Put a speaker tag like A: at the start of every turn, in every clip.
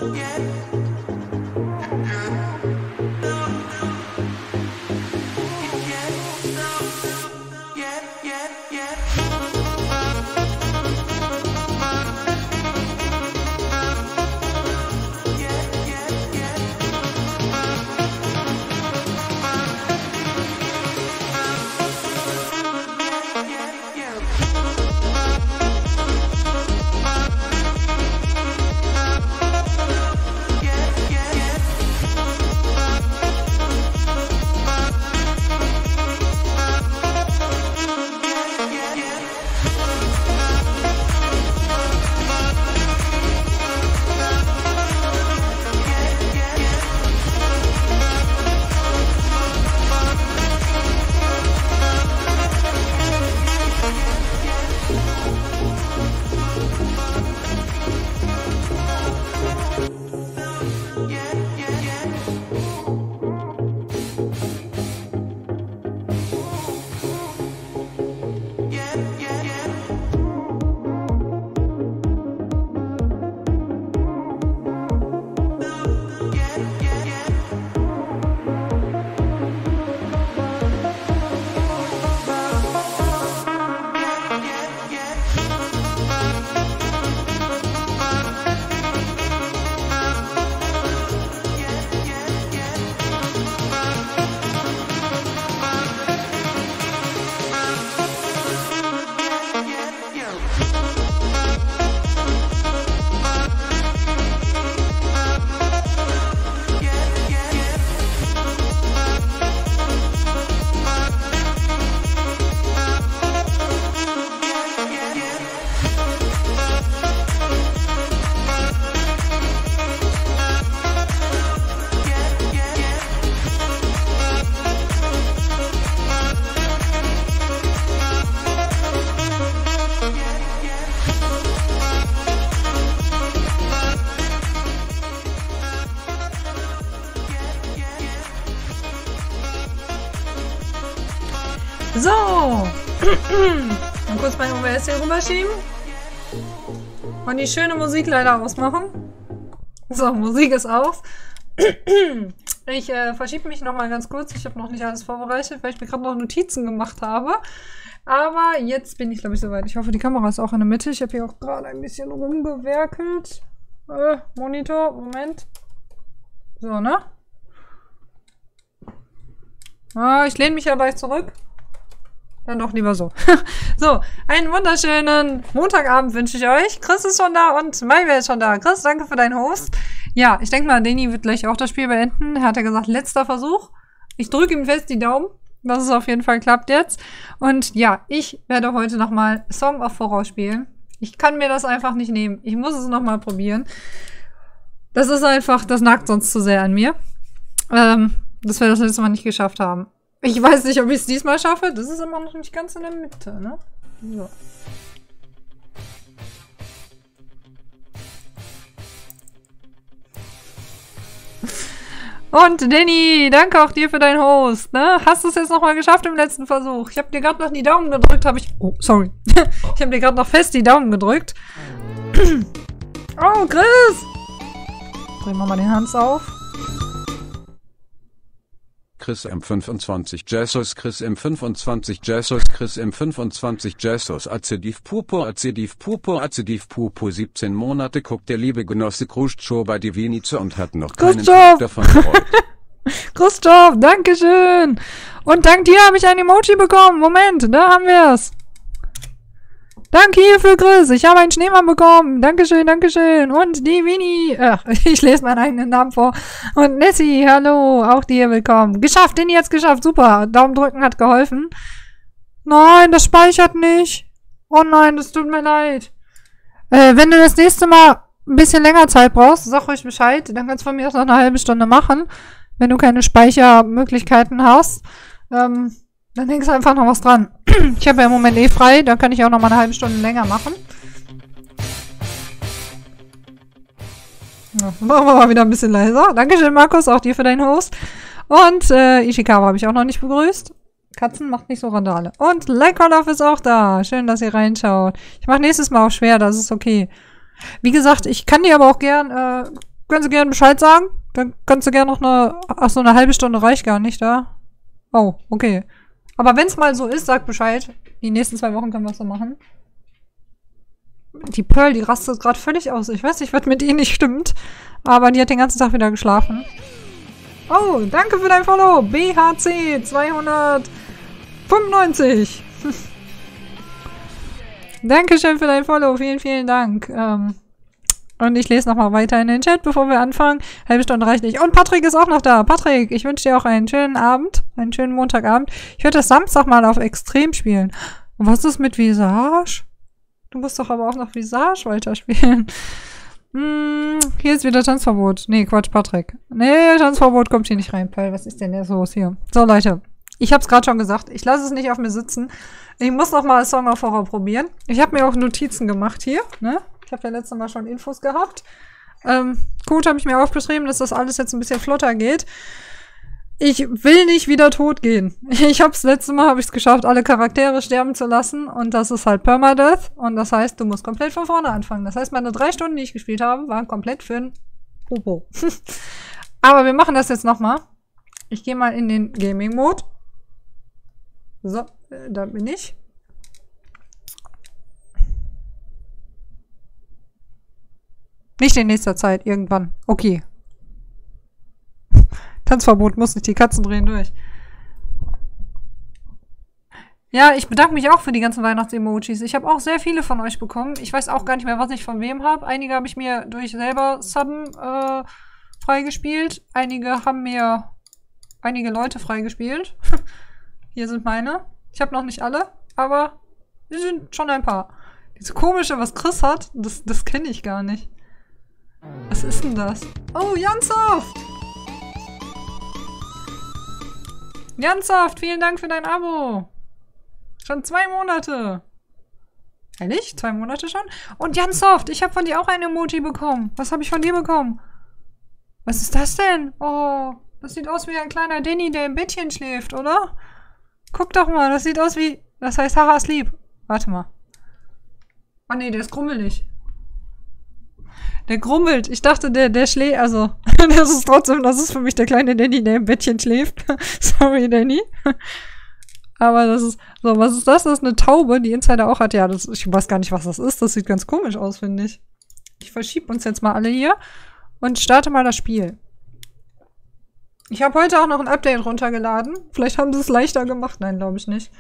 A: So. Mal kurz mein OBS hier rüberschieben. Und die schöne Musik leider ausmachen. So, Musik ist aus. Ich verschiebe mich noch mal ganz kurz. Ich habe noch nicht alles vorbereitet, weil ich mir gerade noch Notizen gemacht habe. Aber jetzt bin ich, glaube ich, soweit. Ich hoffe, die Kamera ist auch in der Mitte. Ich habe hier auch gerade ein bisschen rumgewerkelt. Monitor, Moment. So, ne? Ah, ich lehne mich ja gleich zurück. Dann doch lieber so. So, einen wunderschönen Montagabend wünsche ich euch. Chris ist schon da und Maiwe ist schon da. Chris, danke für deinen Host. Ja, ich denke mal, Danny wird gleich auch das Spiel beenden. Er hat ja gesagt, letzter Versuch. Ich drücke ihm fest die Daumen, dass es auf jeden Fall klappt jetzt. Und ja, ich werde heute nochmal Song of Voraus spielen. Ich kann mir das einfach nicht nehmen. Ich muss es nochmal probieren. Das ist einfach, das nagt sonst zu sehr an mir. Dass wir das letzte Mal nicht geschafft haben. Ich weiß nicht, ob ich es diesmal schaffe. Das ist immer noch nicht ganz in der Mitte, ne? So. Und Danny, danke auch dir für deinen Host, ne? Hast du es jetzt nochmal geschafft im letzten Versuch? Ich habe dir gerade noch die Daumen gedrückt, Oh, sorry. Ich habe dir gerade noch fest die Daumen gedrückt. Oh, Chris! Drehen wir mal den Hans auf.
B: Chris M25 Jesus Chris M25 Jesus Chris M25 Jesus Azediv Purpur 17 Monate guckt der liebe Genosse Khrushchev bei die Vinice und hat noch keinen Tag davon bereut.
A: Christoph, dankeschön! Und dank dir habe ich ein Emoji bekommen. Moment, da haben wir es. Danke hierfür, Chris. Ich habe einen Schneemann bekommen. Dankeschön, dankeschön. Und die Vini. Ach, ich lese meinen eigenen Namen vor. Und Nessie, hallo. Auch dir willkommen. Geschafft, den jetzt geschafft. Super. Daumen drücken hat geholfen. Nein, das speichert nicht. Oh nein, das tut mir leid. Wenn du das nächste Mal ein bisschen länger Zeit brauchst, sag ruhig Bescheid. Dann kannst du von mir aus noch eine halbe Stunde machen. Wenn du keine Speichermöglichkeiten hast. Dann hängst du einfach noch was dran. Ich habe ja im Moment eh frei, dann kann ich auch noch mal eine halbe Stunde länger machen. Ja, machen wir mal wieder ein bisschen leiser. Dankeschön, Markus, auch dir für deinen Host. Und Ishikawa habe ich auch noch nicht begrüßt. Katzen macht nicht so Randale. Und Lekolov ist auch da. Schön, dass ihr reinschaut. Ich mache nächstes Mal auch schwer, das ist okay. Wie gesagt, ich kann dir aber auch gern können Sie gerne Bescheid sagen. Dann kannst du gerne noch eine... Achso, eine halbe Stunde reicht gar nicht, da. Oh, okay. Aber wenn es mal so ist, sag Bescheid. Die nächsten 2 Wochen können wir es so machen. Die Pearl, die rastet gerade völlig aus. Ich weiß nicht, was mit ihr nicht stimmt. Aber die hat den ganzen Tag wieder geschlafen. Oh, danke für dein Follow. BHC 295. Dankeschön für dein Follow. Vielen, vielen Dank. Und ich lese nochmal weiter in den Chat, bevor wir anfangen. Halbe Stunde reicht nicht. Und Patrick ist auch noch da. Patrick, ich wünsche dir auch einen schönen Abend. Einen schönen Montagabend. Ich werde das Samstag mal auf Extrem spielen. Und was ist mit Visage? Du musst doch aber auch noch Visage weiterspielen. Hier ist wieder Tanzverbot. Nee, Quatsch, Patrick. Nee, Tanzverbot kommt hier nicht rein. Pell, was ist denn jetzt los hier? So, Leute. Ich hab's gerade schon gesagt. Ich lasse es nicht auf mir sitzen. Ich muss noch mal Song of Horror probieren. Ich habe mir auch Notizen gemacht hier, ne? Ich habe ja letztes Mal schon Infos gehabt. Gut, habe ich mir aufgeschrieben, dass das alles jetzt ein bisschen flotter geht. Ich will nicht wieder tot gehen. Letztes Mal habe ich es geschafft, alle Charaktere sterben zu lassen. Und das ist halt Permadeath. Und das heißt, du musst komplett von vorne anfangen. Das heißt, meine 3 Stunden, die ich gespielt habe, waren komplett für ein Popo. Aber wir machen das jetzt nochmal. Ich gehe mal in den Gaming-Mode. So, da bin ich. Nicht in nächster Zeit, irgendwann. Okay. Tanzverbot, muss nicht, die Katzen drehen durch. Ja, ich bedanke mich auch für die ganzen Weihnachts-Emojis. Ich habe auch sehr viele von euch bekommen. Ich weiß auch gar nicht mehr, was ich von wem habe. Einige habe ich mir durch selber Sudden freigespielt. Einige haben mir einige Leute freigespielt. Hier sind meine. Ich habe noch nicht alle, aber die sind schon ein paar. Diese komische, was Chris hat, das kenne ich gar nicht. Was ist denn das? Oh, Jansoft! Jansoft, vielen Dank für dein Abo. Schon 2 Monate. Ehrlich? 2 Monate schon? Und Jansoft, ich habe von dir auch ein Emoji bekommen. Was habe ich von dir bekommen? Was ist das denn? Oh, das sieht aus wie ein kleiner Danny, der im Bettchen schläft, oder? Guck doch mal, das sieht aus wie... Das heißt Haha Sleep. Warte mal. Ah nee, der ist grummelig. Der grummelt. Ich dachte, der schläft, also, das ist für mich der kleine Danny, der im Bettchen schläft. Sorry, Danny. Aber das ist, so, was ist das? Das ist eine Taube, die Insider auch hat. Ja, ich weiß gar nicht, was das ist. Das sieht ganz komisch aus, finde ich. Ich verschiebe uns jetzt mal alle hier und starte mal das Spiel. Ich habe heute auch noch ein Update runtergeladen. Vielleicht haben sie es leichter gemacht. Nein, glaube ich nicht.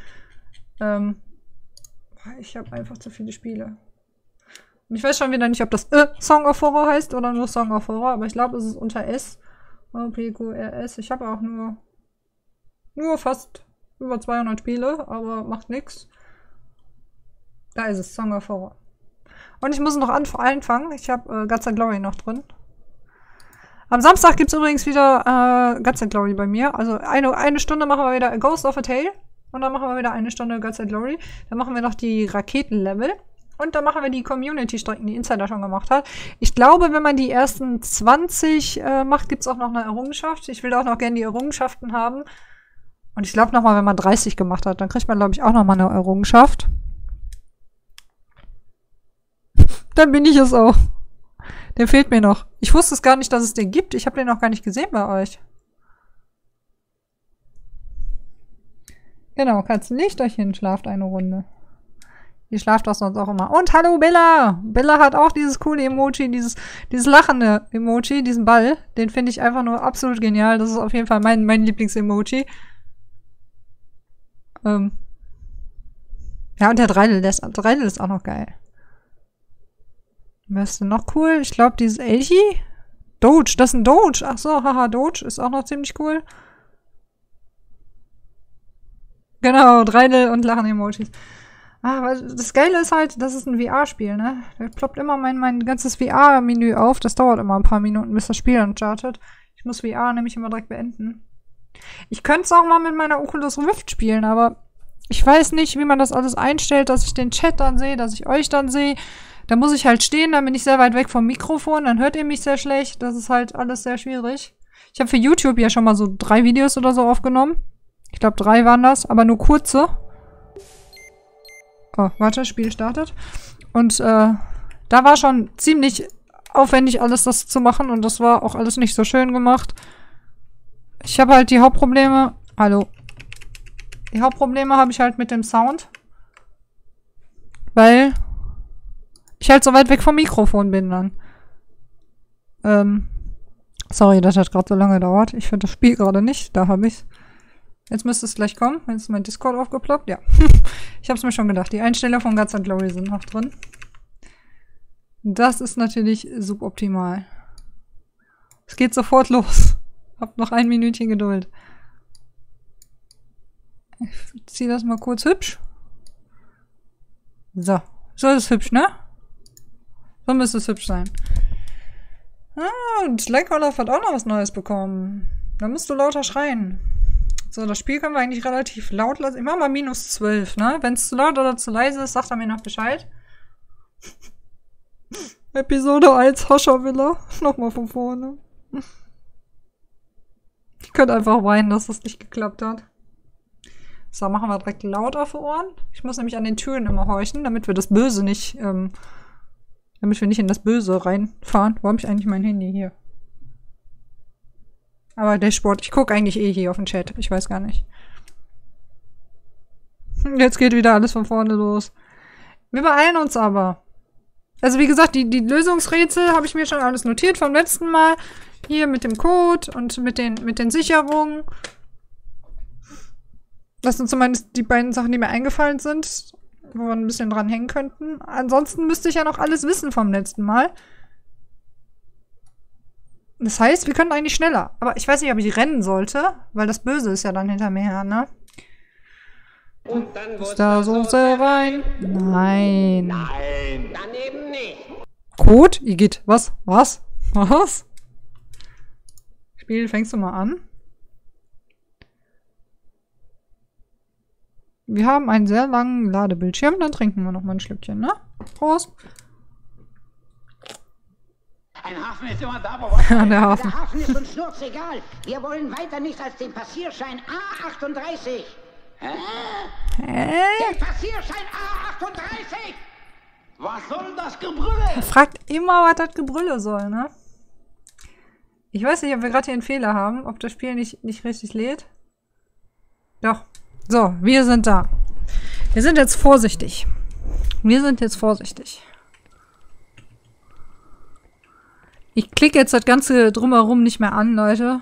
A: Ich habe einfach zu viele Spiele. Und ich weiß schon wieder nicht, ob das Song of Horror heißt oder nur Song of Horror, aber ich glaube, es ist unter S. OPQRS. Ich habe auch nur fast über 200 Spiele, aber macht nix. Da ist es, Song of Horror. Und ich muss noch anfangen. Ich habe Guts and Glory noch drin. Am Samstag gibt es übrigens wieder Guts and Glory bei mir. Also eine Stunde machen wir wieder Ghost of a Tale. Und dann machen wir wieder 1 Stunde Guts and Glory. Dann machen wir noch die Raketenlevel. Und dann machen wir die Community-Strecken, die Insider schon gemacht hat. Ich glaube, wenn man die ersten 20 macht, gibt es auch noch eine Errungenschaft. Ich will auch noch gerne die Errungenschaften haben. Und ich glaube nochmal, wenn man 30 gemacht hat, dann kriegt man, glaube ich, auch nochmal eine Errungenschaft. Dann bin ich es auch. Der fehlt mir noch. Ich wusste es gar nicht, dass es den gibt. Ich habe den noch gar nicht gesehen bei euch. Genau, Katzenlichterchen schlaft eine Runde. Die schlaft doch sonst auch immer. Und hallo Bella! Bella hat auch dieses coole Emoji, dieses lachende Emoji, diesen Ball. Den finde ich einfach nur absolut genial. Das ist auf jeden Fall mein Lieblings-Emoji. Ja, und der Dreidel ist auch noch geil. Was ist denn noch cool? Ich glaube, dieses Elchi? Doge, das ist ein Doge. Ach so, haha, Doge ist auch noch ziemlich cool. Genau, Dreidel und Lachen-Emojis. Aber das Geile ist halt, das ist ein VR-Spiel, ne? Da ploppt immer mein ganzes VR-Menü auf. Das dauert immer ein paar Minuten, bis das Spiel dann startet. Ich muss VR nämlich immer direkt beenden. Ich könnte es auch mal mit meiner Oculus Rift spielen, aber ich weiß nicht, wie man das alles einstellt, dass ich den Chat dann sehe, dass ich euch dann sehe. Da muss ich halt stehen, dann bin ich sehr weit weg vom Mikrofon, dann hört ihr mich sehr schlecht. Das ist halt alles sehr schwierig. Ich habe für YouTube ja schon mal so 3 Videos oder so aufgenommen. Ich glaube 3 waren das, aber nur kurze. Oh, warte, Spiel startet. Und da war schon ziemlich aufwendig, alles das zu machen. Und das war auch alles nicht so schön gemacht. Ich habe halt die Hauptprobleme... Hallo. Die Hauptprobleme habe ich halt mit dem Sound. Weil ich halt so weit weg vom Mikrofon bin dann. Sorry, das hat gerade so lange gedauert. Ich finde das Spiel gerade nicht. Da habe ich's. Jetzt müsste es gleich kommen. Jetzt ist mein Discord aufgeploppt. Ja. Ich habe es mir schon gedacht. Die Einstellungen von Guts and Glory sind noch drin. Das ist natürlich suboptimal. Es geht sofort los. Hab noch ein Minütchen Geduld. Ich ziehe das mal kurz hübsch. So. So ist es hübsch, ne? So müsste es hübsch sein. Ah, und Slackhollow hat auch noch was Neues bekommen. Da musst du lauter schreien. So, das Spiel können wir eigentlich relativ laut lassen. Ich mach mal -12, ne? Wenn es zu laut oder zu leise ist, sagt er mir noch Bescheid. Episode 1, Hoschervilla. Nochmal von vorne. Ich könnte einfach weinen, dass das nicht geklappt hat. So, machen wir direkt laut auf die Ohren. Ich muss nämlich an den Türen immer horchen, damit wir das Böse nicht, damit wir nicht in das Böse reinfahren. Wo habe ich eigentlich mein Handy hier? Aber Dashboard, ich gucke eigentlich eh hier auf den Chat. Ich weiß gar nicht. Jetzt geht wieder alles von vorne los. Wir beeilen uns aber. Also wie gesagt, die Lösungsrätsel habe ich mir schon alles notiert vom letzten Mal. Hier mit dem Code und mit den Sicherungen. Das sind zumindest die beiden Sachen, die mir eingefallen sind, wo wir ein bisschen dran hängen könnten. Ansonsten müsste ich ja noch alles wissen vom letzten Mal. Das heißt, wir können eigentlich schneller. Aber ich weiß nicht, ob ich rennen sollte, weil das Böse ist ja dann hinter mir her, ne?
C: Und dann
A: Ist da Soße rein? Nein.
C: Nein, daneben nicht.
A: Code? Igitt. Was? Was? Was? Spiel, fängst du mal an? Wir haben einen sehr langen Ladebildschirm, dann trinken wir noch mal ein Schlückchen, ne? Prost.
C: Ein Hafen ist immer da, wo Wasser
A: Ja,
C: ist.
A: der Hafen.
D: Der Hafen ist uns schnurzegal. Wir wollen weiter nichts als den Passierschein A38. Den Passierschein A38!
C: Was soll das Gebrülle?
A: Er fragt immer, was das Gebrülle soll, ne? Ich weiß nicht, ob wir gerade hier einen Fehler haben, ob das Spiel nicht richtig lädt. Doch. So, wir sind da. Wir sind jetzt vorsichtig. Wir sind jetzt vorsichtig. Ich klicke jetzt das Ganze drumherum nicht mehr an, Leute.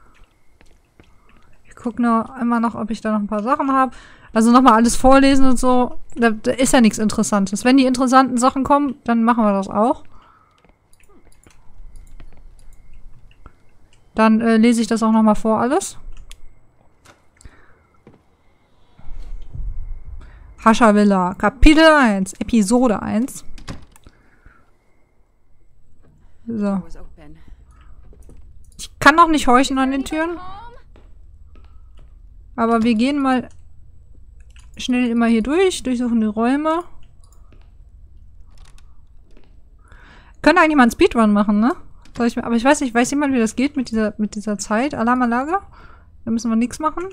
A: Ich gucke nur immer noch, ob ich da noch ein paar Sachen habe. Also nochmal alles vorlesen und so. Da ist ja nichts Interessantes. Wenn die interessanten Sachen kommen, dann machen wir das auch. Dann lese ich das auch nochmal vor, alles. Hoschervilla, Kapitel 1, Episode 1. So. Ich kann noch nicht horchen an den Türen. Aber wir gehen mal schnell immer hier durchsuchen die Räume. Können eigentlich mal einen Speedrun machen, ne? Aber ich weiß nicht, weiß jemand, wie das geht mit dieser Zeit? Alarmanlage? Da müssen wir nichts machen.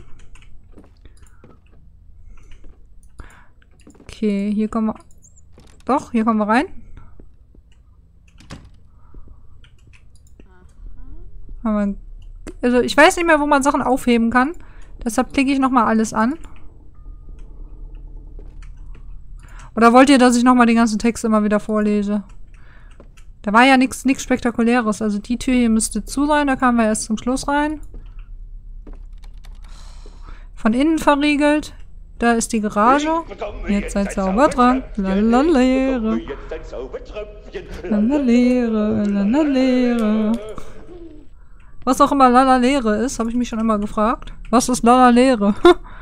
A: Okay, hier kommen wir... Doch, hier kommen wir rein. Aber, also, ich weiß nicht mehr, wo man Sachen aufheben kann. Deshalb klicke ich nochmal alles an. Oder wollt ihr, dass ich nochmal den ganzen Text immer wieder vorlese? Da war ja nichts Spektakuläres. Also die Tür hier müsste zu sein. Da kamen wir erst zum Schluss rein. Von innen verriegelt. Da ist die Garage. Jetzt ein Zaubertrank. Lalalere. Lalalere. Lalalere. Was auch immer Lalalere ist, habe ich mich schon immer gefragt. Was ist Lalalere?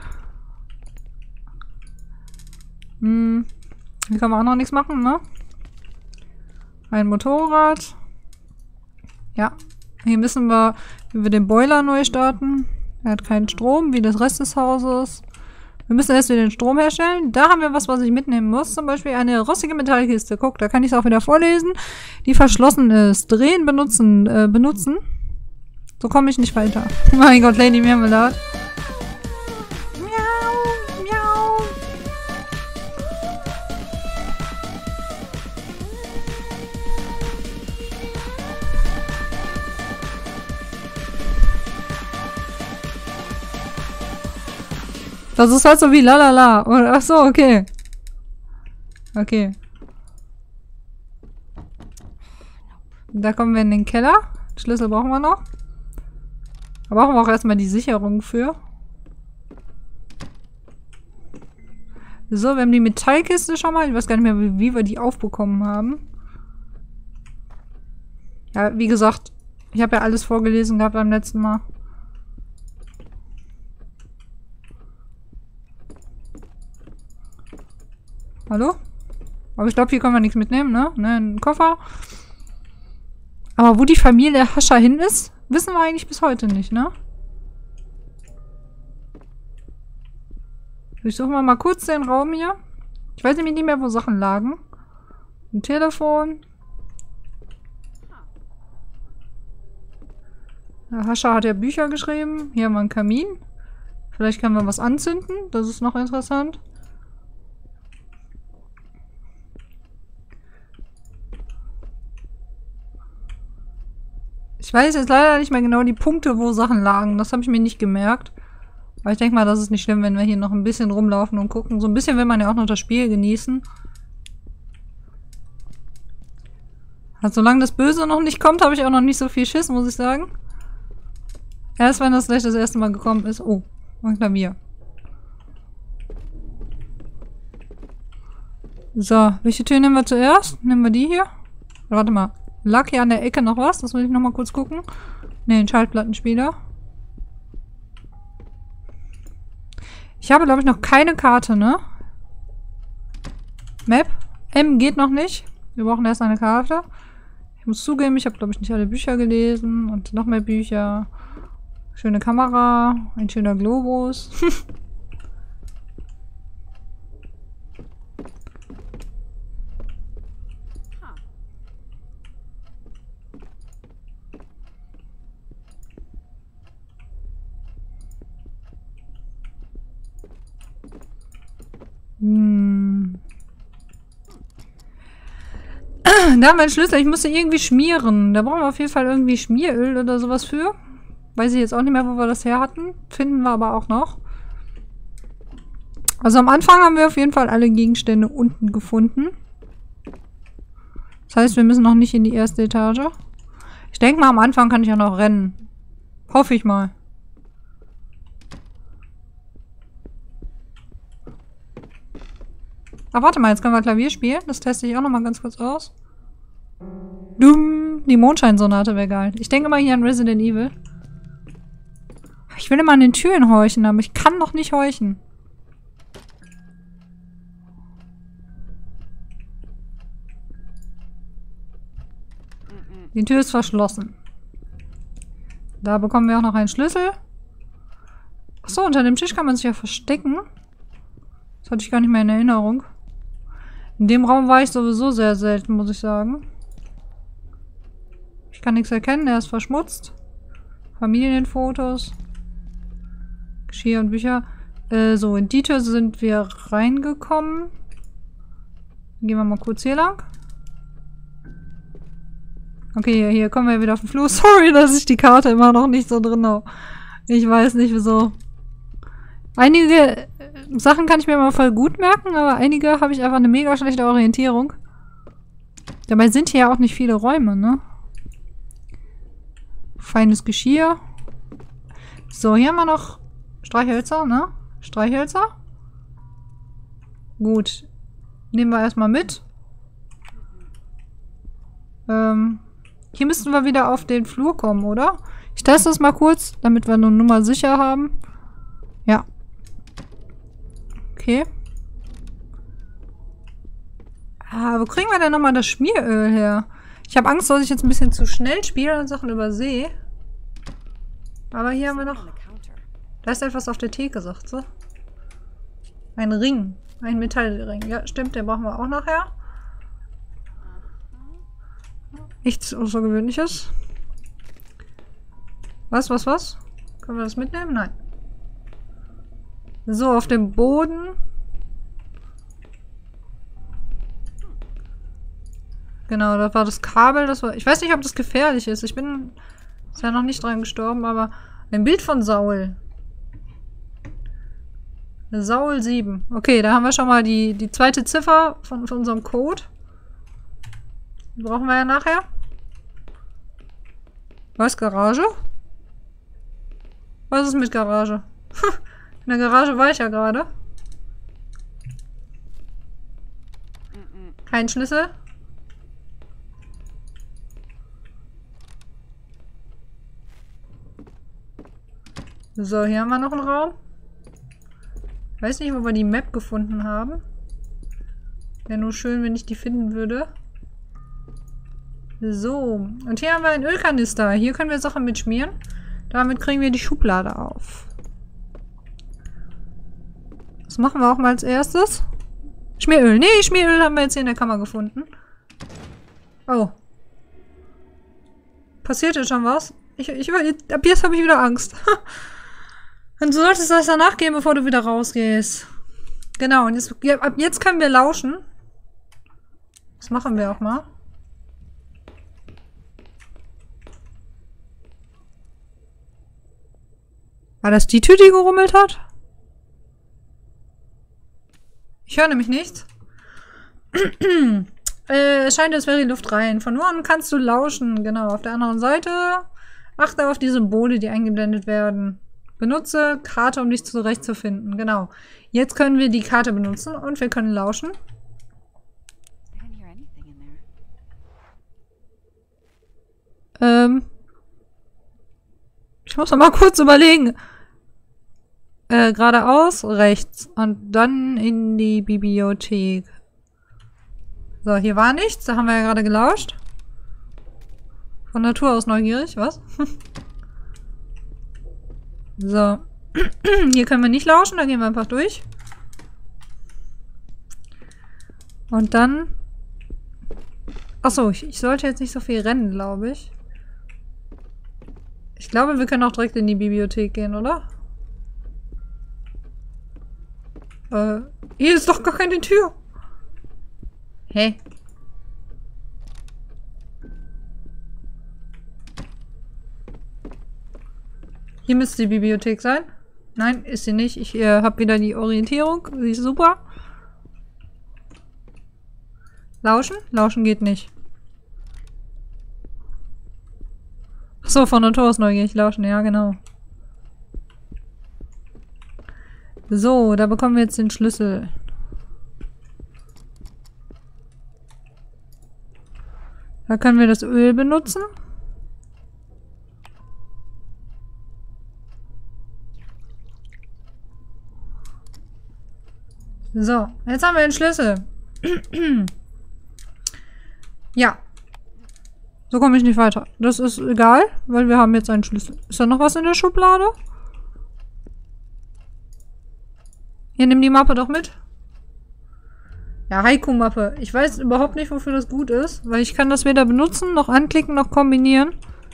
A: Hier kann man auch noch nichts machen, ne? Ein Motorrad. Ja. Hier müssen wir, wie wir den Boiler neu starten. Er hat keinen Strom, wie das Rest des Hauses. Wir müssen erst wieder den Strom herstellen. Da haben wir was ich mitnehmen muss. Zum Beispiel eine rostige Metallkiste. Guck, da kann ich es auch wieder vorlesen. Die verschlossen ist. Drehen, benutzen. So komme ich nicht weiter. Mein Gott, Lady Marmelade. Miau, miau. Das ist halt so wie lalala. Ach so, okay. Okay. Da kommen wir in den Keller. Schlüssel brauchen wir noch. Da brauchen wir auch erstmal die Sicherung für. So, wir haben die Metallkiste schon mal. Ich weiß gar nicht mehr, wie wir die aufbekommen haben. Ja, wie gesagt, ich habe ja alles vorgelesen gehabt beim letzten Mal. Hallo? Aber ich glaube, hier können wir nichts mitnehmen, ne? Ne, einen Koffer. Aber wo die Familie Hascher hin ist, wissen wir eigentlich bis heute nicht, ne? Ich suche mal kurz den Raum hier. Ich weiß nämlich nicht mehr, wo Sachen lagen. Ein Telefon. Der Hascher hat ja Bücher geschrieben. Hier haben wir einen Kamin. Vielleicht können wir was anzünden. Das ist noch interessant. Ich weiß jetzt leider nicht mehr genau die Punkte, wo Sachen lagen. Das habe ich mir nicht gemerkt. Aber ich denke mal, das ist nicht schlimm, wenn wir hier noch ein bisschen rumlaufen und gucken. So ein bisschen will man ja auch noch das Spiel genießen. Also, solange das Böse noch nicht kommt, habe ich auch noch nicht so viel Schiss, muss ich sagen. Erst wenn das gleich das erste Mal gekommen ist. Oh, ein Klavier. So, welche Tür nehmen wir zuerst? Nehmen wir die hier? Warte mal. Lag hier an der Ecke noch was? Das will ich noch mal kurz gucken. Ne, den Schallplattenspieler. Ich habe, glaube ich, noch keine Karte, ne? Map. M geht noch nicht. Wir brauchen erst eine Karte. Ich muss zugeben, ich habe, glaube ich, nicht alle Bücher gelesen. Und noch mehr Bücher. Schöne Kamera. Ein schöner Globus. Da haben wir einen Schlüssel. Ich musste irgendwie schmieren. Da brauchen wir auf jeden Fall irgendwie Schmieröl oder sowas für. Weiß ich jetzt auch nicht mehr, wo wir das her hatten. Finden wir aber auch noch. Also am Anfang haben wir auf jeden Fall alle Gegenstände unten gefunden. Das heißt, wir müssen noch nicht in die erste Etage. Ich denke mal, am Anfang kann ich auch noch rennen. Hoffe ich mal. Ach, warte mal, jetzt können wir Klavier spielen. Das teste ich auch noch mal ganz kurz aus. Dumm. Die Mondscheinsonate wäre geil. Ich denke mal hier an Resident Evil. Ich will immer an den Türen horchen, aber ich kann noch nicht horchen. Die Tür ist verschlossen. Da bekommen wir auch noch einen Schlüssel. Achso, unter dem Tisch kann man sich ja verstecken. Das hatte ich gar nicht mehr in Erinnerung. In dem Raum war ich sowieso sehr selten, muss ich sagen. Ich kann nichts erkennen, der ist verschmutzt. Familienfotos. Geschirr und Bücher. So, in die Tür sind wir reingekommen. Gehen wir mal kurz hier lang. Okay, hier kommen wir wieder auf den Flur. Sorry, dass ich die Karte immer noch nicht so drin habe. Ich weiß nicht, wieso. Einige Sachen kann ich mir immer voll gut merken, aber einige habe ich einfach eine mega schlechte Orientierung. Dabei sind hier ja auch nicht viele Räume, ne? Feines Geschirr. So, hier haben wir noch Streichhölzer, ne? Streichhölzer. Gut. Nehmen wir erstmal mit. Hier müssten wir wieder auf den Flur kommen, oder? Ich teste das mal kurz, damit wir eine Nummer sicher haben. Ja. Okay. Ah, wo kriegen wir denn nochmal das Schmieröl her? Ich habe Angst, dass ich jetzt ein bisschen zu schnell spiele und Sachen übersehe. Aber hier haben wir noch... Da ist etwas auf der Theke, sagt sie. Ein Ring. Ein Metallring. Ja, stimmt, den brauchen wir auch nachher. Nichts Außergewöhnliches. Was? Können wir das mitnehmen? Nein. So, auf dem Boden. Genau, das war das Kabel. Das war. Ich weiß nicht, ob das gefährlich ist. Ich bin ja noch nicht dran gestorben, aber ein Bild von Saul. Saul 7. Okay, da haben wir schon mal die zweite Ziffer von unserem Code. Die brauchen wir ja nachher. Was, Garage? Was ist mit Garage? In der Garage war ich ja gerade. Kein Schlüssel. So, hier haben wir noch einen Raum. Weiß nicht, wo wir die Map gefunden haben. Wäre nur schön, wenn ich die finden würde. So. Und hier haben wir einen Ölkanister. Hier können wir Sachen mitschmieren. Damit kriegen wir die Schublade auf. Das machen wir auch mal als erstes. Schmieröl. Nee, Schmieröl haben wir jetzt hier in der Kammer gefunden. Oh. Passiert jetzt schon was? Ab jetzt habe ich wieder Angst. Und du solltest das danach gehen, bevor du wieder rausgehst. Genau, und jetzt, ja, ab jetzt können wir lauschen. Das machen wir auch mal. War das die Tür, die gerummelt hat? Ich höre nämlich nichts. Es scheint, als wäre die Luft rein. Von nun an kannst du lauschen. Genau, auf der anderen Seite. Achte auf die Symbole, die eingeblendet werden. Benutze Karte, um dich zurechtzufinden. Genau. Jetzt können wir die Karte benutzen und wir können lauschen. Ich muss noch mal kurz überlegen. Geradeaus, rechts. Und dann in die Bibliothek. So, hier war nichts. Da haben wir ja gerade gelauscht. Von Natur aus neugierig, was? So. Hier können wir nicht lauschen, da gehen wir einfach durch. Und dann... Achso, ich sollte jetzt nicht so viel rennen, glaube ich. Ich glaube, wir können auch direkt in die Bibliothek gehen, oder? Hier ist doch gar keine Tür. Hä? Hier müsste die Bibliothek sein. Nein, ist sie nicht. Ich habe wieder die Orientierung. Sie ist super. Lauschen? Lauschen geht nicht. Achso, von Natur aus neugierig lauschen. Ja, genau. So, da bekommen wir jetzt den Schlüssel. Da können wir das Öl benutzen. So, jetzt haben wir den Schlüssel. Ja. So komme ich nicht weiter. Das ist egal, weil wir haben jetzt einen Schlüssel. Ist da noch was in der Schublade? Hier, nimm die Mappe doch mit. Ja, Haiku-Mappe. Ich weiß überhaupt nicht, wofür das gut ist, weil ich kann das weder benutzen, noch anklicken, noch kombinieren.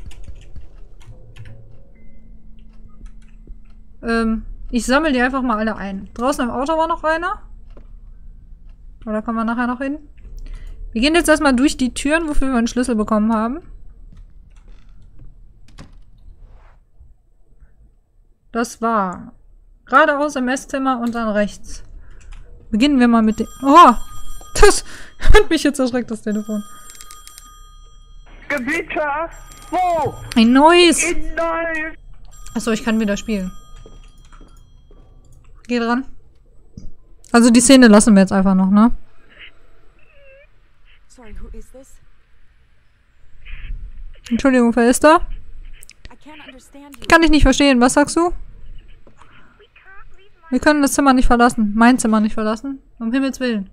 A: Ich sammle die einfach mal alle ein. Draußen im Auto war noch einer. Oder kommen wir nachher noch hin? Wir gehen jetzt erstmal durch die Türen, wofür wir einen Schlüssel bekommen haben. Das war geradeaus im Esszimmer und dann rechts. Beginnen wir mal mit dem... Oh! Das hat mich jetzt erschreckt, das Telefon.
C: Gewitter! Wo?
A: Ein neues!
C: Nein!
A: Achso, ich kann wieder spielen. Geh dran. Also die Szene lassen wir jetzt einfach noch, ne?
E: Sorry, who is this?
A: Entschuldigung, wer ist da?
E: I can't understand you.
A: Ich kann dich nicht verstehen. Was sagst du? Wir können das Zimmer nicht verlassen. Mein Zimmer nicht verlassen. Um Himmels Willen.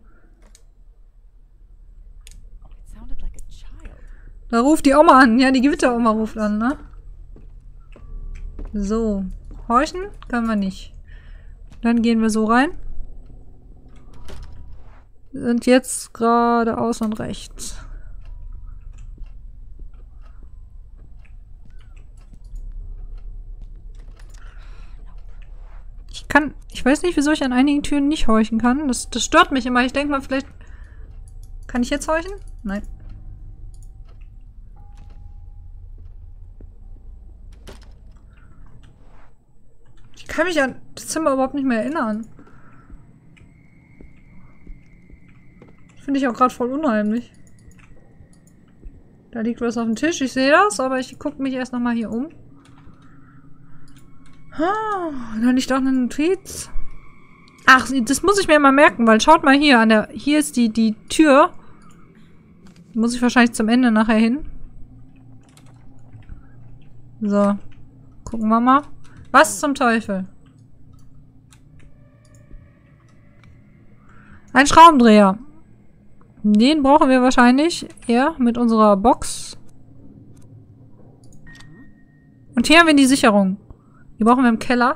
E: It sounded like a child.
A: Da ruft die Oma an. Ja, die Gewitteroma ruft an, ne? So. Horchen können wir nicht. Dann gehen wir so rein. Und jetzt geradeaus und rechts. Ich weiß nicht, wieso ich an einigen Türen nicht horchen kann. Das stört mich immer. Ich denke mal, vielleicht... Kann ich jetzt horchen? Nein. Ich kann mich an das Zimmer überhaupt nicht mehr erinnern. Finde ich auch gerade voll unheimlich. Da liegt was auf dem Tisch. Ich sehe das, aber ich gucke mich erst nochmal hier um. Da liegt auch eine Notiz. Ach, das muss ich mir mal merken, weil schaut mal hier, hier ist die Tür. Muss ich wahrscheinlich zum Ende nachher hin. So. Gucken wir mal. Was zum Teufel? Ein Schraubendreher. Den brauchen wir wahrscheinlich eher mit unserer Box. Und hier haben wir die Sicherung. Die brauchen wir im Keller.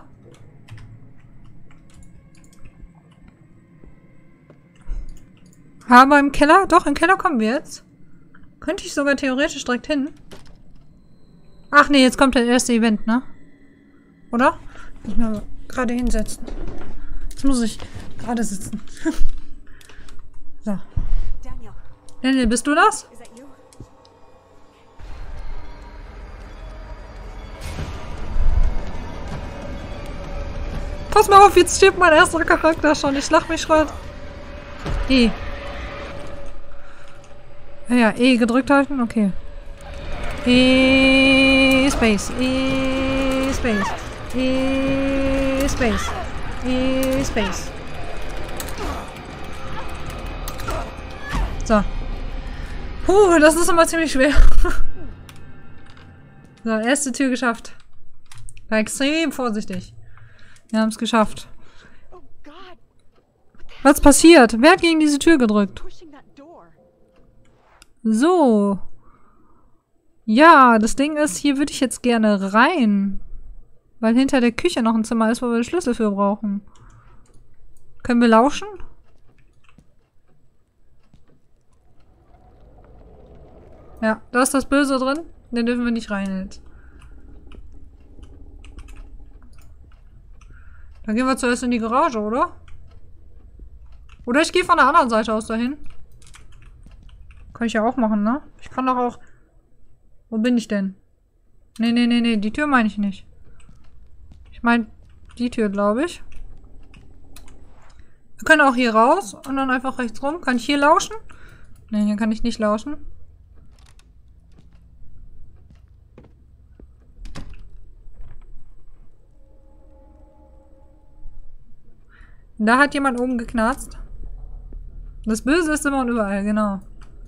A: Aber im Keller? Doch, im Keller kommen wir jetzt. Könnte ich sogar theoretisch direkt hin. Ach nee, jetzt kommt der erste Event, ne? Oder? Muss ich mal gerade hinsetzen. Jetzt muss ich gerade sitzen. So. Daniel, bist du das?
E: Is that you?
A: Pass mal auf, jetzt stirbt mein erster Charakter schon. Ich lach mich gerade. E. Ja, E gedrückt halten, okay. E Space. E Space. E Space. E Space. So. Das ist immer ziemlich schwer. So, erste Tür geschafft. War extrem vorsichtig. Wir haben es geschafft.
E: Oh God!
A: Was passiert? Wer hat gegen diese Tür gedrückt?
E: Pushing that door.
A: So. Ja, das Ding ist, hier würde ich jetzt gerne rein. Weil hinter der Küche noch ein Zimmer ist, wo wir den Schlüssel für brauchen. Können wir lauschen? Ja, da ist das Böse drin. Den dürfen wir nicht rein jetzt. Dann gehen wir zuerst in die Garage, oder? Oder ich gehe von der anderen Seite aus dahin. Kann ich ja auch machen, ne? Ich kann doch auch... Wo bin ich denn? Nee. Die Tür meine ich nicht. Ich meine die Tür, glaube ich. Wir können auch hier raus und dann einfach rechts rum. Kann ich hier lauschen? Nee, hier kann ich nicht lauschen. Da hat jemand oben geknarzt. Das Böse ist immer und überall, genau.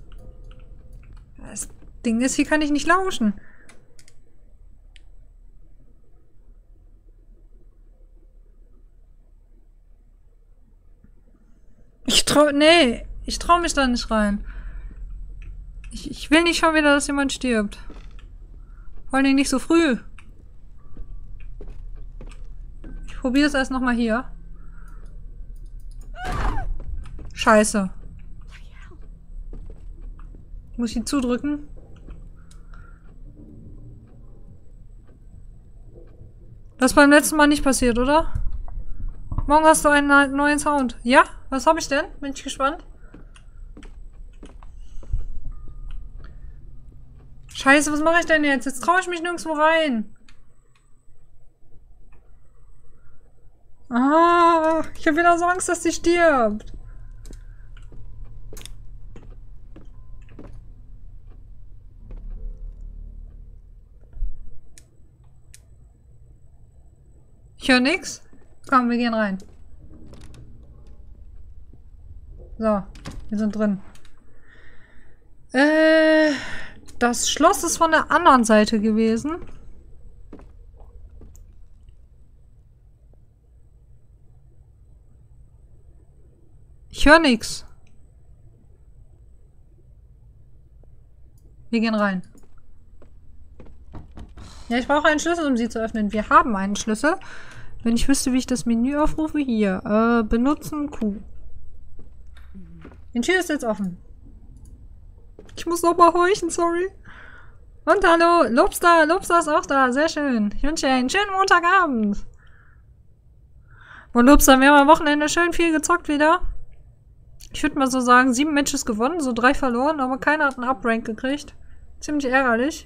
A: Das Ding ist, hier kann ich nicht lauschen. Ich trau mich da nicht rein. Ich will nicht schon wieder, dass jemand stirbt. Vor allem nicht so früh. Ich probiere es erst nochmal hier. Scheiße. Muss ich ihn zudrücken? Das ist beim letzten Mal nicht passiert, oder? Morgen hast du einen neuen Sound. Ja? Was habe ich denn? Bin ich gespannt. Scheiße, was mache ich denn jetzt? Jetzt traue ich mich nirgendwo rein. Ah, ich habe wieder so Angst, dass sie stirbt. Ich höre nix. Komm, wir gehen rein. So, wir sind drin. Das Schloss ist von der anderen Seite gewesen. Ich höre nix. Wir gehen rein. Ja, ich brauche einen Schlüssel, um sie zu öffnen. Wir haben einen Schlüssel. Wenn ich wüsste, wie ich das Menü aufrufe, hier. Benutzen Q. Die Tür ist jetzt offen. Ich muss noch mal horchen, sorry. Und hallo, Lobster. Lobster ist auch da. Sehr schön. Ich wünsche dir einen schönen Montagabend. Und Lobster, wir haben am Wochenende schön viel gezockt wieder. Ich würde mal so sagen, 7 Matches gewonnen, so 3 verloren, aber keiner hat einen Uprank gekriegt. Ziemlich ärgerlich.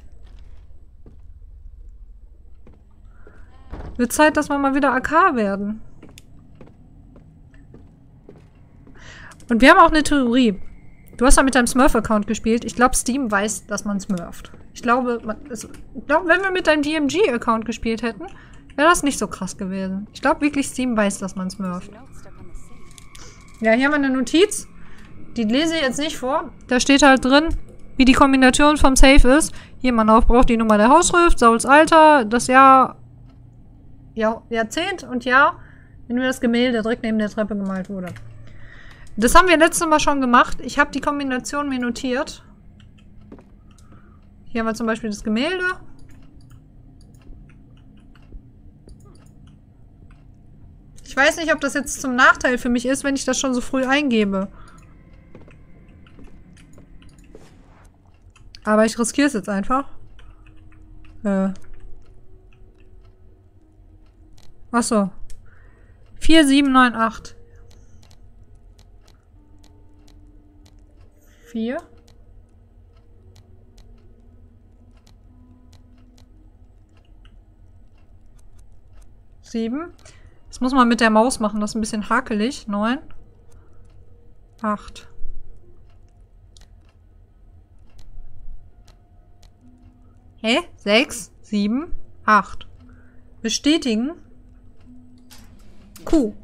A: Wird Zeit, dass wir mal wieder AK werden. Und wir haben auch eine Theorie. Du hast ja mit deinem Smurf-Account gespielt. Ich glaube, Steam weiß, dass man smurft. Ich glaube, wenn wir mit deinem DMG-Account gespielt hätten, wäre das nicht so krass gewesen. Ich glaube wirklich, Steam weiß, dass man smurft. Ja, hier haben wir eine Notiz. Die lese ich jetzt nicht vor. Da steht halt drin, wie die Kombination vom Safe ist. Hier, man braucht die Nummer der Hausschrift, Sauls Alter, das Jahrzehnt und Jahr, wenn mir das Gemälde direkt neben der Treppe gemalt wurde. Das haben wir letztes Mal schon gemacht. Ich habe die Kombination mir notiert. Hier haben wir zum Beispiel das Gemälde. Ich weiß nicht, ob das jetzt zum Nachteil für mich ist, wenn ich das schon so früh eingebe. Aber ich riskiere es jetzt einfach. Achso. 4798. 4. 7. Das muss man mit der Maus machen, das ist ein bisschen hakelig. 9. 8. Hä? 6, 7, 8. Bestätigen. Q.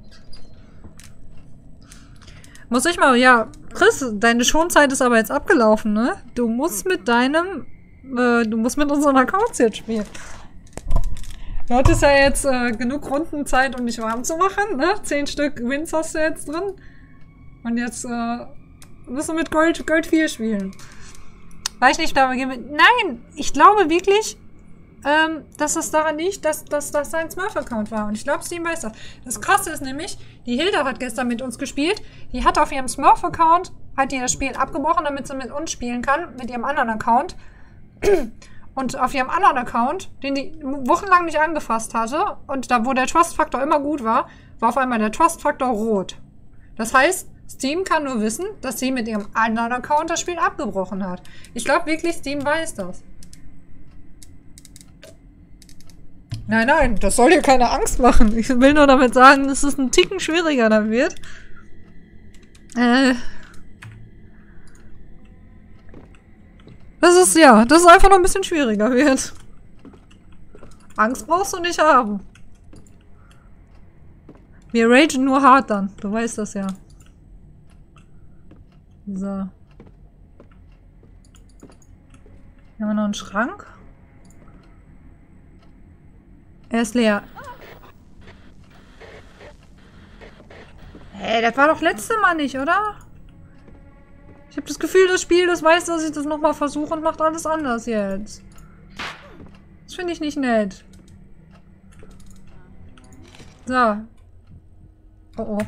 A: Muss ich mal, ja, Chris, deine Schonzeit ist aber jetzt abgelaufen, ne? Du musst mit unseren Accounts jetzt spielen. Du hattest ja jetzt genug Rundenzeit, um dich warm zu machen, ne? 10 Stück Wins hast du jetzt drin. Und jetzt musst du mit Gold 4 spielen. Weil ich nicht glaube, nein, ich glaube wirklich, dass das daran liegt, dass das sein Smurf-Account war. Und ich glaube, Steam weiß das. Das Krasse ist nämlich, die Hilda hat gestern mit uns gespielt. Die hat auf ihrem Smurf-Account, hat die das Spiel abgebrochen, damit sie mit uns spielen kann, mit ihrem anderen Account. Und auf ihrem anderen Account, den die wochenlang nicht angefasst hatte, und da, wo der Trust-Faktor immer gut war, war auf einmal der Trust-Faktor rot. Das heißt, Steam kann nur wissen, dass sie mit ihrem anderen Account das Spiel abgebrochen hat. Ich glaube wirklich, Steam weiß das. Nein, nein, das soll dir keine Angst machen. Ich will nur damit sagen, dass es ein Ticken schwieriger dann wird. Das ist einfach noch ein bisschen schwieriger wird. Angst brauchst du nicht haben. Wir ragen nur hart dann. Du weißt das ja. So. Hier haben wir noch einen Schrank. Er ist leer. Hey, das war doch letzte Mal nicht, oder? Ich habe das Gefühl, das Spiel, das weiß, dass ich das nochmal versuche und macht alles anders jetzt. Das finde ich nicht nett. So. Oh oh.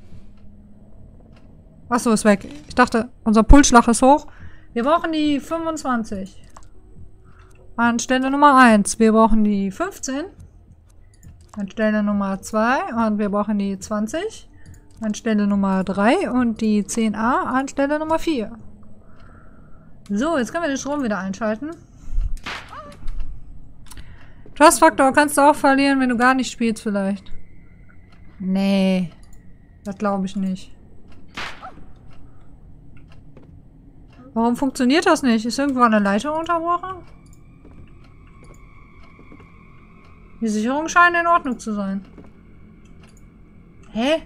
A: Achso, ist weg. Ich dachte, unser Pulsschlag ist hoch. Wir brauchen die 25. Anstelle Nummer 1. Wir brauchen die 15. Anstelle Nummer 2. Und wir brauchen die 20. Anstelle Nummer 3. Und die 10a anstelle Nummer 4. So, jetzt können wir den Strom wieder einschalten. Trust-Faktor kannst du auch verlieren, wenn du gar nicht spielst vielleicht. Nee. Das glaube ich nicht. Warum funktioniert das nicht? Ist irgendwo eine Leitung unterbrochen? Die Sicherungen scheinen in Ordnung zu sein. Hä?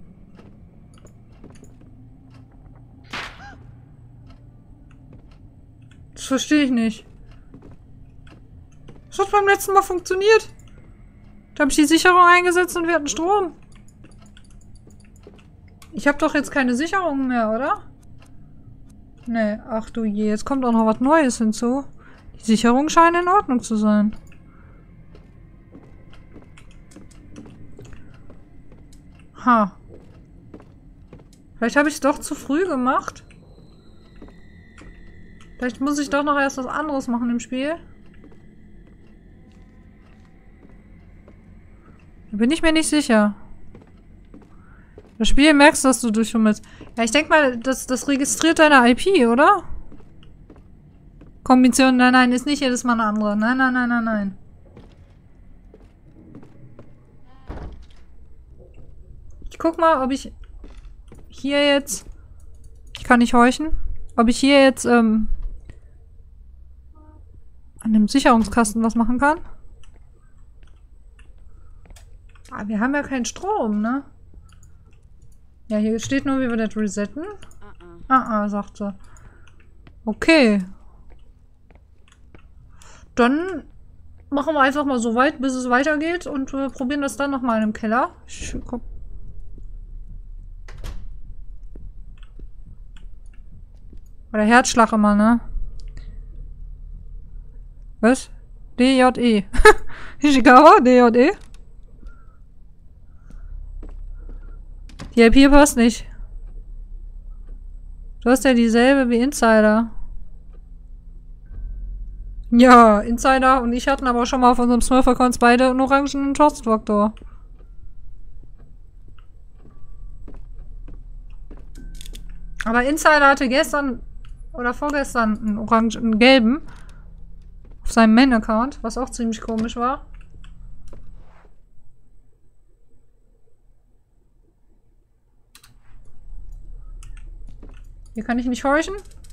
A: Das verstehe ich nicht. Das hat beim letzten Mal funktioniert. Da habe ich die Sicherung eingesetzt und wir hatten Strom. Ich habe doch jetzt keine Sicherung mehr, oder? Nee, ach du je, jetzt kommt auch noch was Neues hinzu. Die Sicherungen scheinen in Ordnung zu sein. Ha. Vielleicht habe ich es doch zu früh gemacht. Vielleicht muss ich doch noch erst was anderes machen im Spiel. Da bin ich mir nicht sicher. Das Spiel merkst, dass du durchschummelst. Ja, ich denke mal, das registriert deine IP, oder? Kombination, nein, nein, ist nicht jedes Mal eine andere. Nein, nein, nein, nein, nein. Ich guck mal, ob ich hier jetzt... Ich kann nicht horchen. ob ich hier jetzt, an dem Sicherungskasten was machen kann. Ah, wir haben ja keinen Strom, ne? Ja, hier steht nur, wie wir das resetten. Sagt sie. Okay. Dann machen wir einfach mal so weit, bis es weitergeht und probieren das dann nochmal im Keller. Guck. Oder Herzschlag immer, ne? Was? D-J-E. Ishikawa? D-J-E? Die IP passt nicht. Du hast ja dieselbe wie Insider. Ja, Insider und ich hatten aber schon mal auf unserem Smurf-Accounts beide einen orangenen Trust-Faktor. Aber Insider hatte gestern oder vorgestern einen gelben auf seinem Main-Account, was auch ziemlich komisch war. Hier kann ich nicht horchen.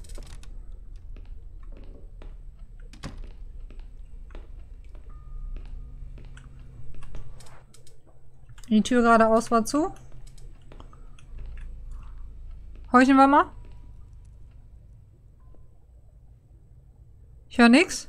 A: Die Tür geradeaus war zu. Horchen wir mal. Ich höre nichts.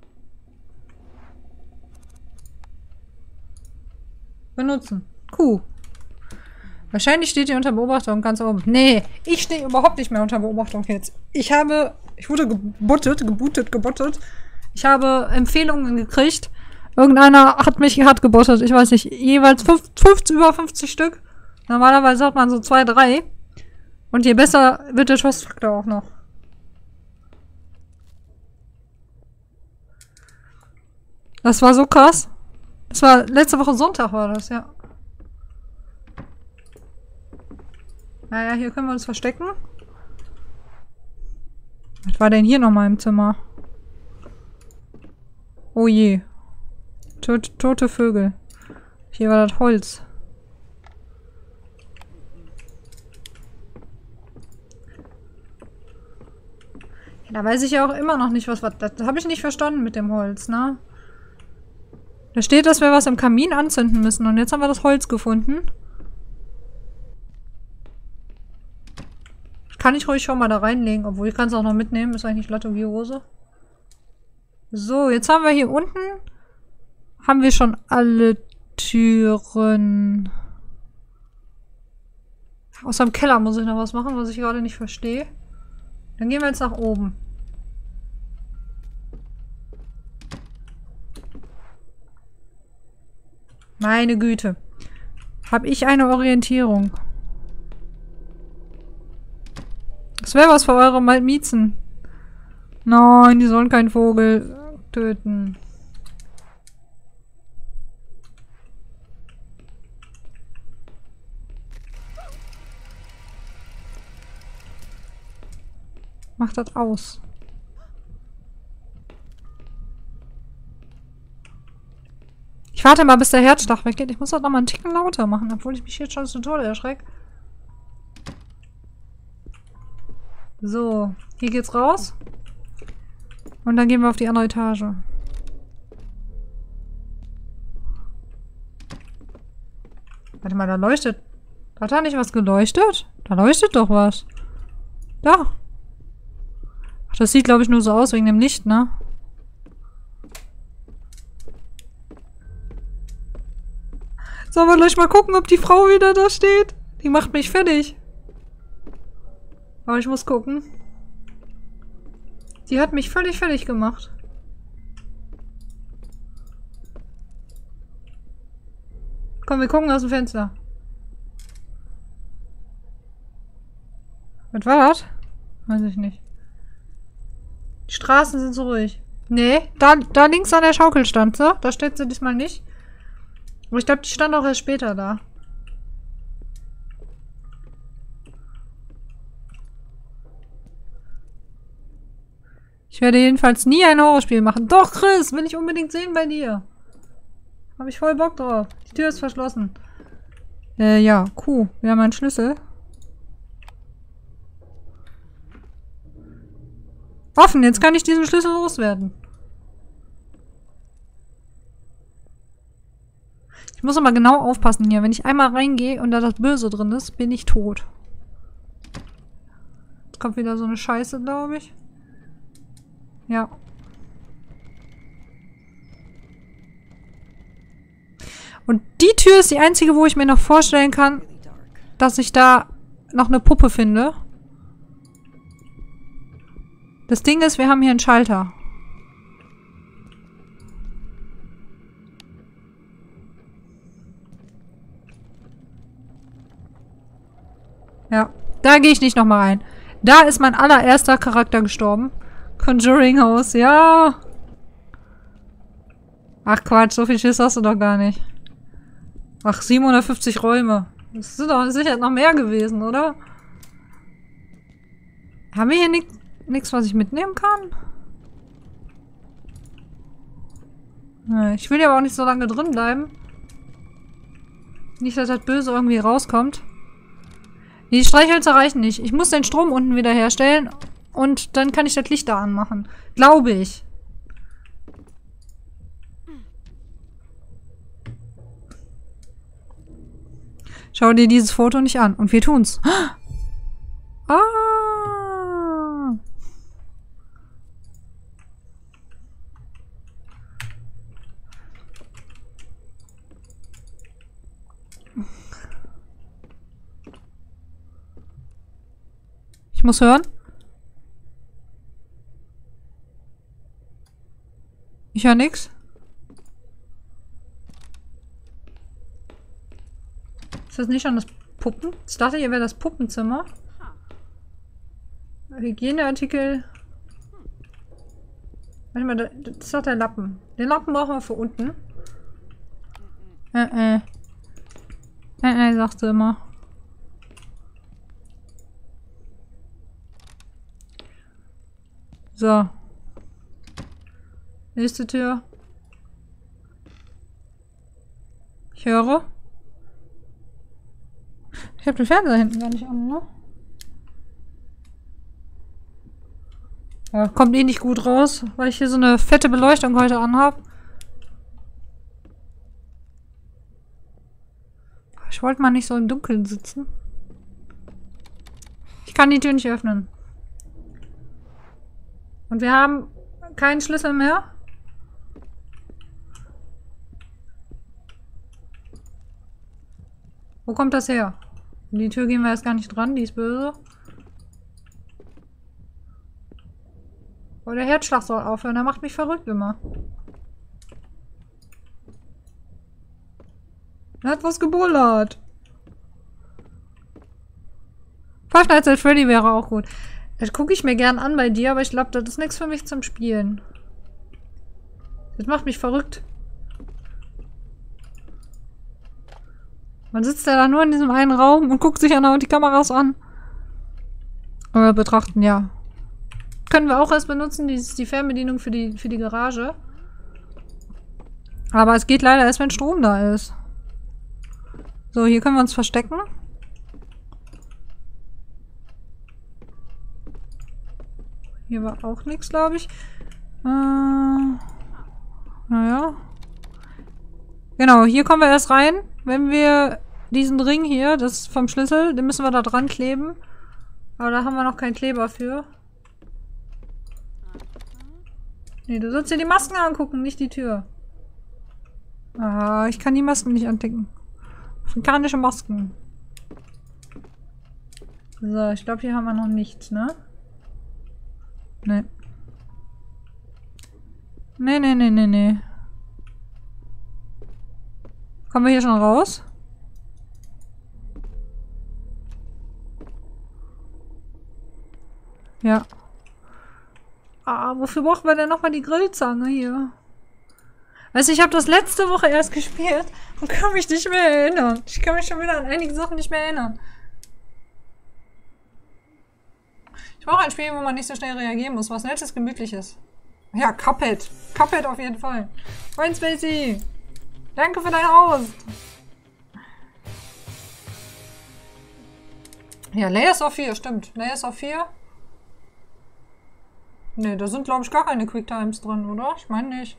A: Benutzen. Q. Wahrscheinlich steht ihr unter Beobachtung ganz oben. Nee, ich stehe überhaupt nicht mehr unter Beobachtung jetzt. Ich wurde gebottet. Ich habe Empfehlungen gekriegt. Irgendeiner hat mich gebottet. Ich weiß nicht, jeweils über 50 Stück. Normalerweise hat man so 2, 3. Und je besser wird der Trust-Faktor auch noch. Das war so krass. Das war letzte Woche Sonntag war das, ja. Naja, hier können wir uns verstecken. Was war denn hier nochmal im Zimmer? Oh je. Tote Vögel. Hier war das Holz. Ja, da weiß ich ja auch immer noch nicht, was... Das habe ich nicht verstanden mit dem Holz, ne? Da steht, dass wir was im Kamin anzünden müssen. Und jetzt haben wir das Holz gefunden. Kann ich ruhig schon mal da reinlegen. Obwohl, ich kann es auch noch mitnehmen. Ist eigentlich glatt wie Hose. So, jetzt haben wir hier unten... Haben wir schon alle Türen. Außer im Keller muss ich noch was machen, was ich gerade nicht verstehe. Dann gehen wir jetzt nach oben. Meine Güte. Hab ich eine Orientierung. Das wäre was für eure Malmiezen. Nein, die sollen keinen Vogel töten. Macht das aus. Ich warte mal, bis der Herzschlag weggeht. Ich muss das noch mal einen Ticken lauter machen, obwohl ich mich jetzt schon zu Tode erschrecke. So, hier geht's raus. Und dann gehen wir auf die andere Etage. Warte mal, da leuchtet... Hat da nicht was geleuchtet? Da leuchtet doch was. Da. Ach, das sieht, glaube ich, nur so aus wegen dem Licht, ne? Sollen wir gleich mal gucken, ob die Frau wieder da steht? Die macht mich fertig. Aber ich muss gucken. Die hat mich völlig fertig gemacht. Komm, wir gucken aus dem Fenster. Was war das? Weiß ich nicht. Die Straßen sind so ruhig. Nee, da links an der Schaukel stand sie. Da steht sie diesmal nicht. Aber ich glaube, die stand auch erst später da. Ich werde jedenfalls nie ein Horrorspiel machen. Doch, Chris, will ich unbedingt sehen bei dir. Habe ich voll Bock drauf. Die Tür ist verschlossen. Ja, Q. Wir haben einen Schlüssel. Offen, jetzt kann ich diesen Schlüssel loswerden. Ich muss aber genau aufpassen hier. Wenn ich einmal reingehe und da das Böse drin ist, bin ich tot. Jetzt kommt wieder so eine Scheiße, glaube ich. Ja. Und die Tür ist die einzige, wo ich mir noch vorstellen kann, dass ich da noch eine Puppe finde. Das Ding ist, wir haben hier einen Schalter. Ja, da gehe ich nicht nochmal rein. Da ist mein allererster Charakter gestorben. Conjuring House, ja. Ach Quatsch, so viel Schiss hast du doch gar nicht. Ach, 750 Räume. Das sind doch sicher noch mehr gewesen, oder? Haben wir hier nichts, was ich mitnehmen kann? Ich will ja aber auch nicht so lange drin bleiben. Nicht, dass das Böse irgendwie rauskommt. Die Streichhölzer reichen nicht. Ich muss den Strom unten wieder herstellen und dann kann ich das Licht da anmachen. Glaube ich. Schau dir dieses Foto nicht an. Und wir tun's. Ah! Ich muss hören. Ich höre nix. Ist das nicht schon das Puppen? Ich dachte, hier wäre das Puppenzimmer. Hygieneartikel. Warte mal, das ist doch der Lappen. Den Lappen brauchen wir für unten. Sagst du immer. So. Nächste Tür. Ich höre. Ich habe den Fernseher hinten gar nicht an, ne? Ja, kommt eh nicht gut raus, weil ich hier so eine fette Beleuchtung heute anhab. Ich wollte mal nicht so im Dunkeln sitzen. Ich kann die Tür nicht öffnen. Und wir haben keinen Schlüssel mehr. Wo kommt das her? Die Tür gehen wir erst gar nicht dran, die ist böse. Oh, der Herzschlag soll aufhören, der macht mich verrückt immer. Er hat was gebullert. Five Nights at Freddy wäre auch gut. Das gucke ich mir gern an bei dir, aber ich glaube, das ist nichts für mich zum Spielen. Das macht mich verrückt. Man sitzt ja da nur in diesem einen Raum und guckt sich ja die Kameras an. Oder betrachten, ja. Können wir auch erst benutzen, die Fernbedienung für die Garage. Aber es geht leider erst, wenn Strom da ist. So, hier können wir uns verstecken. Hier war auch nichts, glaube ich. Naja. Genau, hier kommen wir erst rein, wenn wir diesen Ring hier, das vom Schlüssel, den müssen wir da dran kleben. Aber da haben wir noch keinen Kleber für. Nee, du sollst dir die Masken angucken, nicht die Tür. Ah, ich kann die Masken nicht anticken. Afrikanische Masken. So, ich glaube, hier haben wir noch nichts, ne? Nee. Nee. Kommen wir hier schon raus? Ja. Ah, wofür brauchen wir denn nochmal die Grillzange hier? Weißt du, ich habe das letzte Woche erst gespielt und kann mich nicht mehr erinnern. Ich kann mich schon wieder an einige Sachen nicht mehr erinnern. Ich brauche ein Spiel, wo man nicht so schnell reagieren muss. Was Nettes, Gemütliches. Ja, Cuphead. Cuphead auf jeden Fall. Freund Spacey. Danke für dein Haus. Ja, Layers of 4, stimmt. Layers of 4. Ne, da sind, glaube ich, gar keine Quicktimes drin, oder? Ich meine nicht.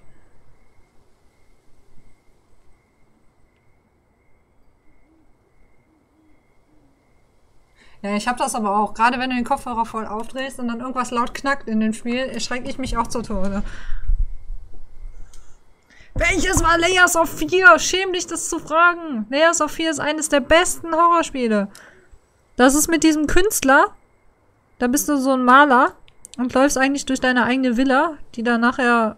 A: Ja, ich habe das aber auch. Gerade wenn du den Kopfhörer voll aufdrehst und dann irgendwas laut knackt in dem Spiel, erschrecke ich mich auch zu Tode. Welches war Layers of Fear? Schäm dich, das zu fragen. Layers of Fear ist eines der besten Horrorspiele. Das ist mit diesem Künstler. Da bist du so ein Maler und läufst eigentlich durch deine eigene Villa, die dann nachher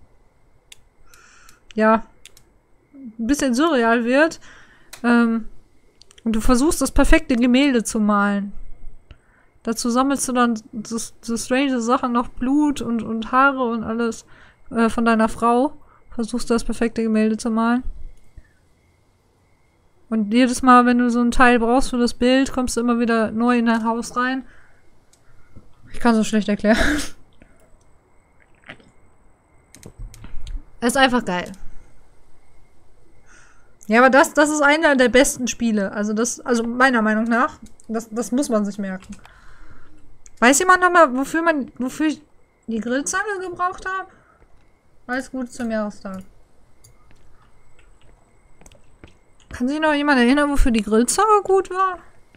A: ja ein bisschen surreal wird. Und du versuchst, das perfekte Gemälde zu malen. Dazu sammelst du dann so strange Sachen, noch Blut und Haare und alles von deiner Frau. Versuchst du, das perfekte Gemälde zu malen. Und jedes Mal, wenn du so ein Teil brauchst für das Bild, kommst du immer wieder neu in dein Haus rein. Ich kann es so schlecht erklären. Es ist einfach geil. Ja, aber das ist einer der besten Spiele. Also meiner Meinung nach. Das muss man sich merken. Weiß jemand noch mal, wofür ich die Grillzange gebraucht habe? Alles Gute zum Jahrestag. Kann sich noch jemand erinnern, wofür die Grillzange gut war?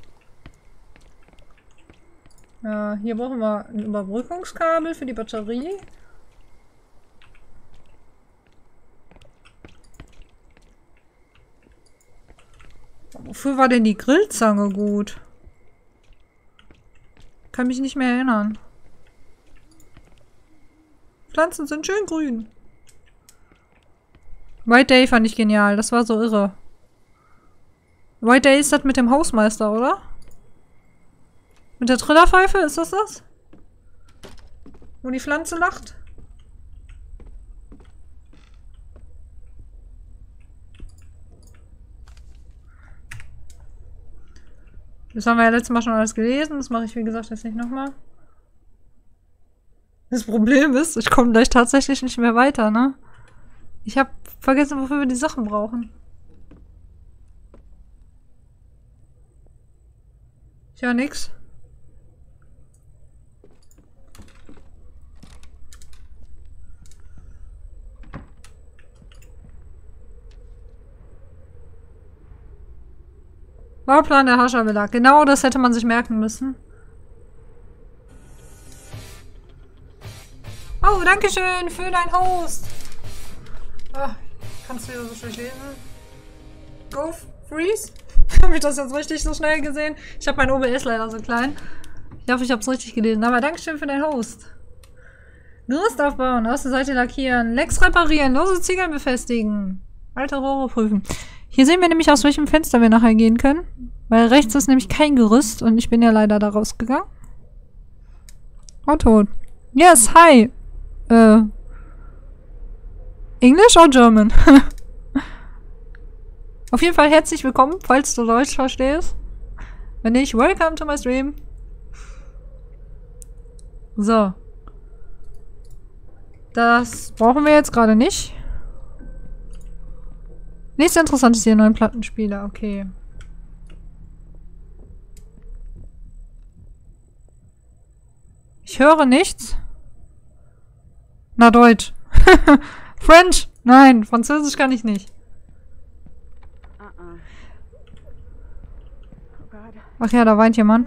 A: Ja, hier brauchen wir ein Überbrückungskabel für die Batterie. Wofür war denn die Grillzange gut? Kann mich nicht mehr erinnern. Pflanzen sind schön grün. White Day fand ich genial. Das war so irre. White Day ist das mit dem Hausmeister, oder? Mit der Trillerpfeife? Ist das das? Wo die Pflanze lacht? Das haben wir ja letztes Mal schon alles gelesen. Das mache ich, wie gesagt, jetzt nicht nochmal. Das Problem ist, ich komme gleich tatsächlich nicht mehr weiter, ne? Ich habe vergessen, wofür wir die Sachen brauchen. Ich höre nix. Bauplan der Hascha-Villa. Genau das hätte man sich merken müssen. Oh, danke schön für dein Host. Ah, kannst du hier so schön lesen? Go Freeze? Habe ich das jetzt richtig so schnell gesehen? Ich habe mein OBS leider so klein. Ich hoffe, ich habe es richtig gelesen. Aber Dankeschön für dein Host. Gerüst aufbauen, aus der Seite lackieren, Lecks reparieren, lose Ziegeln befestigen, alte Rohre prüfen. Hier sehen wir nämlich, aus welchem Fenster wir nachher gehen können. Weil rechts ist nämlich kein Gerüst und ich bin ja leider da rausgegangen. Oh, tot. Yes, hi. English or German? Auf jeden Fall herzlich willkommen, falls du Deutsch verstehst. Wenn nicht, welcome to my stream. So. Das brauchen wir jetzt gerade nicht. Nächstes interessant ist hier 9 Plattenspieler, okay. Ich höre nichts. Na, Deutsch. French? Nein, Französisch kann ich nicht. Ach ja, da weint jemand.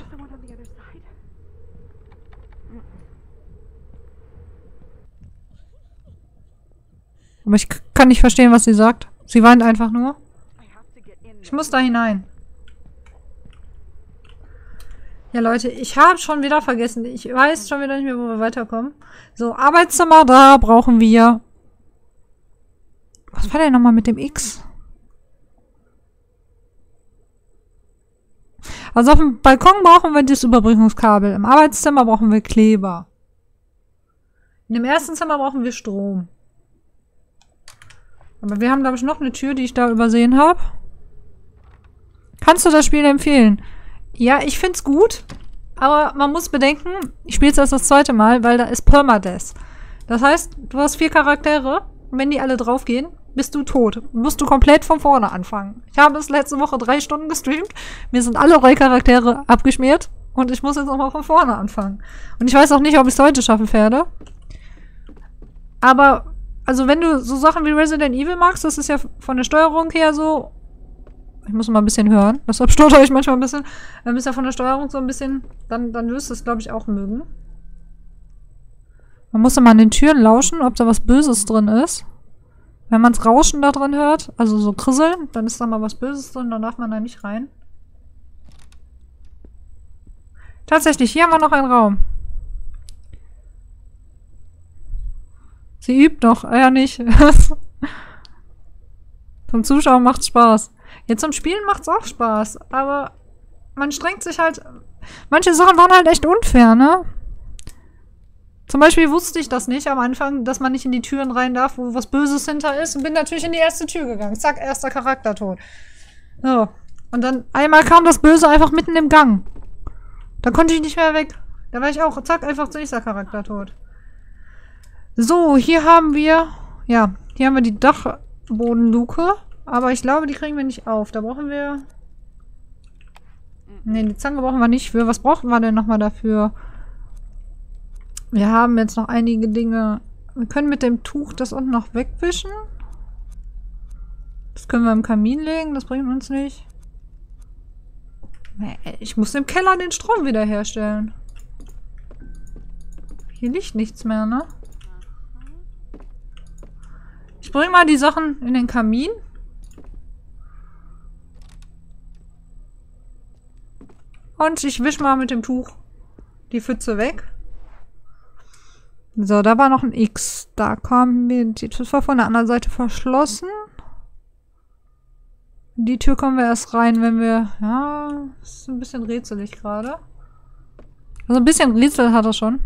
A: Aber ich kann nicht verstehen, was sie sagt. Sie weint einfach nur. Ich muss da hinein. Ja, Leute, ich habe schon wieder vergessen. Ich weiß schon wieder nicht mehr, wo wir weiterkommen. So, Arbeitszimmer, da brauchen wir... Was war denn nochmal mit dem X? Also auf dem Balkon brauchen wir das Überbrückungskabel. Im Arbeitszimmer brauchen wir Kleber. In dem ersten Zimmer brauchen wir Strom. Aber wir haben, glaube ich, noch eine Tür, die ich da übersehen habe. Kannst du das Spiel empfehlen? Ja, ich find's gut. Aber man muss bedenken, ich spiele es erst das zweite Mal, weil da ist Permadeath. Das heißt, du hast 4 Charaktere. Und wenn die alle draufgehen, bist du tot. Musst du komplett von vorne anfangen. Ich habe es letzte Woche 3 Stunden gestreamt. Mir sind alle 3 Charaktere abgeschmiert. Und ich muss jetzt nochmal von vorne anfangen. Und ich weiß auch nicht, ob ich es heute schaffen werde. Aber, also wenn du so Sachen wie Resident Evil magst, das ist ja von der Steuerung her so... Ich muss mal ein bisschen hören. Deshalb stotter ich manchmal ein bisschen. Dann ist ja von der Steuerung so ein bisschen... Dann wirst du es, glaube ich, auch mögen. Man muss immer an den Türen lauschen, ob da was Böses drin ist. Wenn man das Rauschen da drin hört, also so krisseln, dann ist da mal was Böses drin, dann darf man da nicht rein. Tatsächlich, hier haben wir noch einen Raum. Sie übt noch, ja nicht. Zum Zuschauen macht's Spaß. Jetzt zum Spielen macht's auch Spaß, aber man strengt sich halt... Manche Sachen waren halt echt unfair, ne? Zum Beispiel wusste ich das nicht am Anfang, dass man nicht in die Türen rein darf, wo was Böses hinter ist und bin natürlich in die erste Tür gegangen. Zack, erster Charaktertod. So. Und dann einmal kam das Böse einfach mitten im Gang. Da konnte ich nicht mehr weg. Da war ich auch, zack, einfach zu nächster Charaktertod. So, hier haben wir, ja, hier haben wir die Dachbodenluke. Aber ich glaube, die kriegen wir nicht auf. Da brauchen wir... Ne, die Zange brauchen wir nicht für. Was brauchen wir denn nochmal dafür? Wir haben jetzt noch einige Dinge. Wir können mit dem Tuch das unten noch wegwischen. Das können wir im Kamin legen. Das bringt uns nicht. Ich muss im Keller den Strom wiederherstellen. Hier liegt nichts mehr, ne? Ich bringe mal die Sachen in den Kamin. Und ich wische mal mit dem Tuch die Pfütze weg. So, da war noch ein X. Da kam mir die Tür von der anderen Seite verschlossen. In die Tür kommen wir erst rein, wenn wir... Ja, das ist ein bisschen rätselig gerade. Also ein bisschen Rätsel hat er schon.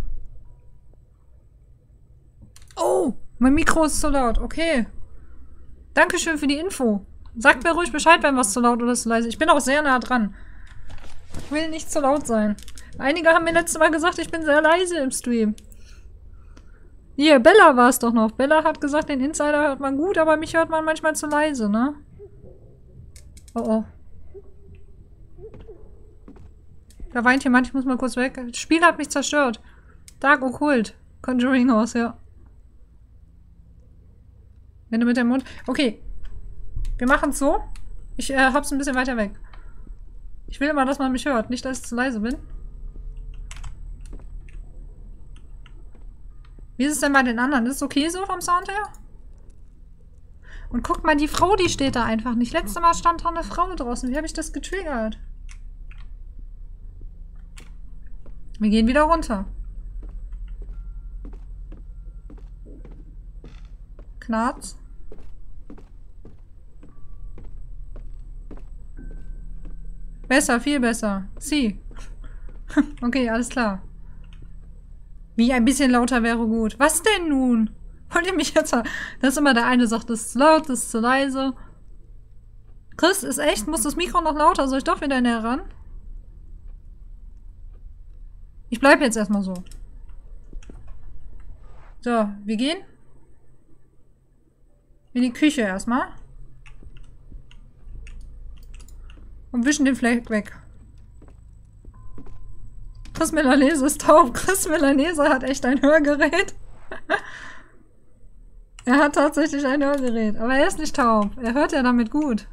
A: Oh, mein Mikro ist zu laut. Okay. Dankeschön für die Info. Sagt mir ruhig Bescheid, wenn was zu laut oder zu leise ist. Ich bin auch sehr nah dran. Ich will nicht zu laut sein. Einige haben mir letztes Mal gesagt, ich bin sehr leise im Stream. Hier, Bella war es doch noch. Bella hat gesagt, den Insider hört man gut, aber mich hört man manchmal zu leise, ne? Oh oh. Da weint jemand, ich muss mal kurz weg. Das Spiel hat mich zerstört. Dark Occult. Conjuring House, ja. Wenn du mit dem Mund... Okay. Wir machen es so. Ich hab's ein bisschen weiter weg. Ich will immer, dass man mich hört. Nicht, dass ich zu leise bin. Wie ist es denn bei den anderen? Ist es okay so vom Sound her? Und guck mal, die Frau, die steht da einfach nicht. Letztes Mal stand da eine Frau draußen. Wie habe ich das getriggert? Wir gehen wieder runter. Knarz. Besser, viel besser. Zieh. Okay, alles klar. Wie ein bisschen lauter wäre gut. Was denn nun? Wollt ihr mich jetzt... Das ist immer der eine sagt, das ist zu laut, das ist zu leise. Chris, ist echt? Muss das Mikro noch lauter? Soll ich doch wieder näher ran? Ich bleibe jetzt erstmal so. So, wir gehen. In die Küche erstmal. Und wischen den Fleck weg. Chris Milanese ist taub. Chris Milanese hat echt ein Hörgerät. Er hat tatsächlich ein Hörgerät. Aber er ist nicht taub. Er hört ja damit gut.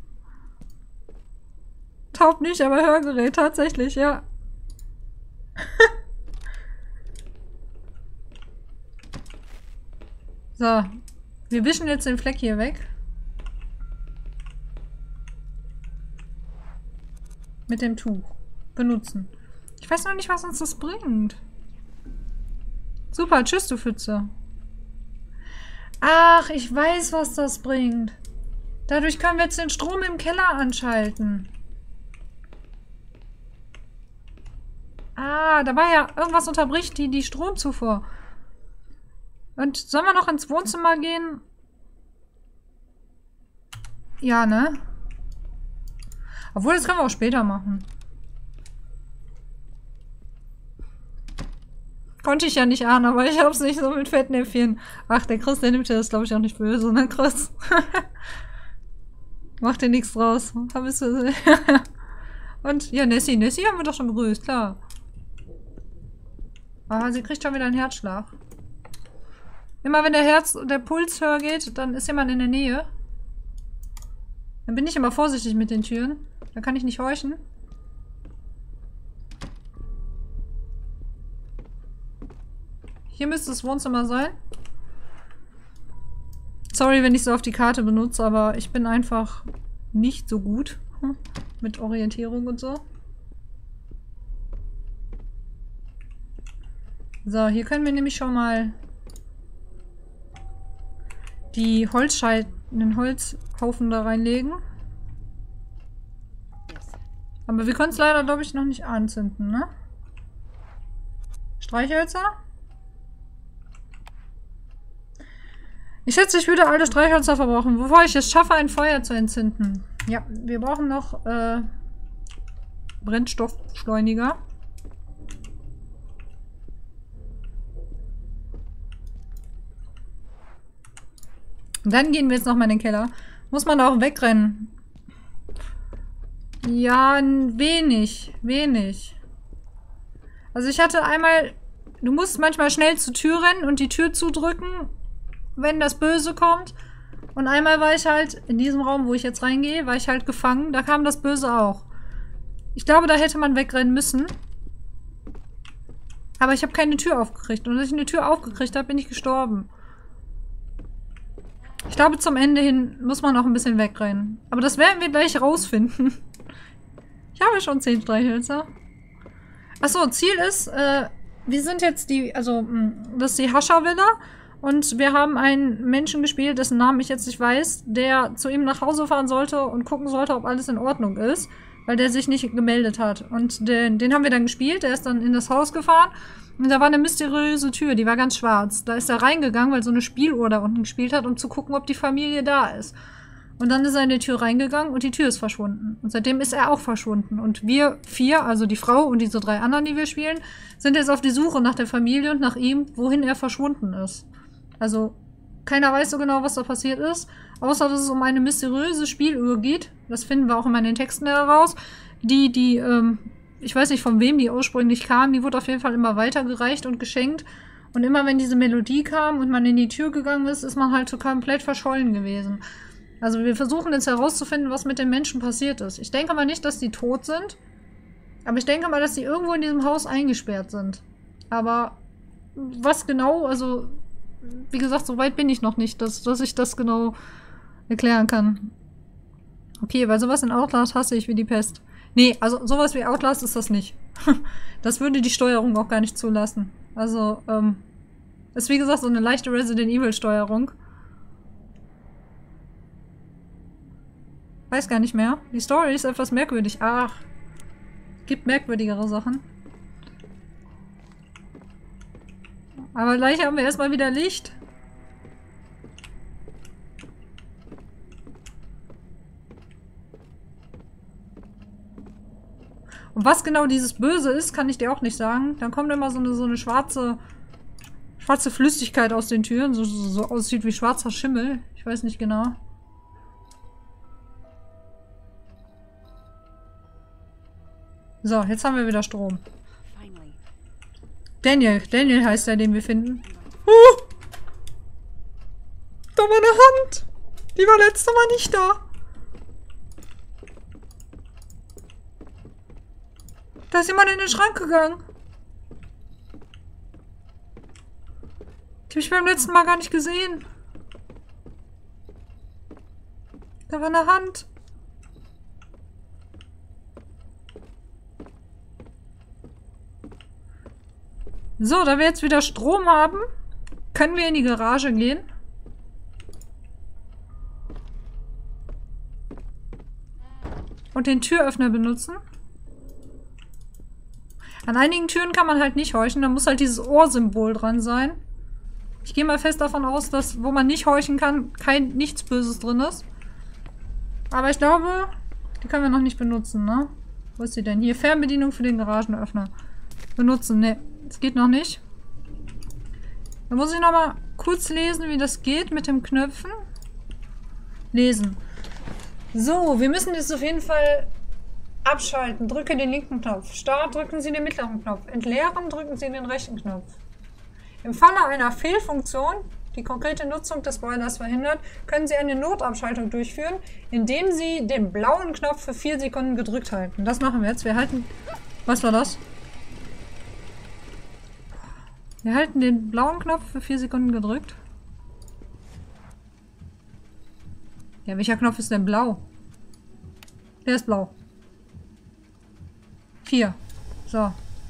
A: Taub nicht, aber Hörgerät. Tatsächlich, ja. So. Wir wischen jetzt den Fleck hier weg. Mit dem Tuch. Benutzen. Ich weiß noch nicht, was uns das bringt. Super, tschüss, du Pfütze. Ach, ich weiß, was das bringt. Dadurch können wir jetzt den Strom im Keller anschalten. Ah, da war ja irgendwas unterbricht die Stromzufuhr. Und sollen wir noch ins Wohnzimmer gehen? Ja, ne? Obwohl, das können wir auch später machen. Konnte ich ja nicht ahnen, aber ich hab's nicht so mit Fettnäpfchen. Ach, der Chris, der nimmt ja das, glaube ich, auch nicht böse, ne, Chris? Macht dir nichts draus. Und ja, Nessie. Nessie haben wir doch schon begrüßt, klar. Ah, sie kriegt schon wieder einen Herzschlag. Immer wenn der Puls höher geht, dann ist jemand in der Nähe. Dann bin ich immer vorsichtig mit den Türen. Dann kann ich nicht horchen. Hier müsste das Wohnzimmer sein. Sorry, wenn ich so auf die Karte benutze, aber ich bin einfach nicht so gut mit Orientierung und so. So, hier können wir nämlich schon mal die den Holzhaufen da reinlegen. Aber wir können es leider, glaube ich, noch nicht anzünden, ne? Streichhölzer? Ich schätze, ich würde alle Streichhölzer verbrauchen, bevor ich es schaffe, ein Feuer zu entzünden. Ja, wir brauchen noch Brennstoffschleuniger. Und dann gehen wir jetzt nochmal in den Keller. Muss man da auch wegrennen? Ja, wenig. Also ich hatte einmal... Du musst manchmal schnell zur Tür rennen und die Tür zudrücken, wenn das Böse kommt. Und einmal war ich halt, in diesem Raum, wo ich jetzt reingehe, war ich halt gefangen. Da kam das Böse auch. Ich glaube, da hätte man wegrennen müssen. Aber ich habe keine Tür aufgekriegt. Und als ich eine Tür aufgekriegt habe, bin ich gestorben. Ich glaube, zum Ende hin muss man noch ein bisschen wegrennen. Aber das werden wir gleich rausfinden. Ich habe schon 10 Streichhölzer. Achso, Ziel ist, wir sind jetzt das ist die Hascha-Villa. Und wir haben einen Menschen gespielt, dessen Namen ich jetzt nicht weiß, der zu ihm nach Hause fahren sollte und gucken sollte, ob alles in Ordnung ist. Weil der sich nicht gemeldet hat. Und den haben wir dann gespielt. Der ist dann in das Haus gefahren. Und da war eine mysteriöse Tür, die war ganz schwarz. Da ist er reingegangen, weil so eine Spieluhr da unten gespielt hat, um zu gucken, ob die Familie da ist. Und dann ist er in die Tür reingegangen und die Tür ist verschwunden. Und seitdem ist er auch verschwunden. Und wir 4, also die Frau und diese 3 anderen, die wir spielen, sind jetzt auf die Suche nach der Familie und nach ihm, wohin er verschwunden ist. Also, keiner weiß so genau, was da passiert ist. Außer, dass es um eine mysteriöse Spieluhr geht. Das finden wir auch immer in den Texten heraus. Ich weiß nicht, von wem die ursprünglich kam. Die wurde auf jeden Fall immer weitergereicht und geschenkt. Und immer, wenn diese Melodie kam und man in die Tür gegangen ist, ist man halt so komplett verschollen gewesen. Also wir versuchen jetzt herauszufinden, was mit den Menschen passiert ist. Ich denke mal nicht, dass die tot sind. Aber ich denke mal, dass die irgendwo in diesem Haus eingesperrt sind. Aber was genau, also wie gesagt, so weit bin ich noch nicht, dass ich das genau erklären kann. Okay, weil sowas in Outlast hasse ich wie die Pest. Nee, also sowas wie Outlast ist das nicht. Das würde die Steuerung auch gar nicht zulassen. Also, ist wie gesagt so eine leichte Resident Evil Steuerung. Weiß gar nicht mehr. Die Story ist etwas merkwürdig. Ach, gibt merkwürdigere Sachen. Aber gleich haben wir erstmal wieder Licht. Und was genau dieses Böse ist, kann ich dir auch nicht sagen. Dann kommt immer so eine schwarze Flüssigkeit aus den Türen. So aussieht wie schwarzer Schimmel. Ich weiß nicht genau. So, jetzt haben wir wieder Strom. Daniel heißt der, den wir finden. Da war eine Hand. Die war letztes Mal nicht da. Da ist jemand in den Schrank gegangen. Die habe ich beim letzten Mal gar nicht gesehen. Da war eine Hand. So, da wir jetzt wieder Strom haben, können wir in die Garage gehen. Und den Türöffner benutzen. An einigen Türen kann man halt nicht horchen, da muss halt dieses Ohrsymbol dran sein. Ich gehe mal fest davon aus, dass, wo man nicht horchen kann, nichts Böses drin ist. Aber ich glaube, die können wir noch nicht benutzen, ne? Wo ist sie denn? Hier, Fernbedienung für den Garagenöffner. Benutzen, ne. Das geht noch nicht. Da muss ich noch mal kurz lesen, wie das geht mit dem Knöpfen. Lesen. So, wir müssen jetzt auf jeden Fall Abschalten. Drücke den linken Knopf. Start. Drücken Sie den mittleren Knopf. Entleeren. Drücken Sie den rechten Knopf. Im Falle einer Fehlfunktion, die konkrete Nutzung des Boilers verhindert, können Sie eine Notabschaltung durchführen, indem Sie den blauen Knopf für 4 Sekunden gedrückt halten. Das machen wir jetzt. Wir halten... Was war das? Wir halten den blauen Knopf für 4 Sekunden gedrückt. Ja, welcher Knopf ist denn blau? Der ist blau. 4. So.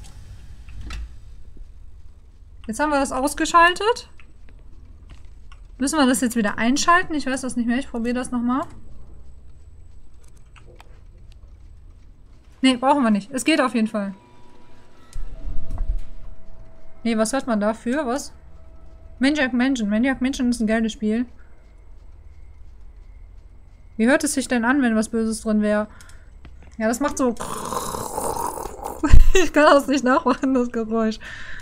A: Jetzt haben wir das ausgeschaltet. Müssen wir das jetzt wieder einschalten? Ich weiß das nicht mehr. Ich probiere das nochmal. Ne, brauchen wir nicht. Es geht auf jeden Fall. Ne, was hat man dafür? Was? Maniac Mansion. Maniac Mansion ist ein geiles Spiel. Wie hört es sich denn an, wenn was Böses drin wäre? Ja, das macht so... Ich kann das nicht nachmachen, das Geräusch.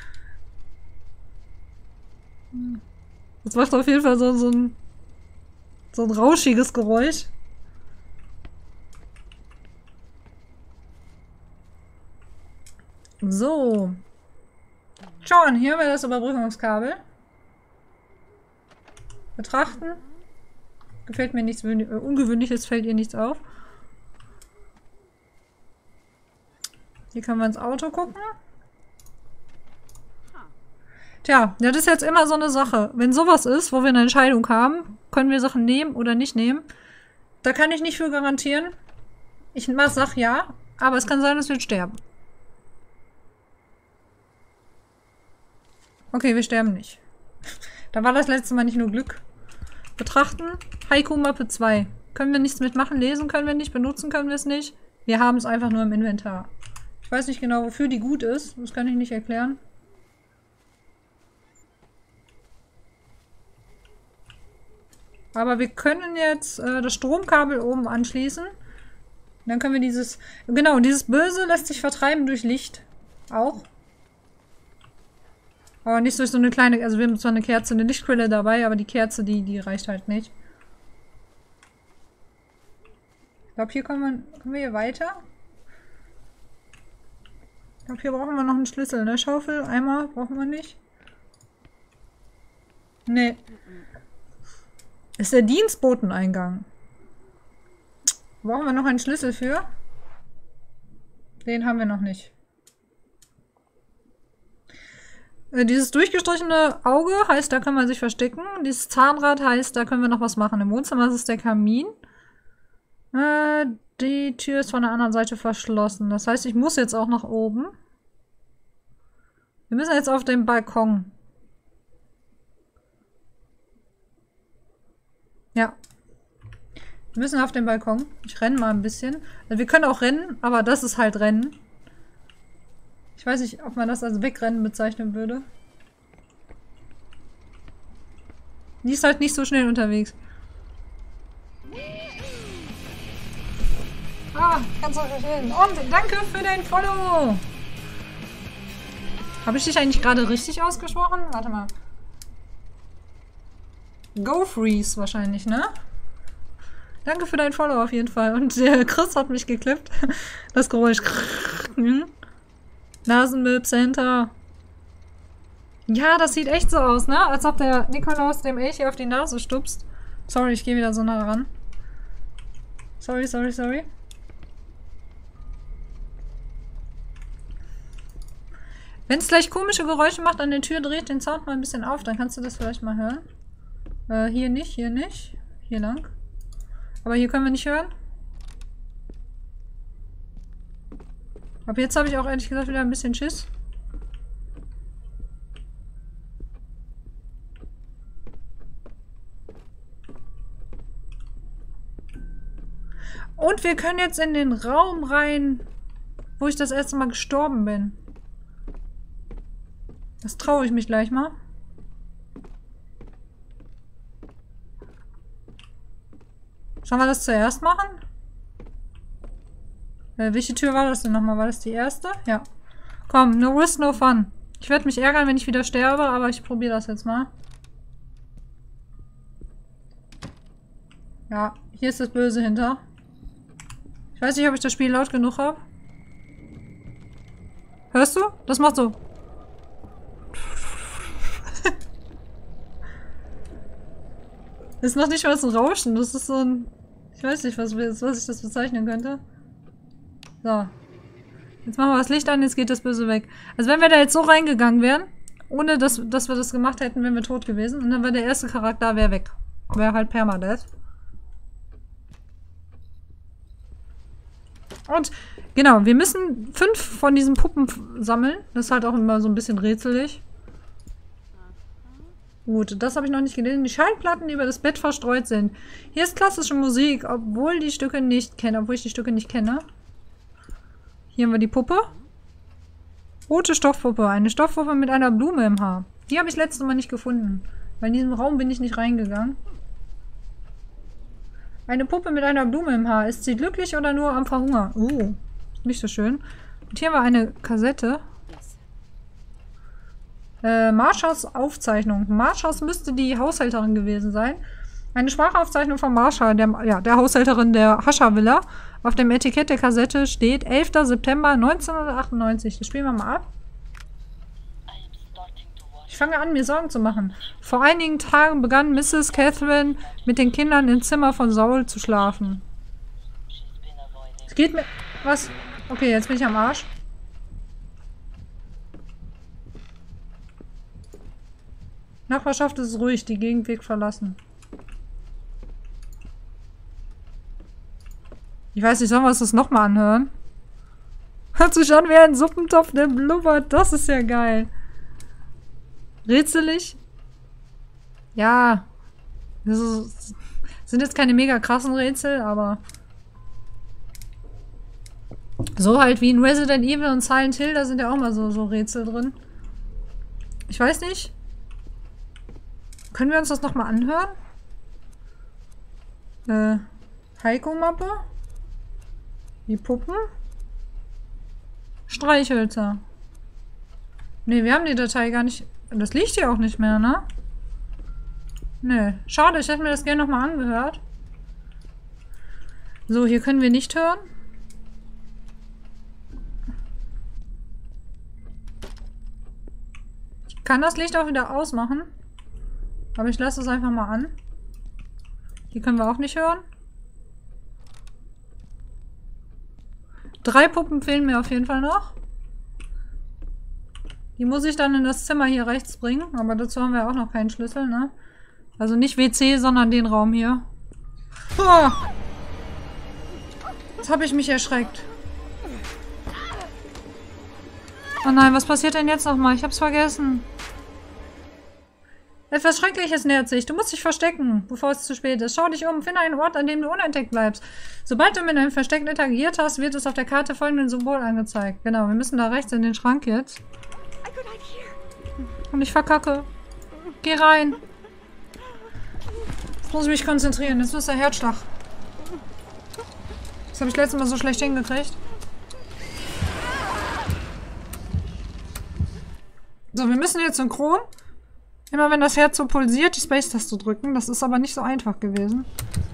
A: Das macht auf jeden Fall so ein rauschiges Geräusch. So. Schauen, hier haben wir das Überbrückungskabel. Betrachten. Gefällt mir nichts Ungewöhnliches, fällt ihr nichts auf. Hier können wir ins Auto gucken. Tja, das ist jetzt immer so eine Sache. Wenn sowas ist, wo wir eine Entscheidung haben, können wir Sachen nehmen oder nicht nehmen. Da kann ich nicht für garantieren. Ich sag ja, aber es kann sein, dass wir sterben. Okay, wir sterben nicht. Da war das letzte Mal nicht nur Glück. Betrachten. Haiku-Mappe 2. Können wir nichts mitmachen, lesen können wir nicht, benutzen können wir es nicht. Wir haben es einfach nur im Inventar. Ich weiß nicht genau, wofür die gut ist. Das kann ich nicht erklären. Aber wir können jetzt das Stromkabel oben anschließen. Dann können wir dieses... Genau, dieses Böse lässt sich vertreiben durch Licht. Auch. Aber nicht durch so eine kleine... Also wir haben zwar eine Kerze, eine Lichtquelle dabei, aber die Kerze, die reicht halt nicht. Ich glaube, hier können wir hier weiter. Ich glaube, hier brauchen wir noch einen Schlüssel, ne? Schaufel, Eimer brauchen wir nicht. Nee. Ist der Dienstboteneingang. Brauchen wir noch einen Schlüssel für? Den haben wir noch nicht. Dieses durchgestrichene Auge heißt, da kann man sich verstecken. Dieses Zahnrad heißt, da können wir noch was machen. Im Wohnzimmer ist es der Kamin. Die Tür ist von der anderen Seite verschlossen. Das heißt, ich muss jetzt auch nach oben. Wir müssen jetzt auf den Balkon. Ja. Wir müssen auf den Balkon. Ich renne mal ein bisschen. Also wir können auch rennen, aber das ist halt Rennen. Ich weiß nicht, ob man das als Wegrennen bezeichnen würde. Die ist halt nicht so schnell unterwegs. Ah, ganz schön. Und danke für dein Follow. Habe ich dich eigentlich gerade richtig ausgesprochen? Warte mal. Go Freeze wahrscheinlich, ne? Danke für dein Follow auf jeden Fall. Und der Chris hat mich geklippt. Das Geräusch. Nasenmilb Center. Ja, das sieht echt so aus, ne? Als ob der Nikolaus dem Elch auf die Nase stupst. Sorry, ich gehe wieder so nah ran. Sorry. Wenn es gleich komische Geräusche macht an der Tür, dreht den Sound mal ein bisschen auf. Dann kannst du das vielleicht mal hören. Hier nicht. Hier lang. Aber hier können wir nicht hören. Ab jetzt habe ich auch ehrlich gesagt wieder ein bisschen Schiss. Und wir können jetzt in den Raum rein, wo ich das erste Mal gestorben bin. Das traue ich mich gleich mal. Sollen wir das zuerst machen? Welche Tür war das denn nochmal? War das die erste? Ja. Komm, no risk, no fun. Ich werde mich ärgern, wenn ich wieder sterbe, aber ich probiere das jetzt mal. Ja, hier ist das Böse hinter. Ich weiß nicht, ob ich das Spiel laut genug habe. Hörst du? Das macht so. Das ist noch nicht mal so ein Rauschen. Das ist so ein... Ich weiß nicht, was ich das bezeichnen könnte. So. Jetzt machen wir das Licht an, jetzt geht das Böse weg. Also wenn wir da jetzt so reingegangen wären, ohne dass wir das gemacht hätten, wären wir tot gewesen. Und dann wäre der erste Charakter weg. Wäre halt Permadeath. Und genau, wir müssen 5 von diesen Puppen sammeln. Das ist halt auch immer so ein bisschen rätselig. Gut, das habe ich noch nicht gelesen. Die Schallplatten, die über das Bett verstreut sind. Hier ist klassische Musik, obwohl ich die Stücke nicht kenne. Hier haben wir die Puppe. Rote Stoffpuppe. Eine Stoffpuppe mit einer Blume im Haar. Die habe ich letztes Mal nicht gefunden. Weil in diesem Raum bin ich nicht reingegangen. Eine Puppe mit einer Blume im Haar. Ist sie glücklich oder nur am Verhungern? Nicht so schön. Und hier war eine Kassette. Marshas Aufzeichnung. Marshas müsste die Haushälterin gewesen sein. Eine Sprachaufzeichnung von Marsha, der Haushälterin der Hascha-Villa. Auf dem Etikett der Kassette steht 11. September 1998. Das spielen wir mal ab. Ich fange an, mir Sorgen zu machen. Vor einigen Tagen begann Mrs. Catherine mit den Kindern im Zimmer von Saul zu schlafen. Es geht mir... Was? Okay, jetzt bin ich am Arsch. Nachbarschaft ist ruhig, die Gegend wird verlassen. Ich weiß nicht, sollen wir uns das nochmal anhören? Hört sich an wie ein Suppentopf, der blubbert. Das ist ja geil. Rätselig? Ja. Das sind jetzt keine mega krassen Rätsel, aber... So halt wie in Resident Evil und Silent Hill, da sind ja auch mal so Rätsel drin. Ich weiß nicht. Können wir uns das nochmal anhören? Heiko-Mappe? Die Puppen? Streichhölzer. Ne, wir haben die Datei gar nicht... Das liegt hier auch nicht mehr, ne? Ne, schade, ich hätte mir das gerne nochmal angehört. So, hier können wir nicht hören. Ich kann das Licht auch wieder ausmachen. Aber ich lasse es einfach mal an. Hier können wir auch nicht hören. 3 Puppen fehlen mir auf jeden Fall noch. Die muss ich dann in das Zimmer hier rechts bringen. Aber dazu haben wir auch noch keinen Schlüssel, ne? Also nicht WC, sondern den Raum hier. Oh! Jetzt habe ich mich erschreckt. Oh nein, was passiert denn jetzt nochmal? Ich hab's vergessen. Etwas Schreckliches nähert sich. Du musst dich verstecken, bevor es zu spät ist. Schau dich um, finde einen Ort, an dem du unentdeckt bleibst. Sobald du mit einem Versteck interagiert hast, wird es auf der Karte folgendes Symbol angezeigt. Genau, wir müssen da rechts in den Schrank jetzt. Und ich verkacke. Geh rein. Jetzt muss ich mich konzentrieren. Jetzt ist der Herzschlag. Das habe ich letztes Mal so schlecht hingekriegt. So, wir müssen jetzt synchron. Immer wenn das Herz so pulsiert, die Space-Taste drücken. Das ist aber nicht so einfach gewesen.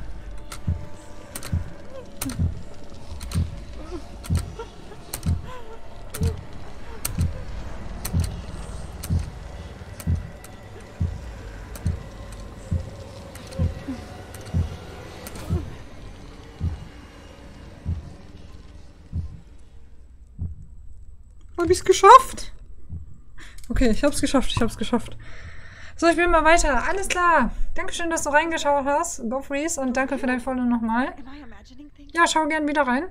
A: Hab ich's geschafft? Okay, ich hab's geschafft, So, ich will mal weiter. Alles klar. Dankeschön, dass du reingeschaut hast, GoFreeze, und danke für dein Follow nochmal. Ja, schau gern wieder rein.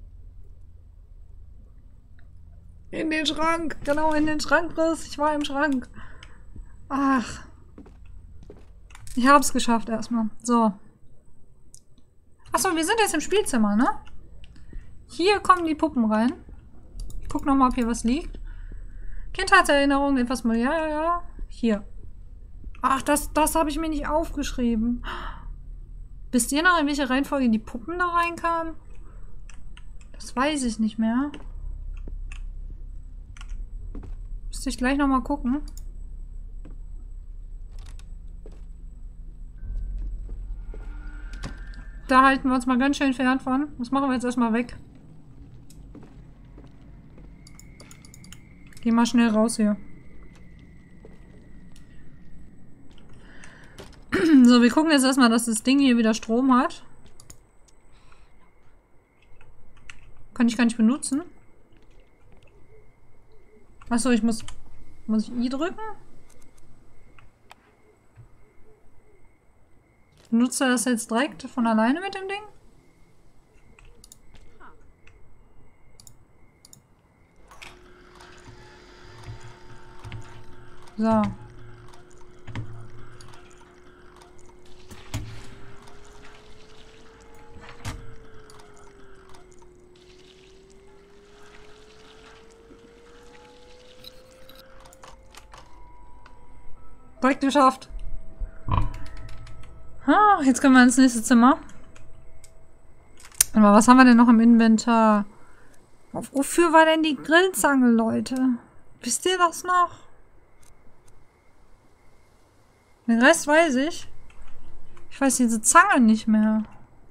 A: In den Schrank. Genau, in den Schrank, Chris. Ich war im Schrank. Ach. Ich hab's geschafft erstmal. So. Achso, wir sind jetzt im Spielzimmer, ne? Hier kommen die Puppen rein. Ich guck nochmal, ob hier was liegt. Kindheitserinnerung, etwas mal. Ja. Hier. Ach, das habe ich mir nicht aufgeschrieben. Wisst ihr noch, in welche Reihenfolge die Puppen da reinkamen? Das weiß ich nicht mehr. Müsste ich gleich nochmal gucken. Da halten wir uns mal ganz schön fern von. Das machen wir jetzt erstmal weg. Geh mal schnell raus hier. So, wir gucken jetzt erstmal, dass das Ding hier wieder Strom hat. Kann ich gar nicht benutzen. Achso, muss ich I drücken? Benutzt er das jetzt direkt von alleine mit dem Ding? So. Projekt geschafft. Ah, jetzt können wir ins nächste Zimmer. Aber was haben wir denn noch im Inventar? Wofür war denn die Grillzange, Leute? Wisst ihr das noch? Den Rest weiß ich. Ich weiß diese Zange nicht mehr.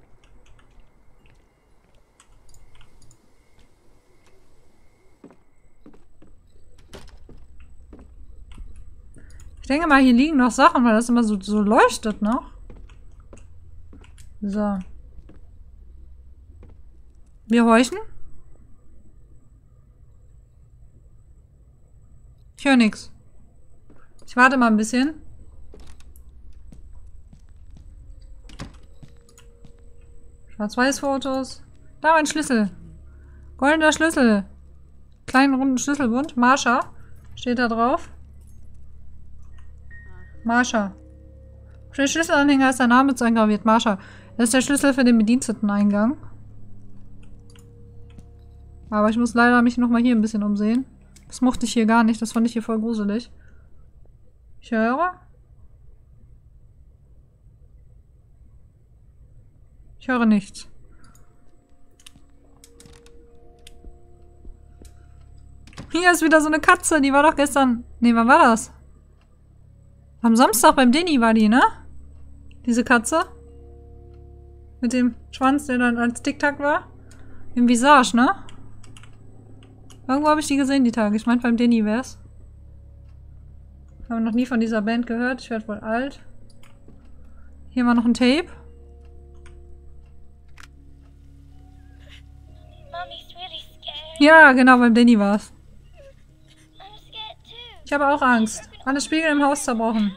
A: Ich denke mal, hier liegen noch Sachen, weil das immer so leuchtet noch. So. Wir horchen. Ich höre nichts. Ich warte mal ein bisschen. Schwarz-Weiß-Fotos. Da war ein Schlüssel. Goldener Schlüssel. Kleinen runden Schlüsselbund. Marsha. Steht da drauf. Marsha. Auf dem Schlüsselanhänger ist der Name zu eingraviert. Marsha. Das ist der Schlüssel für den Bediensteteneingang. Aber ich muss leider mich nochmal hier ein bisschen umsehen. Das mochte ich hier gar nicht. Das fand ich hier voll gruselig. Ich höre. Ich höre nichts. Hier ist wieder so eine Katze. Die war doch gestern... Nee, wann war das? Am Samstag beim Denny war die, ne? Diese Katze. Mit dem Schwanz, der dann als Tic-Tac war. Im Visage, ne? Irgendwo habe ich die gesehen, die Tage. Ich meine, beim Denny wär's. Habe noch nie von dieser Band gehört. Ich werde wohl alt. Hier mal noch ein Tape. Ja, genau, beim Denny war's. Ich habe auch Angst. Alle Spiegel im Haus zerbrochen.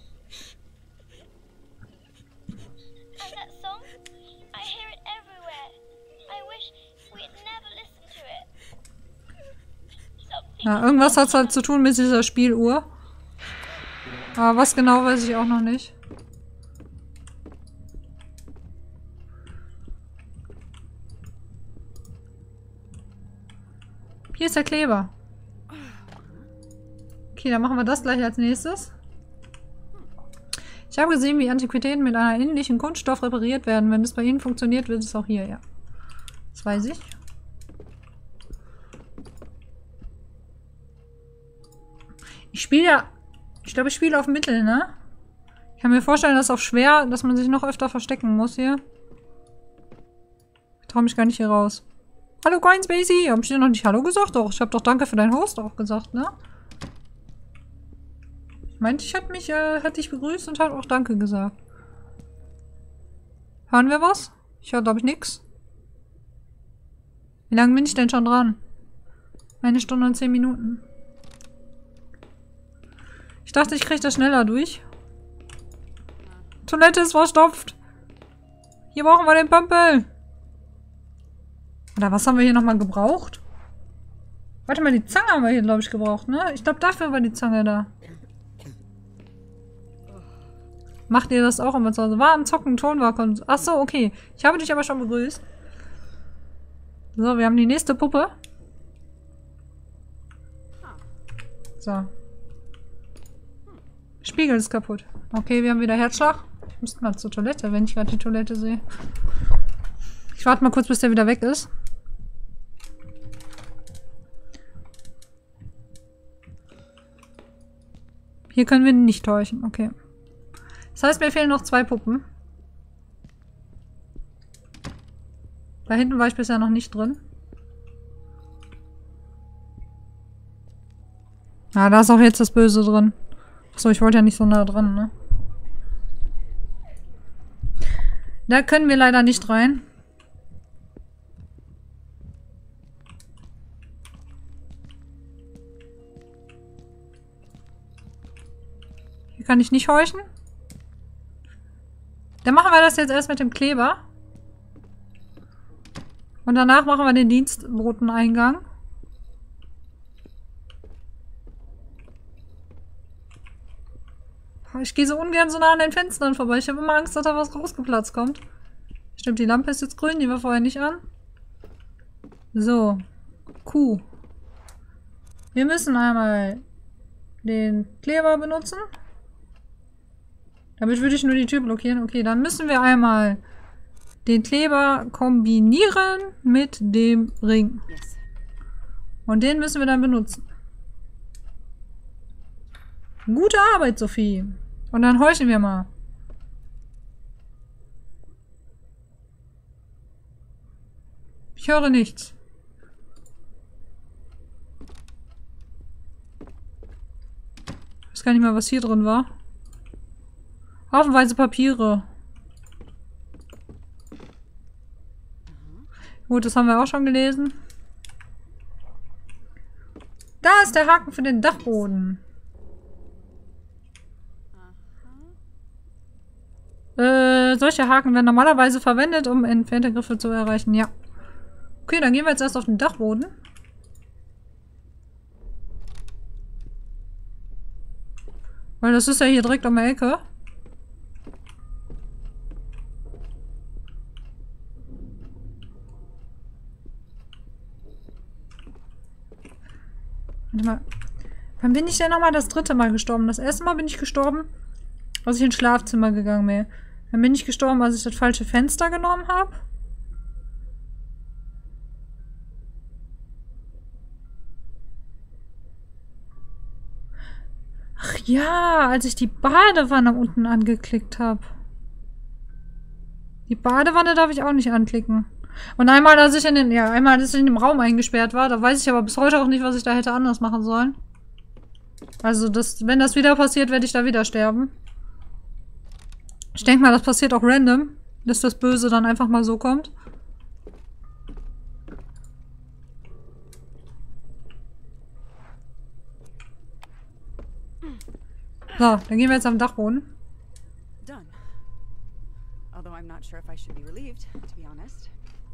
A: Ja, irgendwas hat es halt zu tun mit dieser Spieluhr. Aber was genau, weiß ich auch noch nicht. Hier ist der Kleber. Okay, dann machen wir das gleich als nächstes. Ich habe gesehen, wie Antiquitäten mit einer ähnlichen Kunststoff repariert werden. Wenn es bei Ihnen funktioniert, wird es auch hier, ja. Das weiß ich. Ich spiele ja... Ich glaube, ich spiele auf Mittel, ne? Ich kann mir vorstellen, dass auf schwer, dass man sich noch öfter verstecken muss hier. Ich traue mich gar nicht hier raus. Hallo, Coinspacey! Hab ich dir noch nicht Hallo gesagt? Doch, ich habe doch Danke für deinen Host auch gesagt, ne? Ich meinte, ich hätte dich begrüßt und hat auch Danke gesagt. Hören wir was? Ich höre, glaube ich, nix. Wie lange bin ich denn schon dran? 1 Stunde und 10 Minuten. Ich dachte, ich kriege das schneller durch. Toilette ist verstopft. Hier brauchen wir den Pömpel. Oder was haben wir hier nochmal gebraucht? Warte mal, die Zange haben wir hier, glaube ich, gebraucht, ne? Ich glaube, dafür war die Zange da. Macht ihr das auch immer zu Hause? War am Zocken, Tonwerk und... Achso, okay. Ich habe dich aber schon begrüßt. So, wir haben die nächste Puppe. So. Spiegel ist kaputt. Okay, wir haben wieder Herzschlag. Ich müsste mal zur Toilette, wenn ich gerade die Toilette sehe. Ich warte mal kurz, bis der wieder weg ist. Hier können wir nicht täuschen. Okay. Das heißt, mir fehlen noch 2 Puppen. Da hinten war ich bisher noch nicht drin. Ah, da ist auch jetzt das Böse drin. Achso, ich wollte ja nicht so nah dran, ne? Da können wir leider nicht rein. Hier kann ich nicht horchen. Dann machen wir das jetzt erst mit dem Kleber. Und danach machen wir den Dienstboteneingang. Ich gehe so ungern so nah an den Fenstern vorbei. Ich habe immer Angst, dass da was rausgeplatzt kommt. Stimmt, die Lampe ist jetzt grün, die war vorher nicht an. So. Q. Wir müssen einmal den Kleber benutzen. Damit würde ich nur die Tür blockieren. Okay, dann müssen wir einmal den Kleber kombinieren mit dem Ring.
E: Yes.
A: Und den müssen wir dann benutzen. Gute Arbeit, Sophie. Und dann horchen wir mal. Ich höre nichts. Ich weiß gar nicht mehr, was hier drin war. Haufenweise Papiere. Gut, das haben wir auch schon gelesen. Da ist der Haken für den Dachboden. Solche Haken werden normalerweise verwendet, um entfernte Griffe zu erreichen. Ja. Okay, dann gehen wir jetzt erst auf den Dachboden. Weil das ist ja hier direkt um die Ecke. Warte mal. Wann bin ich denn nochmal das dritte Mal gestorben? Das erste Mal bin ich gestorben, als ich ins Schlafzimmer gegangen bin. Dann bin ich gestorben, als ich das falsche Fenster genommen habe. Ach ja, als ich die Badewanne unten angeklickt habe. Die Badewanne darf ich auch nicht anklicken. Und einmal, als ich in dem Raum eingesperrt war, da weiß ich aber bis heute auch nicht, was ich da hätte anders machen sollen. Also, wenn das wieder passiert, werde ich da wieder sterben. Ich denke mal, das passiert auch random, dass das Böse dann einfach mal so kommt. So, dann gehen wir jetzt am Dachboden.
E: Done. Although I'm not sure if I should be relieved, to be honest.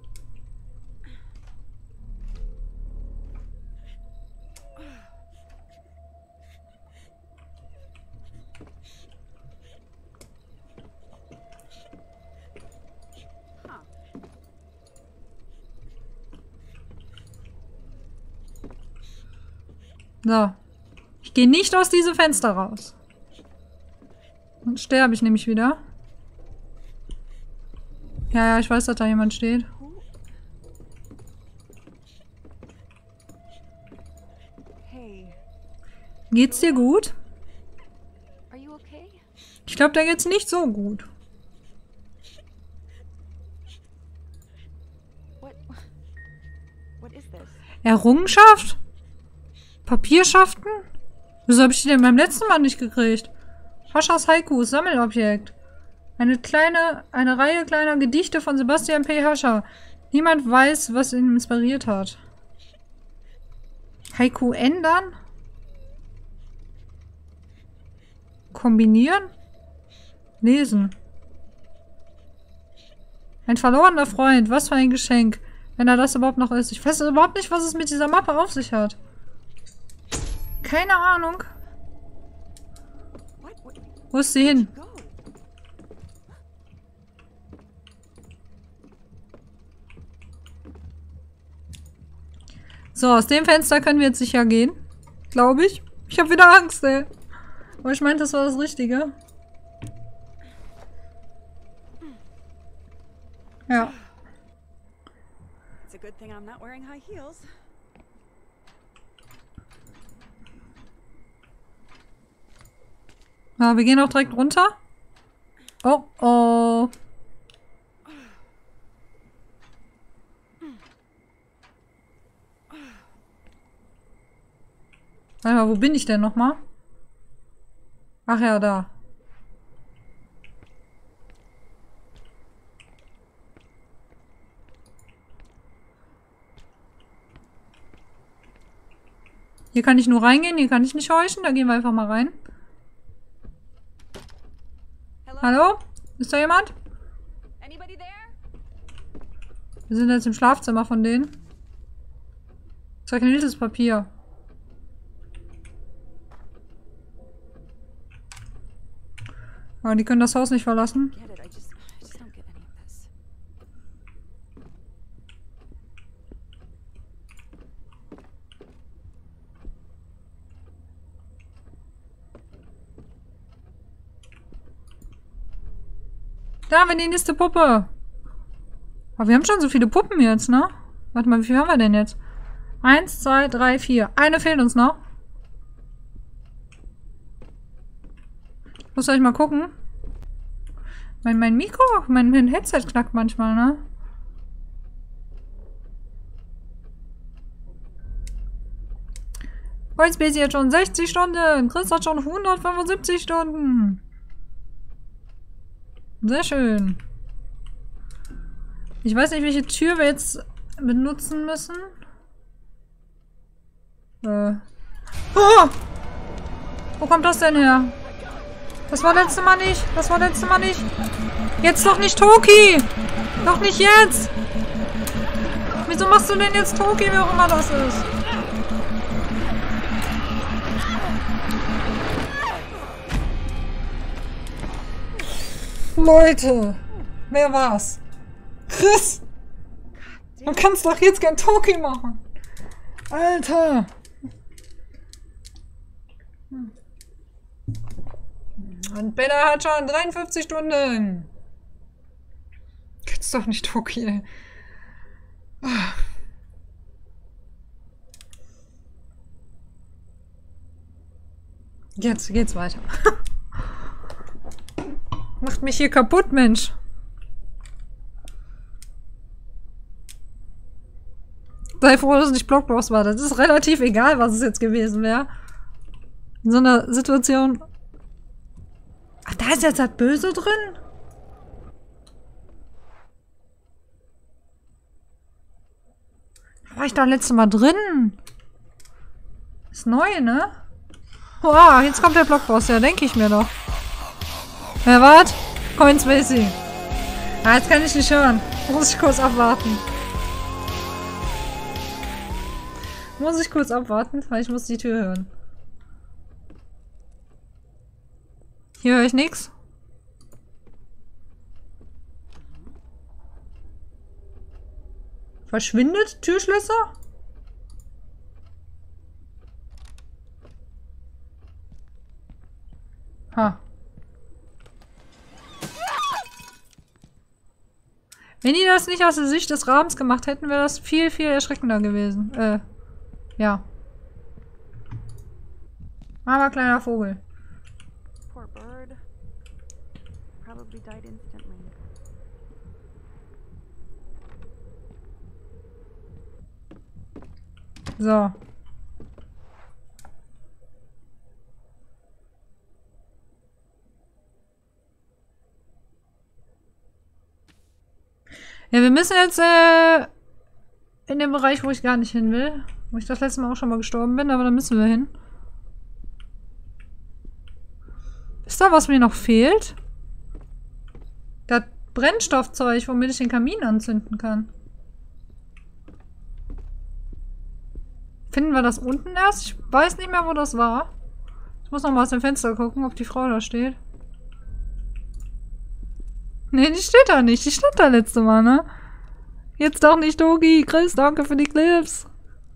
A: So. Ich gehe nicht aus diesem Fenster raus. Dann sterbe ich nämlich wieder. Ja, ich weiß, dass da jemand steht.
E: Hey,
A: Geht's dir gut?
E: are you okay?
A: Ich glaube, da geht's nicht so gut.
E: What is this?
A: Errungenschaft? Papierschaften? Wieso habe ich die denn beim letzten Mal nicht gekriegt? Haschas Haikus, Sammelobjekt. Eine Reihe kleiner Gedichte von Sebastian P. Hascher. Niemand weiß, was ihn inspiriert hat. Haiku ändern? Kombinieren? Lesen. Ein verlorener Freund. Was für ein Geschenk. Wenn er das überhaupt noch ist. Ich weiß überhaupt nicht, was es mit dieser Mappe auf sich hat. Keine Ahnung. Wo ist sie hin?
E: Go.
A: So, aus dem Fenster können wir jetzt sicher gehen. Glaube ich. Ich habe wieder Angst, ey. Aber ich meinte, das war das Richtige. Ja.
E: It's a good thing I'm not wearing high heels.
A: Ja, wir gehen auch direkt runter. Oh, oh. Warte mal, wo bin ich denn nochmal? Ach ja, da. Hier kann ich nur reingehen, hier kann ich nicht horchen. Da gehen wir einfach mal rein. Hallo? Ist da jemand?
E: Anybody there?
A: Wir sind jetzt im Schlafzimmer von denen. Zerknilltes Papier. Aber die können das Haus nicht verlassen.
E: Get it? I just don't get any of this.
A: Da, wir die nächste Puppe. Aber wir haben schon so viele Puppen jetzt, ne? Warte mal, wie viel haben wir denn jetzt? 1, 2, 3, 4. Eine fehlt uns noch. Muss ich mal gucken. Mein Mikro, mein Headset knackt manchmal, ne? Holzbase hat schon 60 Stunden. Chris hat schon 175 Stunden. Sehr schön. Ich weiß nicht, welche Tür wir jetzt benutzen müssen. Oh! Wo kommt das denn her? Das war letzte Mal nicht. Das war letzte Mal nicht. Jetzt doch nicht Toki! Doch nicht jetzt! Wieso machst du denn jetzt Toki, wie auch immer das ist? Leute! Wer war's? Chris! Du kannst doch jetzt kein Toki machen! Alter! Und Bella hat schon 53 Stunden! Jetzt doch nicht Toki, ey. Jetzt geht's weiter. Macht mich hier kaputt, Mensch. Sei froh, dass es nicht Blockbox war. Das ist relativ egal, was es jetzt gewesen wäre. In so einer Situation. Ach, da ist jetzt das Böse drin? Da war ich da letztes Mal drin. Ist neu, ne? Wow, jetzt kommt der Blockboss. Ja, denke ich mir doch. Wer wart? Coin Spacey. Ah, jetzt kann ich nicht hören. Muss ich kurz abwarten. Muss ich kurz abwarten, weil ich muss die Tür hören. Hier höre ich nichts. Verschwindet Türschlösser? Ha. Wenn die das nicht aus der Sicht des Rahmens gemacht hätten, wäre das viel, viel erschreckender gewesen. Ja. Aber kleiner Vogel.
E: Poor bird. Probably died instantly.
A: So. Ja, wir müssen jetzt in den Bereich, wo ich gar nicht hin will. Wo ich das letzte Mal auch schon mal gestorben bin, aber da müssen wir hin. Ist da was mir noch fehlt? Das Brennstoffzeug, womit ich den Kamin anzünden kann. Finden wir das unten erst? Ich weiß nicht mehr, wo das war. Ich muss noch mal aus dem Fenster gucken, ob die Frau da steht. Nee, die steht da nicht. Die stand da letzte Mal, ne? Jetzt doch nicht, Togi. Chris, danke für die Clips.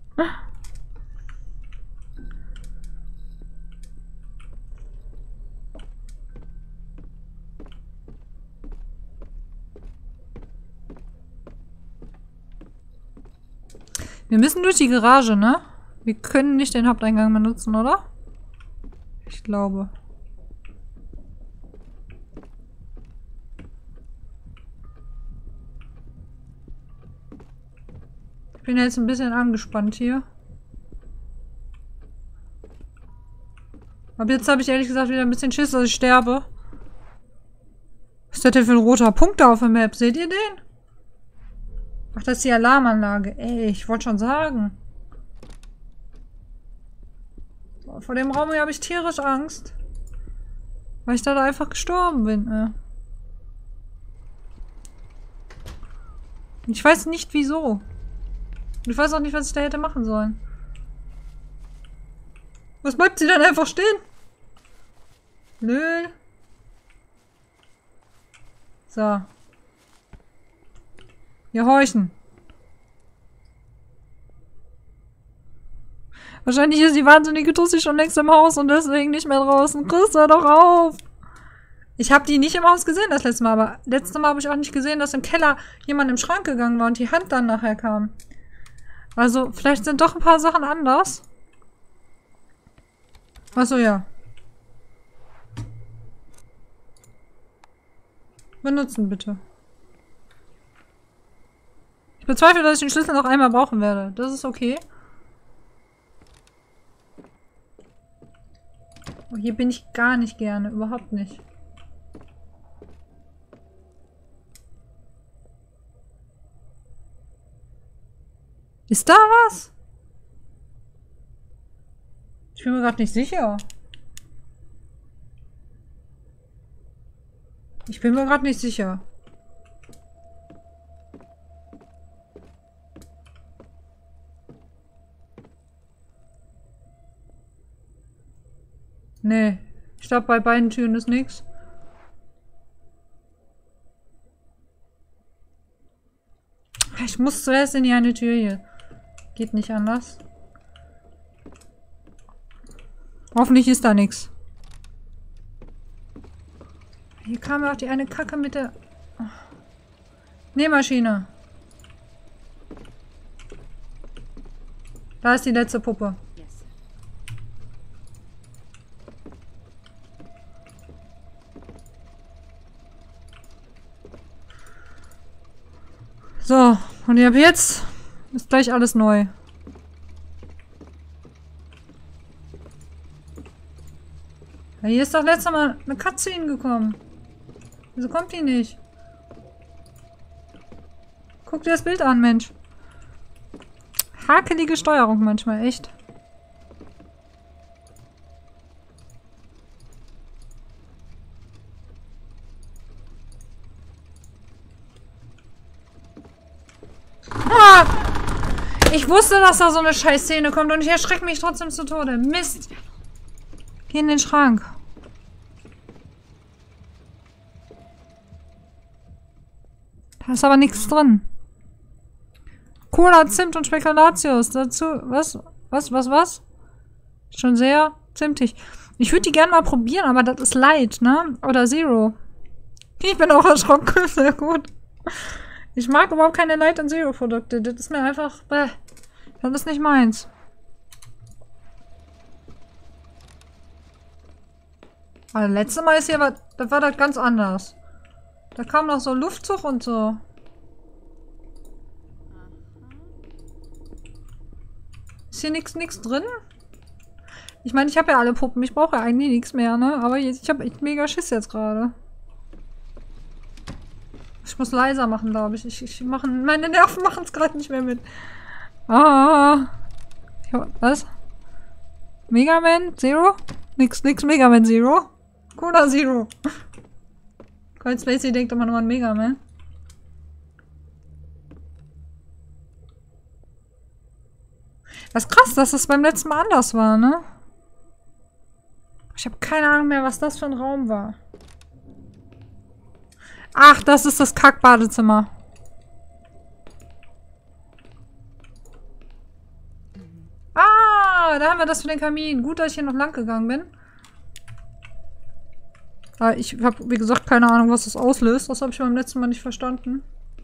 A: Wir müssen durch die Garage, ne? Wir können nicht den Haupteingang benutzen, oder? Ich glaube. Ich bin jetzt ein bisschen angespannt hier. Aber jetzt habe ich ehrlich gesagt wieder ein bisschen Schiss, dass ich sterbe. Was ist das denn für ein roter Punkt da auf der Map? Seht ihr den? Ach, das ist die Alarmanlage. Ey, ich wollte schon sagen. Vor dem Raum hier habe ich tierisch Angst. Weil ich da einfach gestorben bin. Ich weiß nicht wieso. Ich weiß auch nicht, was ich da hätte machen sollen. Was bleibt sie dann einfach stehen? Nö. So. Wir horchen. Wahrscheinlich ist die wahnsinnige Tussi schon längst im Haus und deswegen nicht mehr draußen. Chris, hör doch auf! Ich habe die nicht im Haus gesehen das letzte Mal, aber letztes Mal habe ich auch nicht gesehen, dass im Keller jemand im Schrank gegangen war und die Hand dann nachher kam. Also, vielleicht sind doch ein paar Sachen anders. Achso, ja. Benutzen, bitte. Ich bezweifle, dass ich den Schlüssel noch einmal brauchen werde. Das ist okay. Oh, hier bin ich gar nicht gerne. Überhaupt nicht. Ist da was? Ich bin mir gerade nicht sicher. Ich bin mir gerade nicht sicher. Nee. Ich glaube, bei beiden Türen ist nichts. Ich muss zuerst in die eine Tür hier. Geht nicht anders. Hoffentlich ist da nichts. Hier kam ja auch die eine Kacke mit der Nähmaschine. Da ist die letzte Puppe. So, und ab jetzt ist gleich alles neu. Ja, hier ist doch letztes Mal eine Katze hingekommen. Wieso kommt die nicht? Guck dir das Bild an, Mensch. Hakelige Steuerung manchmal, echt. Ah! Ich wusste, dass da so eine Scheißszene kommt und ich erschrecke mich trotzdem zu Tode. Mist! Geh in den Schrank. Da ist aber nichts drin. Cola, Zimt und Spekulatius. Dazu. Was? Schon sehr zimtig. Ich würde die gerne mal probieren, aber das ist Light, ne? Oder Zero. Ich bin auch erschrocken. Sehr gut. Ich mag überhaupt keine Light- und Zero-Produkte. Das ist mir einfach... Das ist nicht meins. Aber das letzte Mal ist hier... Da war das ganz anders. Da kam noch so Luftzug und so. Ist hier nichts drin? Ich meine, ich habe ja alle Puppen. Ich brauche ja eigentlich nichts mehr, ne? Aber ich habe echt mega Schiss jetzt gerade. Ich muss leiser machen, glaube ich. Meine Nerven machen es gerade nicht mehr mit. Ah. Was? Mega Man Zero? Nix Mega Man Zero. Cola Zero. Colt Spacey denkt immer nur an Mega Man. Das ist krass, dass das beim letzten Mal anders war, ne? Ich habe keine Ahnung mehr, was das für ein Raum war. Ach, das ist das Kackbadezimmer. Ah, da haben wir das für den Kamin. Gut, dass ich hier noch lang gegangen bin. Aber ich habe, wie gesagt, keine Ahnung, was das auslöst. Das habe ich beim letzten Mal nicht verstanden.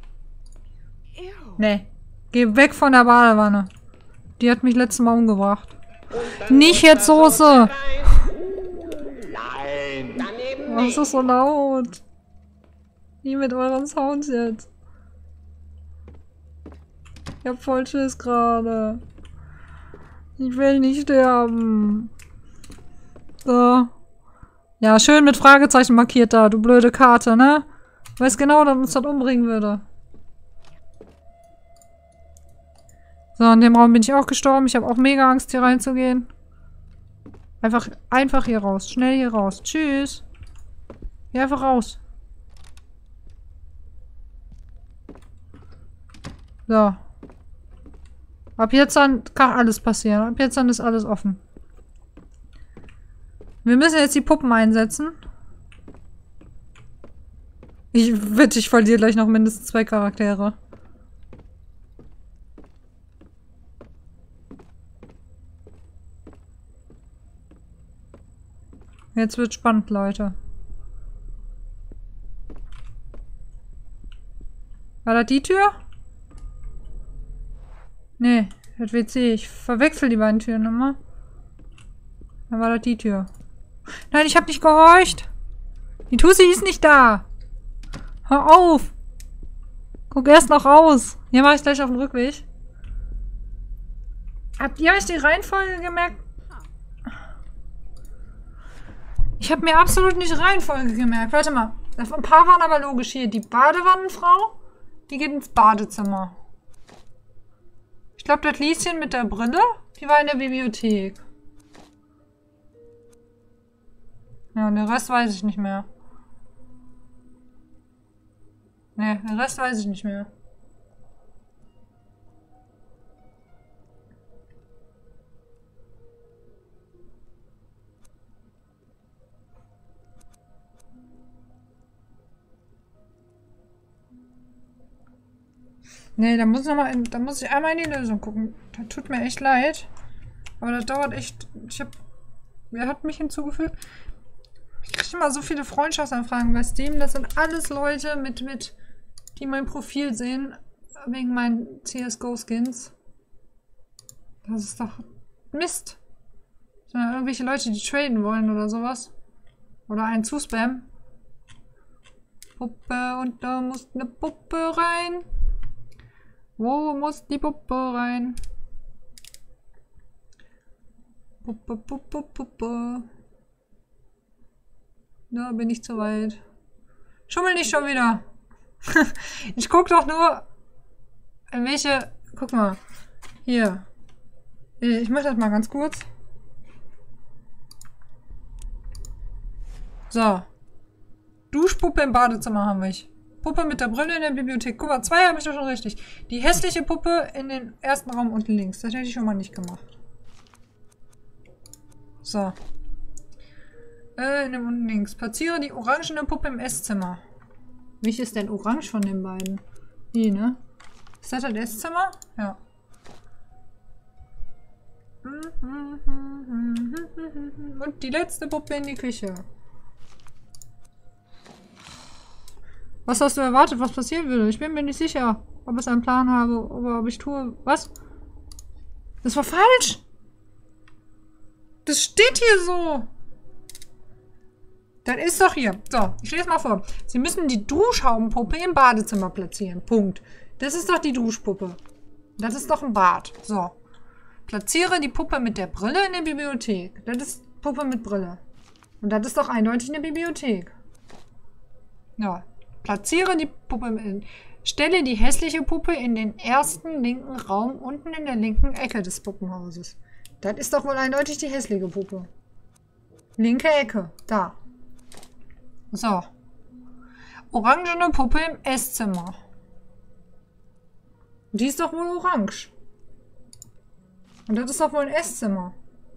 A: Nee. Geh weg von der Badewanne. Die hat mich letztes Mal umgebracht. Nicht jetzt Soße.
C: Nein. Daneben
A: Was ist so laut? Nie mit euren Sounds jetzt. Ich hab voll Schiss gerade. Ich will nicht sterben. So. Ja, schön mit Fragezeichen markiert da, du blöde Karte, ne? Weiß genau, dass uns das umbringen würde. So, in dem Raum bin ich auch gestorben. Ich habe auch mega Angst, hier reinzugehen. Einfach hier raus. Schnell hier raus. Tschüss. Hier einfach raus. So. Ab jetzt dann kann alles passieren. Ab jetzt dann ist alles offen. Wir müssen jetzt die Puppen einsetzen. Ich wette, ich verliere gleich noch mindestens 2 Charaktere. Jetzt wird spannend, Leute. War das die Tür? Nee, das WC. Ich verwechsel die beiden Türen immer. Dann war das die Tür. Nein, ich hab nicht gehorcht. Die Tussi ist nicht da. Hör auf. Guck erst noch raus. Hier mache ich gleich auf den Rückweg. Habt ihr euch die Reihenfolge gemerkt? Ich habe mir absolut nicht Reihenfolge gemerkt. Warte mal. Ein paar waren aber logisch hier. Die Badewannenfrau, die geht ins Badezimmer. Ich glaube, das Lieschen mit der Brille, die war in der Bibliothek. Ja, und den Rest weiß ich nicht mehr. Ne, den Rest weiß ich nicht mehr. Nee, da muss ich einmal in die Lösung gucken. Das tut mir echt leid. Aber das dauert echt. Wer hat mich hinzugefügt? Ich kriege immer so viele Freundschaftsanfragen bei Steam. Das sind alles Leute die mein Profil sehen. Wegen meinen CSGO-Skins. Das ist doch Mist. Sondern irgendwelche Leute, die traden wollen oder sowas. Oder einen zuspammen. Puppe, und da muss eine Puppe rein. Wo muss die Puppe rein? Puppe, Puppe, Puppe. Da bin ich zu weit. Schummel nicht schon wieder. Ich guck doch nur, in welche... Guck mal. Hier. Ich mach das mal ganz kurz. So. Duschpuppe im Badezimmer haben wir. Puppe mit der Brille in der Bibliothek. Guck mal, 2 habe ich doch schon richtig. Die hässliche Puppe in den ersten Raum unten links. Das hätte ich schon mal nicht gemacht. So. In dem unten links. Platziere die orangene Puppe im Esszimmer. Welches ist denn orange von den beiden? Die, ne? Ist das Esszimmer? Ja. Und die letzte Puppe in die Küche. Was hast du erwartet, was passieren würde? Ich bin mir nicht sicher, ob ich einen Plan habe oder ob ich tue. Was? Das war falsch! Das steht hier so! Das ist doch hier. So, ich lese mal vor. Sie müssen die Duschhaubenpuppe im Badezimmer platzieren. Punkt. Das ist doch die Duschpuppe. Das ist doch ein Bad. So. Platziere die Puppe mit der Brille in der Bibliothek. Das ist Puppe mit Brille. Und das ist doch eindeutig eine Bibliothek. Ja. Platziere die Puppe. Stelle die hässliche Puppe in den ersten linken Raum unten in der linken Ecke des Puppenhauses. Das ist doch wohl eindeutig die hässliche Puppe. Linke Ecke. Da. So. Orangene Puppe im Esszimmer. Die ist doch wohl orange. Und das ist doch wohl ein Esszimmer.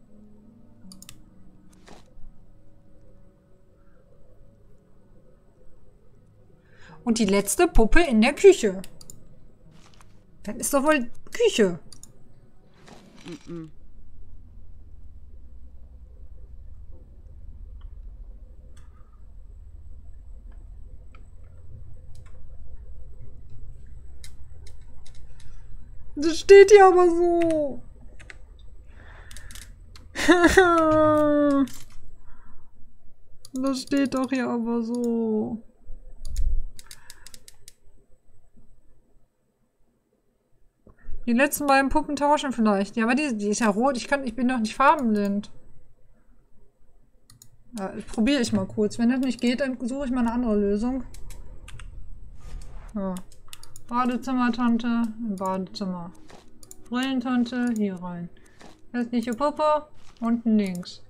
A: Und die letzte Puppe in der Küche. Das ist doch wohl Küche. Das steht hier aber so. Das steht doch hier aber so. Die letzten beiden Puppen tauschen vielleicht. Ja, aber die ist ja rot. Ich bin doch nicht farbenblind. Ja, probiere ich mal kurz. Wenn das nicht geht, dann suche ich mal eine andere Lösung. Ja. Badezimmer-Tante im Badezimmer. Brillentante hier rein. Hässliche Puppe unten links.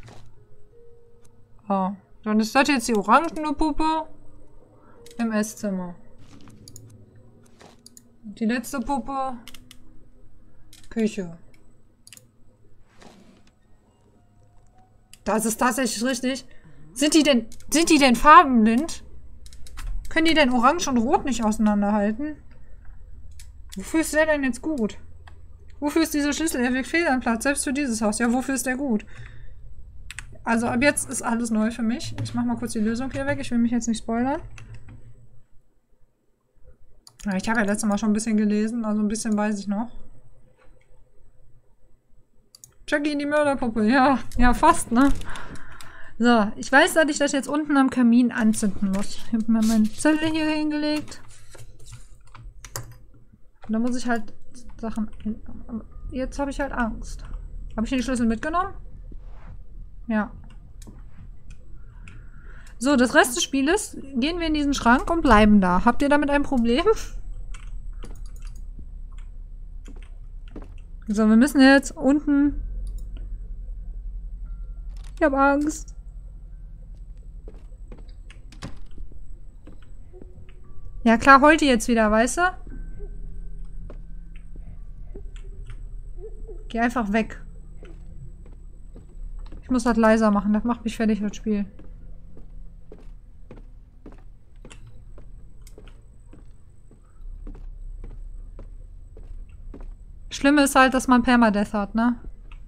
A: Ah, dann ist das jetzt die orangene Puppe im Esszimmer. Die letzte Puppe Küche. Das ist tatsächlich richtig. Sind die denn farbenblind? Können die denn Orange und Rot nicht auseinanderhalten? Wofür ist der denn jetzt gut? Wofür ist dieser Schlüssel? Er wirkt fehl am Platz, selbst für dieses Haus. Ja, wofür ist der gut? Also ab jetzt ist alles neu für mich. Ich mach mal kurz die Lösung hier weg. Ich will mich jetzt nicht spoilern. Ja, ich habe ja letztes Mal schon ein bisschen gelesen, also ein bisschen weiß ich noch. Jackie in die Mörderpuppe. Ja, ja, fast, ne? So, ich weiß, dass ich das jetzt unten am Kamin anzünden muss. Ich habe mir meine Zelle hier hingelegt. Und dann muss ich halt Sachen... Jetzt habe ich halt Angst. Habe ich den Schlüssel mitgenommen? Ja. So, das Rest des Spieles gehen wir in diesen Schrank und bleiben da. Habt ihr damit ein Problem? So, wir müssen jetzt unten... Ich habe Angst. Ja klar, heult die jetzt wieder, weißt du? Geh einfach weg. Ich muss das leiser machen, das macht mich fertig, das Spiel. Schlimme ist halt, dass man Permadeath hat, ne?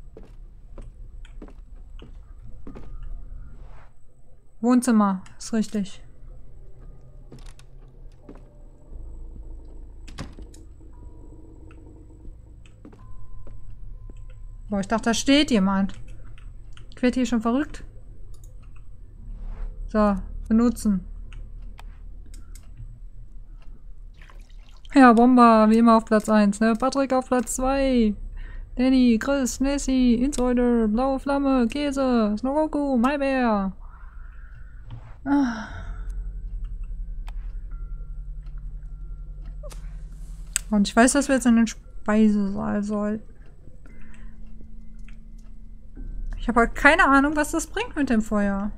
A: Wohnzimmer, ist richtig. Boah, ich dachte, da steht jemand. Ich werde hier schon verrückt. So, benutzen. Ja, Bomber, wie immer auf Platz 1, ne? Patrick auf Platz 2. Danny, Chris, Nessie, Insider, Blaue Flamme, Käse, Snoroku, Maibär. Ah. Und ich weiß, dass wir jetzt in den Speisesaal sollten. Ich habe halt keine Ahnung, was das bringt mit dem Feuer.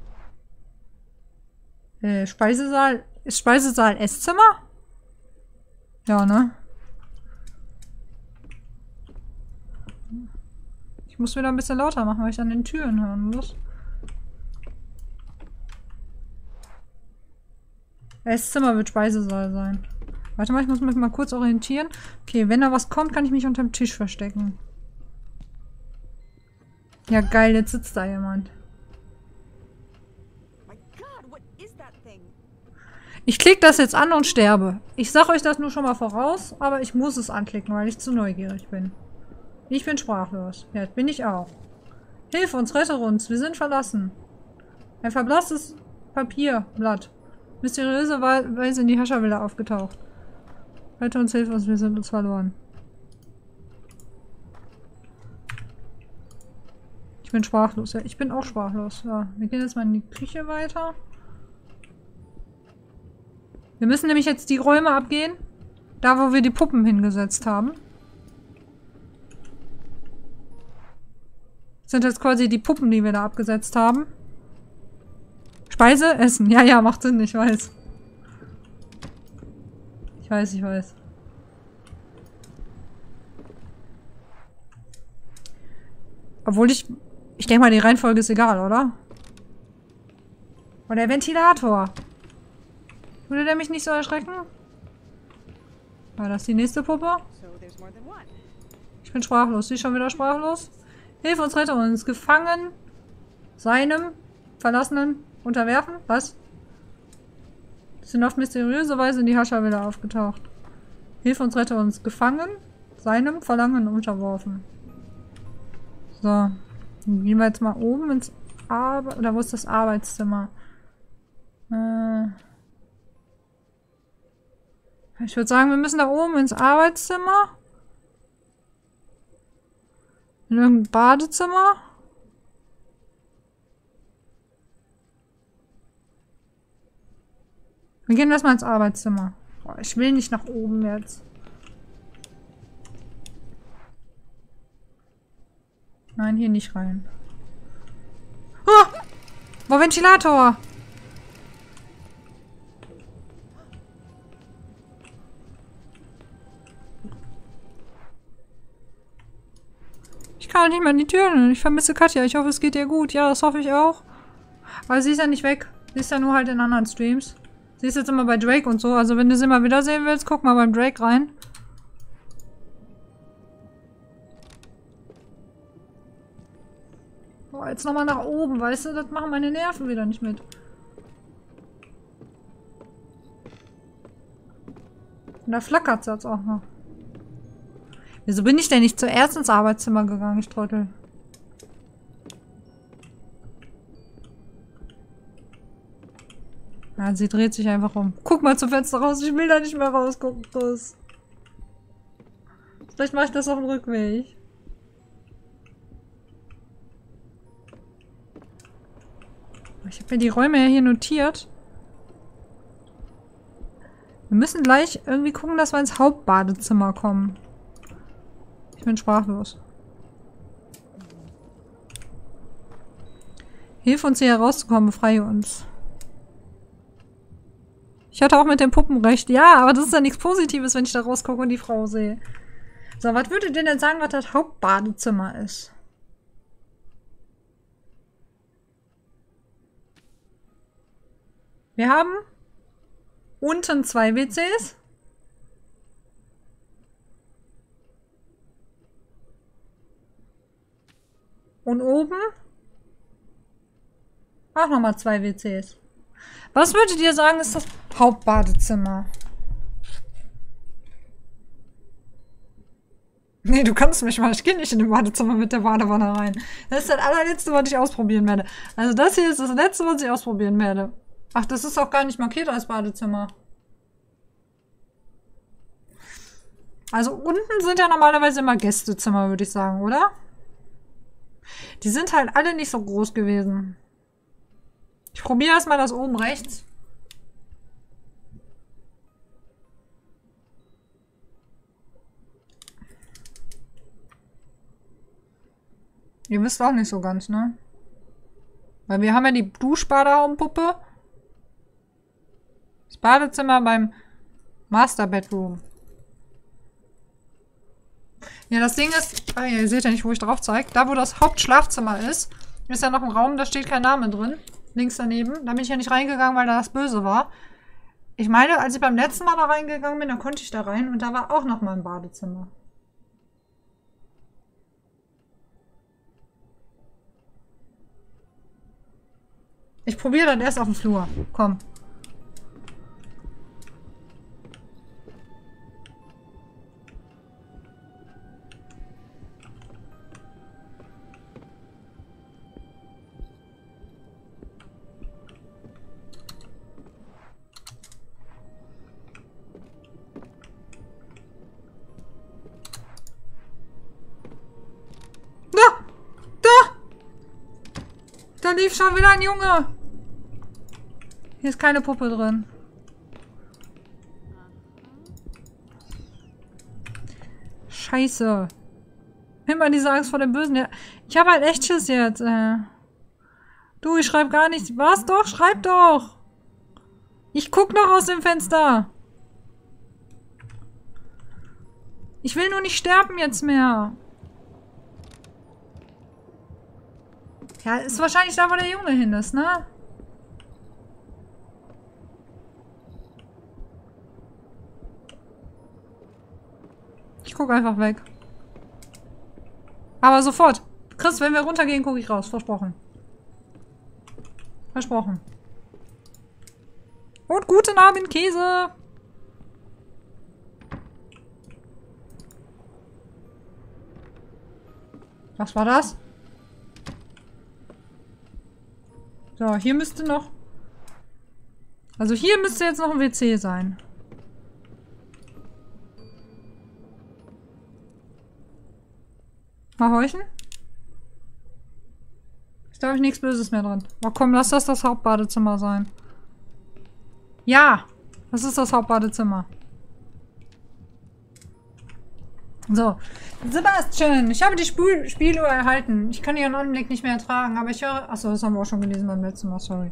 A: Speisesaal. Ist Speisesaal Esszimmer? Ja, ne? Ich muss wieder ein bisschen lauter machen, weil ich an den Türen hören muss. Esszimmer wird Speisesaal sein. Warte mal, ich muss mich mal kurz orientieren. Okay, wenn da was kommt, kann ich mich unter dem Tisch verstecken. Ja, geil, jetzt sitzt da jemand. Ich klicke das jetzt an und sterbe. Ich sag euch das nur schon mal voraus, aber ich muss es anklicken, weil ich zu neugierig bin. Ich bin sprachlos. Ja, bin ich auch. Hilf uns, rette uns, wir sind verlassen. Ein verblasstes Papierblatt. Mysteriöserweise in die Hascherwille aufgetaucht. Rette uns, hilf uns, wir sind uns verloren. Ich bin sprachlos. Ja, ich bin auch sprachlos. Ja, wir gehen jetzt mal in die Küche weiter. Wir müssen nämlich jetzt die Räume abgehen. Da, wo wir die Puppen hingesetzt haben. Das sind jetzt quasi die Puppen, die wir da abgesetzt haben. Speise, Essen. Ja, ja, macht Sinn, ich weiß. Ich weiß, ich weiß. Obwohl ich denke mal, die Reihenfolge ist egal, oder? Und der Ventilator. Würde der mich nicht so erschrecken? War das die nächste Puppe? Ich bin sprachlos. Sie ist schon wieder sprachlos? Hilf uns, rette uns. Gefangen. Seinem Verlassenen unterwerfen? Was? Sie sind auf mysteriöse Weise in die Hascherwille aufgetaucht. Hilf uns, rette uns. Gefangen. Seinem Verlangen unterworfen. So. Dann gehen wir jetzt mal oben ins Oder wo ist das Arbeitszimmer? Ich würde sagen, wir müssen da oben ins Arbeitszimmer. In irgendein Badezimmer. Wir gehen erstmal ins Arbeitszimmer. Boah, ich will nicht nach oben jetzt. Nein, hier nicht rein. Oh! Wo Ventilator? Ich kann nicht mehr in die Türen. Ich vermisse Katja. Ich hoffe, es geht ihr gut. Ja, das hoffe ich auch. Aber sie ist ja nicht weg. Sie ist ja nur halt in anderen Streams. Sie ist jetzt immer bei Drake und so. Also wenn du sie mal wiedersehen willst, guck mal beim Drake rein. Boah, jetzt nochmal nach oben, weißt du? Das machen meine Nerven wieder nicht mit. Und da flackert es jetzt auch noch. Wieso bin ich denn nicht zuerst ins Arbeitszimmer gegangen, ich Trottel? Ja, sie dreht sich einfach um. Guck mal zum Fenster raus, ich will da nicht mehr rausgucken, Chris. Vielleicht mache ich das auf dem Rückweg. Ich habe mir die Räume ja hier notiert. Wir müssen gleich irgendwie gucken, dass wir ins Hauptbadezimmer kommen. Ich bin sprachlos. Hilf uns hier herauszukommen, befreie uns. Ich hatte auch mit den Puppen recht. Ja, aber das ist ja nichts Positives, wenn ich da rausgucke und die Frau sehe. So, was würdet ihr denn sagen, was das Hauptbadezimmer ist? Wir haben unten 2 WCs. Und oben auch nochmal 2 WCs. Was würdet ihr sagen, ist das Hauptbadezimmer? Nee, du kannst mich mal. Ich gehe nicht in den Badezimmer mit der Badewanne rein. Das ist das allerletzte, was ich ausprobieren werde. Also das hier ist das letzte, was ich ausprobieren werde. Ach, das ist auch gar nicht markiert als Badezimmer. Also unten sind ja normalerweise immer Gästezimmer, würde ich sagen, oder? Die sind halt alle nicht so groß gewesen. Ich probiere erstmal das oben rechts. Ihr wisst auch nicht so ganz, ne? Weil wir haben ja die Duschbaderaumpuppe. Das Badezimmer beim Master Bedroom. Ja, das Ding ist... Ah, ihr seht ja nicht, wo ich drauf zeige. Da, wo das Hauptschlafzimmer ist ja noch ein Raum, da steht kein Name drin. Links daneben. Da bin ich ja nicht reingegangen, weil da das Böse war. Ich meine, als ich beim letzten Mal da reingegangen bin, dann konnte ich da rein und da war auch noch mal ein Badezimmer. Ich probiere dann erst auf dem Flur. Komm. Da lief schon wieder ein Junge. Hier ist keine Puppe drin. Scheiße. Immer diese Angst vor dem Bösen. Ja, ich habe halt echt Schiss jetzt. Du, ich schreibe gar nichts. Was doch? Schreib doch. Ich guck noch aus dem Fenster. Ich will nur nicht sterben jetzt mehr. Ja, ist wahrscheinlich da, wo der Junge hin ist, ne? Ich gucke einfach weg. Aber sofort. Chris, wenn wir runtergehen, gucke ich raus. Versprochen. Versprochen. Und guten Abend, Käse. Was war das? So, hier müsste noch... Also hier müsste jetzt noch ein WC sein. Mal horchen. Ist, glaube ich, nichts Böses mehr drin. Oh komm, lass das Hauptbadezimmer sein. Ja! Das ist das Hauptbadezimmer. So. Sebastian, ich habe die Spieluhr erhalten. Ich kann ihren Anblick nicht mehr ertragen, aber ich höre... Achso, das haben wir auch schon gelesen beim letzten Mal, sorry.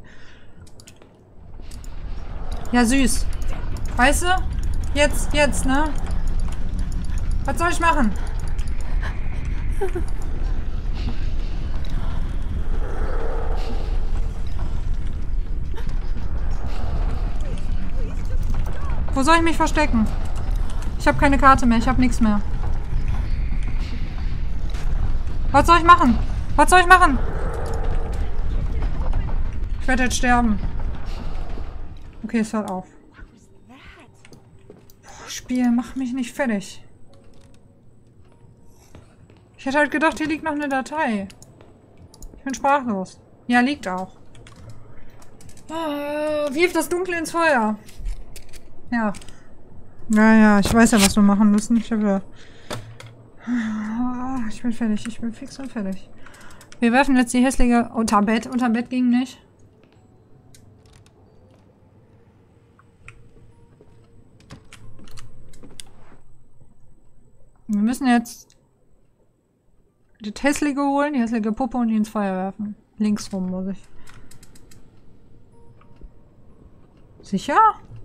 A: Ja, süß. Weißt du? Jetzt, ne? Was soll ich machen? Wo soll ich mich verstecken? Ich habe keine Karte mehr, ich habe nichts mehr. Was soll ich machen? Was soll ich machen? Ich werde jetzt sterben. Okay, es hört auf. Boah, Spiel, mach mich nicht fertig. Ich hätte halt gedacht, hier liegt noch eine Datei. Ich bin sprachlos. Ja, liegt auch. Wirf das Dunkle ins Feuer. Ja. Ja, ich weiß ja, was wir machen müssen. Ich bin fertig. Ich bin fix und fertig. Wir werfen jetzt die hässliche... Unter Bett. Unter Bett ging nicht. Wir müssen jetzt die hässliche holen, die hässliche Puppe und die ins Feuer werfen. Links rum muss ich. Sicher?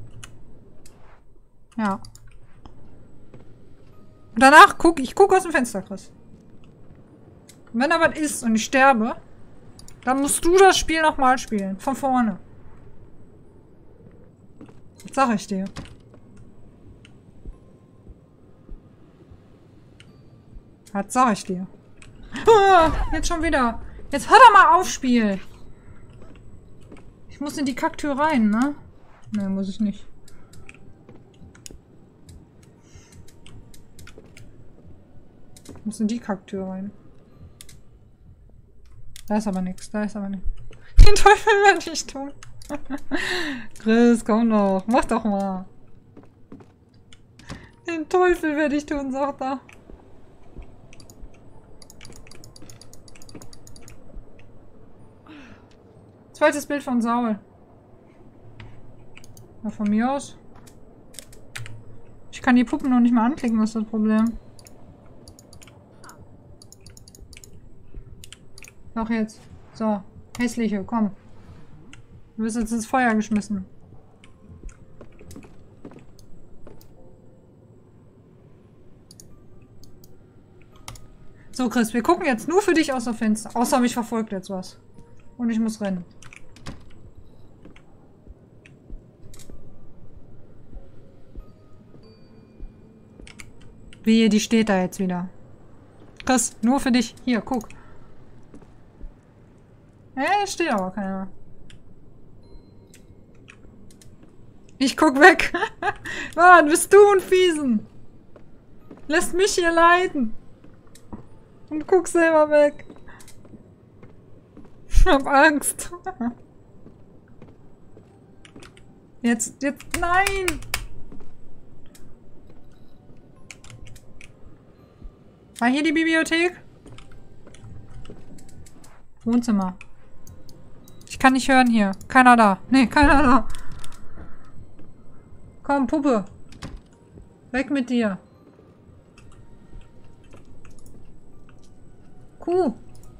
A: Ja. Und danach ich guck aus dem Fenster, Chris. Und wenn da was ist und ich sterbe, dann musst du das Spiel nochmal spielen. Von vorne. Das sag ich dir. Das sag ich dir. Ah, jetzt schon wieder. Jetzt hör doch mal auf, Spiel. Ich muss in die Kacktür rein, ne? Ne, muss ich nicht. Ich muss in die Kacktür rein. Da ist aber nichts, da ist aber nichts. Den Teufel werde ich tun. Chris, komm doch. Mach doch mal. Den Teufel werde ich tun, sagt er. Zweites Bild von Saul. Na, von mir aus. Ich kann die Puppen noch nicht mal anklicken, das ist das Problem. Doch jetzt. So. Hässliche, komm. Du wirst jetzt ins Feuer geschmissen. So, Chris, wir gucken jetzt nur für dich aus dem Fenster. Außer mich verfolgt jetzt was. Und ich muss rennen. Wie, die steht da jetzt wieder. Chris, nur für dich. Hier, guck. Steht aber keiner. Ich guck weg. Mann, bist du ein Fiesen. Lässt mich hier leiden. Und guck selber weg. Ich hab Angst. Jetzt, nein! War hier die Bibliothek? Wohnzimmer. Ich kann nicht hören hier. Keiner da. Nee, keiner da. Komm, Puppe. Weg mit dir. Kuh.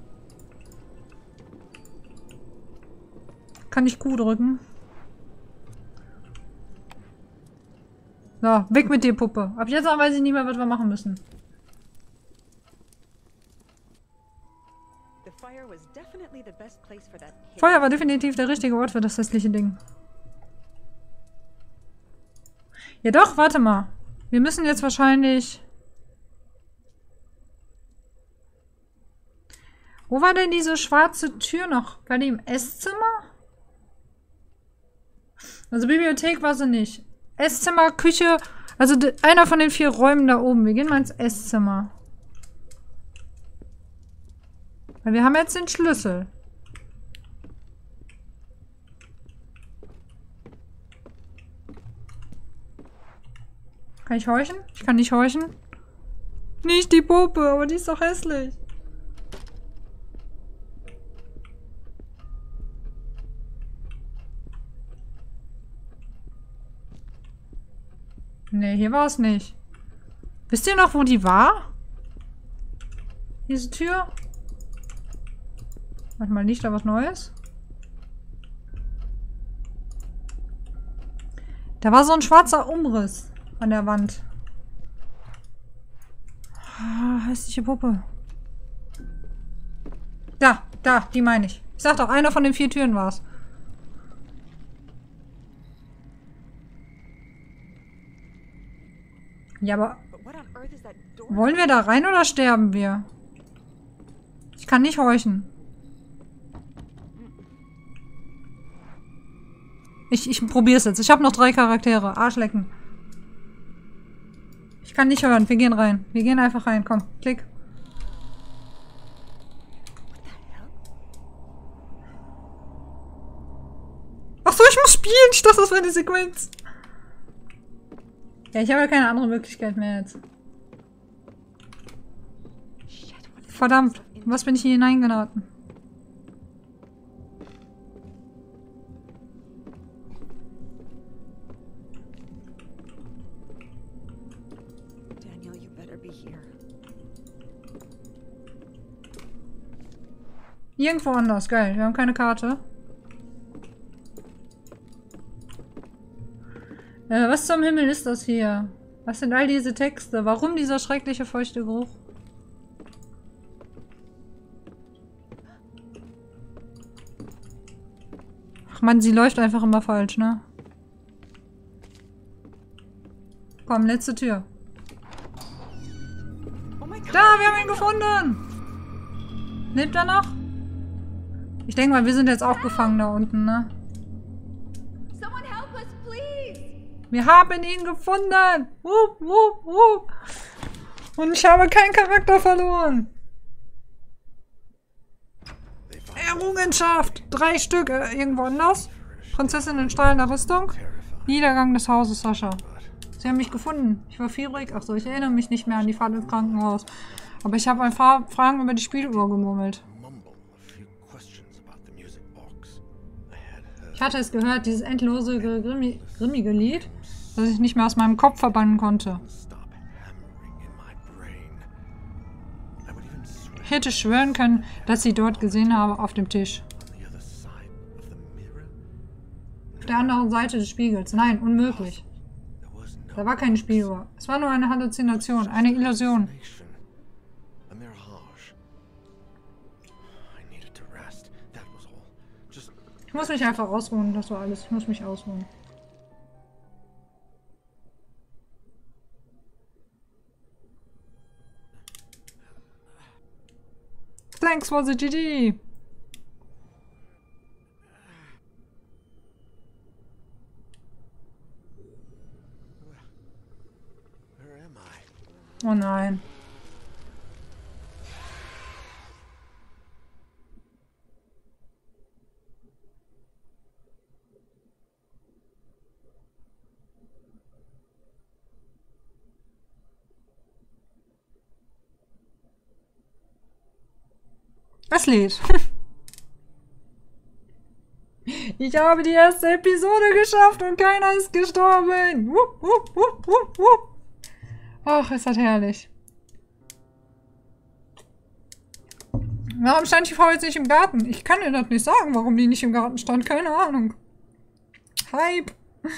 A: Kann ich Q drücken? So, weg mit dir, Puppe. Ab jetzt weiß ich nicht mehr, was wir machen müssen. Feuer war definitiv der richtige Ort für das hässliche Ding. Ja doch, warte mal. Wir müssen jetzt wahrscheinlich... Wo war denn diese schwarze Tür noch? War die im Esszimmer? Also Bibliothek war sie nicht. Esszimmer, Küche, also einer von den 4 Räumen da oben. Wir gehen mal ins Esszimmer. Weil wir haben jetzt den Schlüssel. Kann ich horchen? Ich kann nicht horchen. Nicht die Puppe, aber die ist doch hässlich. Nee, hier war es nicht. Wisst ihr noch, wo die war? Diese Tür? Manchmal liegt da was Neues. Da war so ein schwarzer Umriss an der Wand. Ah, hässliche Puppe. Da, die meine ich. Ich sag doch, einer von den 4 Türen war's. Ja, aber wollen wir da rein oder sterben wir? Ich kann nicht horchen. Ich probier's jetzt. Ich habe noch 3 Charaktere. Arschlecken. Ich kann nicht hören. Wir gehen rein. Wir gehen einfach rein. Komm, klick. Ach so, ich muss spielen. Ich dachte, das war eine Sequenz. Ja, ich habe ja keine andere Möglichkeit mehr jetzt. Verdammt. Was bin ich hier hineingeraten?
E: Daniel, you better be here.
A: Irgendwo anders. Geil. Wir haben keine Karte. Was zum Himmel ist das hier? Was sind all diese Texte? Warum dieser schreckliche feuchte Geruch? Ach man, sie läuft einfach immer falsch, ne? Komm, letzte Tür. Da, wir haben ihn gefunden! Lebt er noch? Ich denke mal, wir sind jetzt auch gefangen da unten, ne? Wir haben ihn gefunden! Wupp, wupp, wupp. Und ich habe keinen Charakter verloren! Errungenschaft! 3 Stück. Irgendwo anders? Prinzessin in strahlender Rüstung? Niedergang des Hauses Sascha. Sie haben mich gefunden. Ich war fiebrig. Achso, ich erinnere mich nicht mehr an die Fahrt ins Krankenhaus. Aber ich habe ein paar Fragen über die Spieluhr gemurmelt. Ich hatte es gehört, dieses endlose, grimmige Lied, das ich nicht mehr aus meinem Kopf verbannen konnte. Ich hätte schwören können, dass ich sie dort gesehen habe auf dem Tisch. Auf der anderen Seite des Spiegels. Nein, unmöglich. Da war keine Spieluhr. Es war nur eine Halluzination, eine Illusion. Ich muss mich einfach ausruhen, das war alles. Ich muss mich ausruhen. Thanks for the GG! Oh nein. Das Lied. Ich habe die erste Episode geschafft und keiner ist gestorben. Wupp, wupp, wupp, wupp, wupp. Ach, ist das herrlich. Warum stand die Frau jetzt nicht im Garten? Ich kann dir das nicht sagen, warum die nicht im Garten stand. Keine Ahnung. Hype.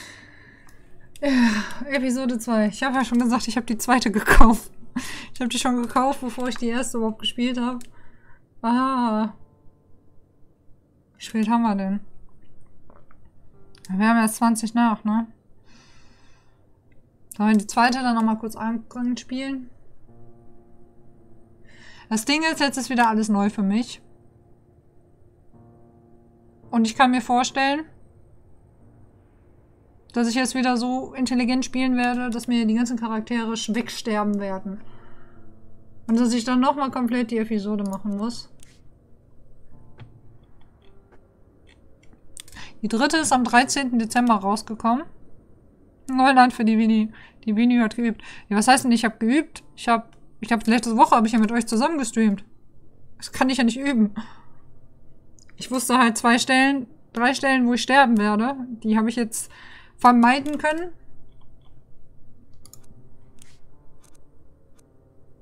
A: Ja, Episode 2. Ich habe ja schon gesagt, ich habe die zweite gekauft. Ich habe die schon gekauft, bevor ich die erste überhaupt gespielt habe. Ah. Wie spät haben wir denn? Wir haben erst 20 nach, ne? Sollen wir die zweite dann nochmal kurz spielen? Das Ding ist, jetzt ist wieder alles neu für mich. Und ich kann mir vorstellen, dass ich jetzt wieder so intelligent spielen werde, dass mir die ganzen Charaktere wegsterben werden. Und dass ich dann nochmal komplett die Episode machen muss. Die dritte ist am 13. Dezember rausgekommen. Neuland für die Vini. Die Vini hat geübt. Ja, was heißt denn, ich habe geübt? Ich habe letzte Woche habe ich ja mit euch zusammen gestreamt. Das kann ich ja nicht üben. Ich wusste halt 3 Stellen, wo ich sterben werde. Die habe ich jetzt vermeiden können.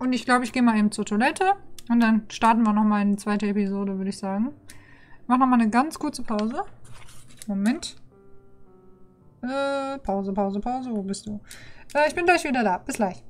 A: Und ich glaube, ich gehe mal eben zur Toilette. Und dann starten wir nochmal in die zweite Episode, würde ich sagen. Ich mache nochmal eine ganz kurze Pause. Moment. Pause. Wo bist du? Ich bin gleich wieder da. Bis gleich.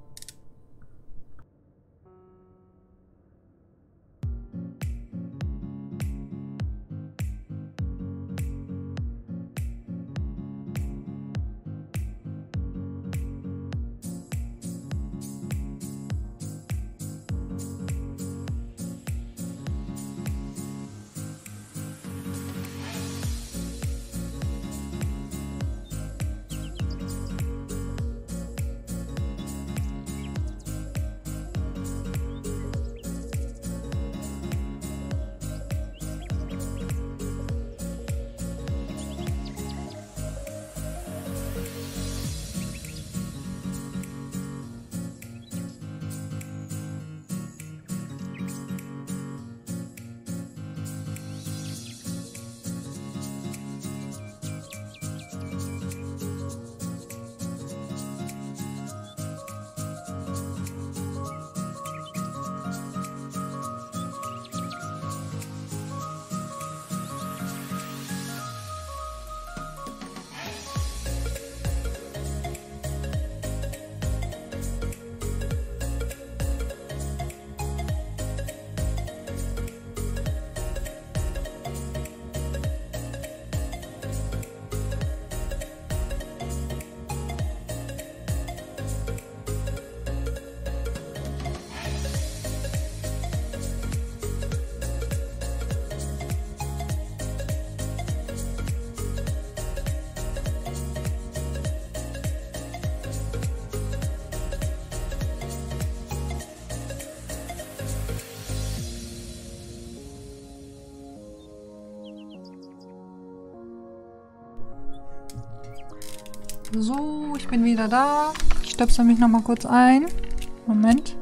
A: So, ich bin wieder da. Ich stöpsel mich nochmal kurz ein. Moment.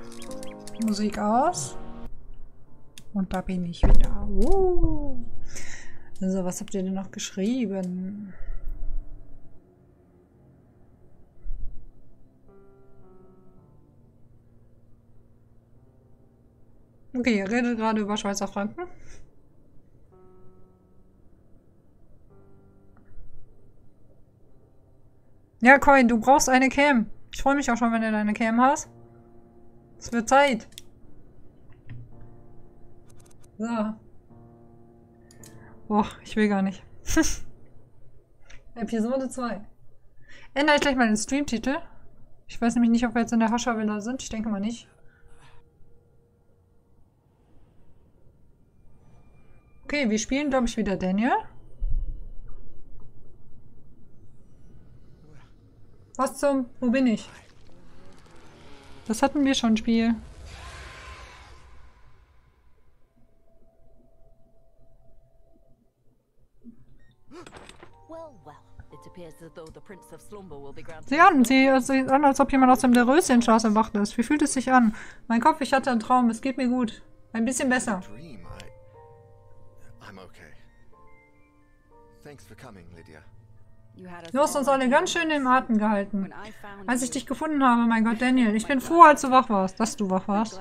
A: Musik aus. Und da bin ich wieder. So, was habt ihr denn noch geschrieben? Okay, ihr redet gerade über Schweizer Franken. Ja, Coin, du brauchst eine Cam. Ich freue mich auch schon, wenn du deine Cam hast. Es wird Zeit. So. Boah, ich will gar nicht. Episode 2. Ändere ich gleich mal den Streamtitel. Ich weiß nämlich nicht, ob wir jetzt in der Hascha-Villa sind. Ich denke mal nicht. Okay, wir spielen, glaube ich, wieder Daniel. Was zum... Wo bin ich? Das hatten wir schon, Spiel. Sieht an, als ob jemand aus dem Dörröschenstraße wach ist. Wie fühlt es sich an? Mein Kopf, ich hatte einen Traum. Es geht mir gut. Ein bisschen besser. Du hast uns alle ganz schön im Atem gehalten. Als ich dich gefunden habe, mein Gott, Daniel, ich bin froh, als du wach warst, dass du wach warst.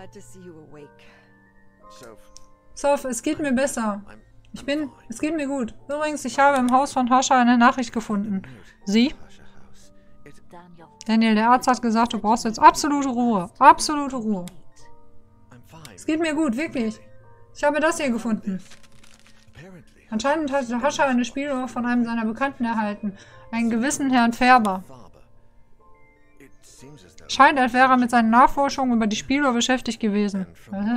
A: Soph, es geht mir besser. Es geht mir gut. Übrigens, ich habe im Haus von Hascha eine Nachricht gefunden. Sie? Daniel, der Arzt hat gesagt, du brauchst jetzt absolute Ruhe. Absolute Ruhe. Es geht mir gut, wirklich. Ich habe das hier gefunden. Anscheinend hat Hascha eine Spieluhr von einem seiner Bekannten erhalten. Einen gewissen Herrn Färber. Scheint, als wäre er mit seinen Nachforschungen über die Spieluhr beschäftigt gewesen.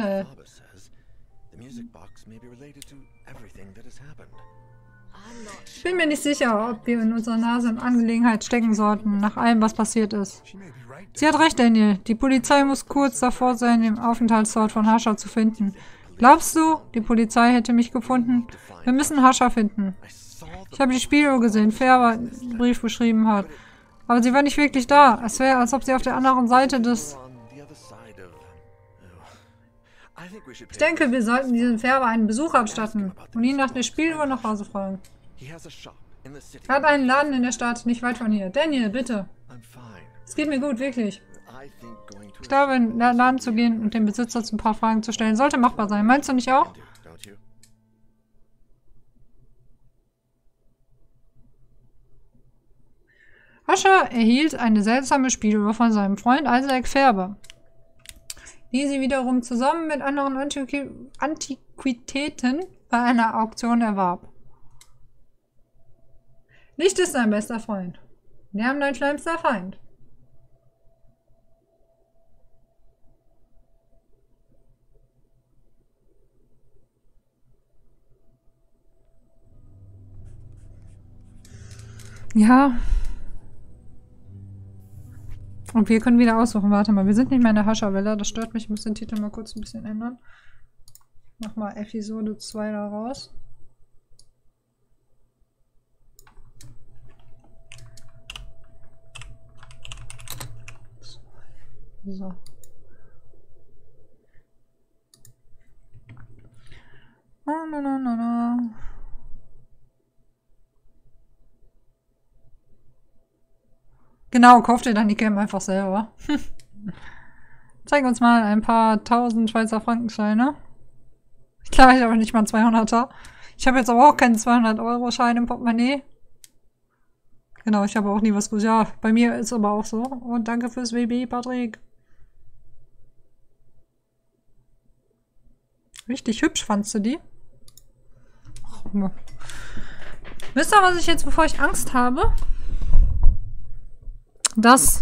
A: Ich bin mir nicht sicher, ob wir in unserer Nase in Angelegenheit stecken sollten, nach allem, was passiert ist. Sie hat recht, Daniel. Die Polizei muss kurz davor sein, den Aufenthaltsort von Hascha zu finden. Glaubst du, die Polizei hätte mich gefunden? Wir müssen Hascha finden. Ich habe die Spieluhr gesehen, Färber einen Brief geschrieben hat. Aber sie war nicht wirklich da. Es wäre, als ob sie auf der anderen Seite des... Ich denke, wir sollten diesem Färber einen Besuch abstatten und ihn nach der Spieluhr nach Hause fragen. Er hat einen Laden in der Stadt, nicht weit von hier. Daniel, bitte. Es geht mir gut, wirklich. Ich glaube, in den Laden zu gehen und dem Besitzer ein paar Fragen zu stellen, sollte machbar sein. Meinst du nicht auch? Asher erhielt eine seltsame Spieluhr von seinem Freund Isaac Färber, die sie wiederum zusammen mit anderen Antiquitäten bei einer Auktion erwarb. Licht ist sein bester Freund. Lärm dein schlimmster Feind. Ja. Und wir können wieder aussuchen. Warte mal, wir sind nicht mehr in der Hascherwelle. Das stört mich. Ich muss den Titel mal kurz ein bisschen ändern. Mach mal Episode 2 da raus. So. No. Genau, kauft ihr dann die Cam einfach selber. Zeig uns mal ein paar 1000 Schweizer Frankenscheine. Ich glaube, ich habe nicht mal 200er. Ich habe jetzt aber auch keinen 200-Euro-Schein im Portemonnaie. Genau, ich habe auch nie was gut. Ja, bei mir ist aber auch so. Und danke fürs WB, Patrick. Richtig hübsch fandst du die? Ach, wisst ihr, was ich jetzt, bevor ich Angst habe? Ach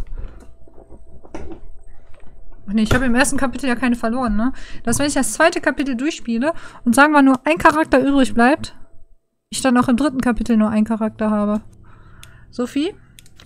A: nee, ich habe im ersten Kapitel ja keine verloren, ne? Dass wenn ich das zweite Kapitel durchspiele und sagen wir nur ein Charakter übrig bleibt, ich dann auch im dritten Kapitel nur einen Charakter habe. Sophie?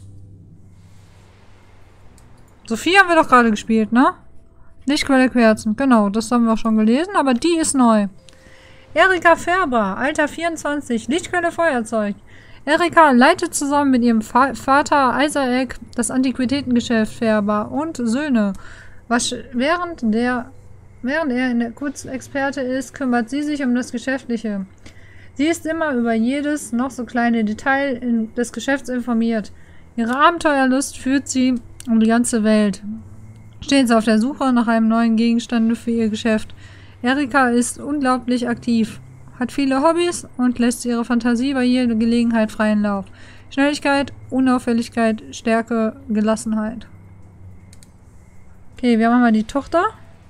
A: Sophie haben wir doch gerade gespielt, ne? Lichtquelle Querzen, genau, das haben wir auch schon gelesen, aber die ist neu. Erika Färber, Alter 24, Lichtquelle Feuerzeug. Erika leitet zusammen mit ihrem Vater Isaac das Antiquitätengeschäft Färber und Söhne. Während er in der Kurzexperte ist, kümmert sie sich um das Geschäftliche. Sie ist immer über jedes noch so kleine Detail des Geschäfts informiert. Ihre Abenteuerlust führt sie um die ganze Welt. Stets auf der Suche nach einem neuen Gegenstand für ihr Geschäft. Erika ist unglaublich aktiv, hat viele Hobbys und lässt ihre Fantasie bei jeder Gelegenheit freien Lauf. Schnelligkeit, Unauffälligkeit, Stärke, Gelassenheit. Okay, wir haben mal die Tochter.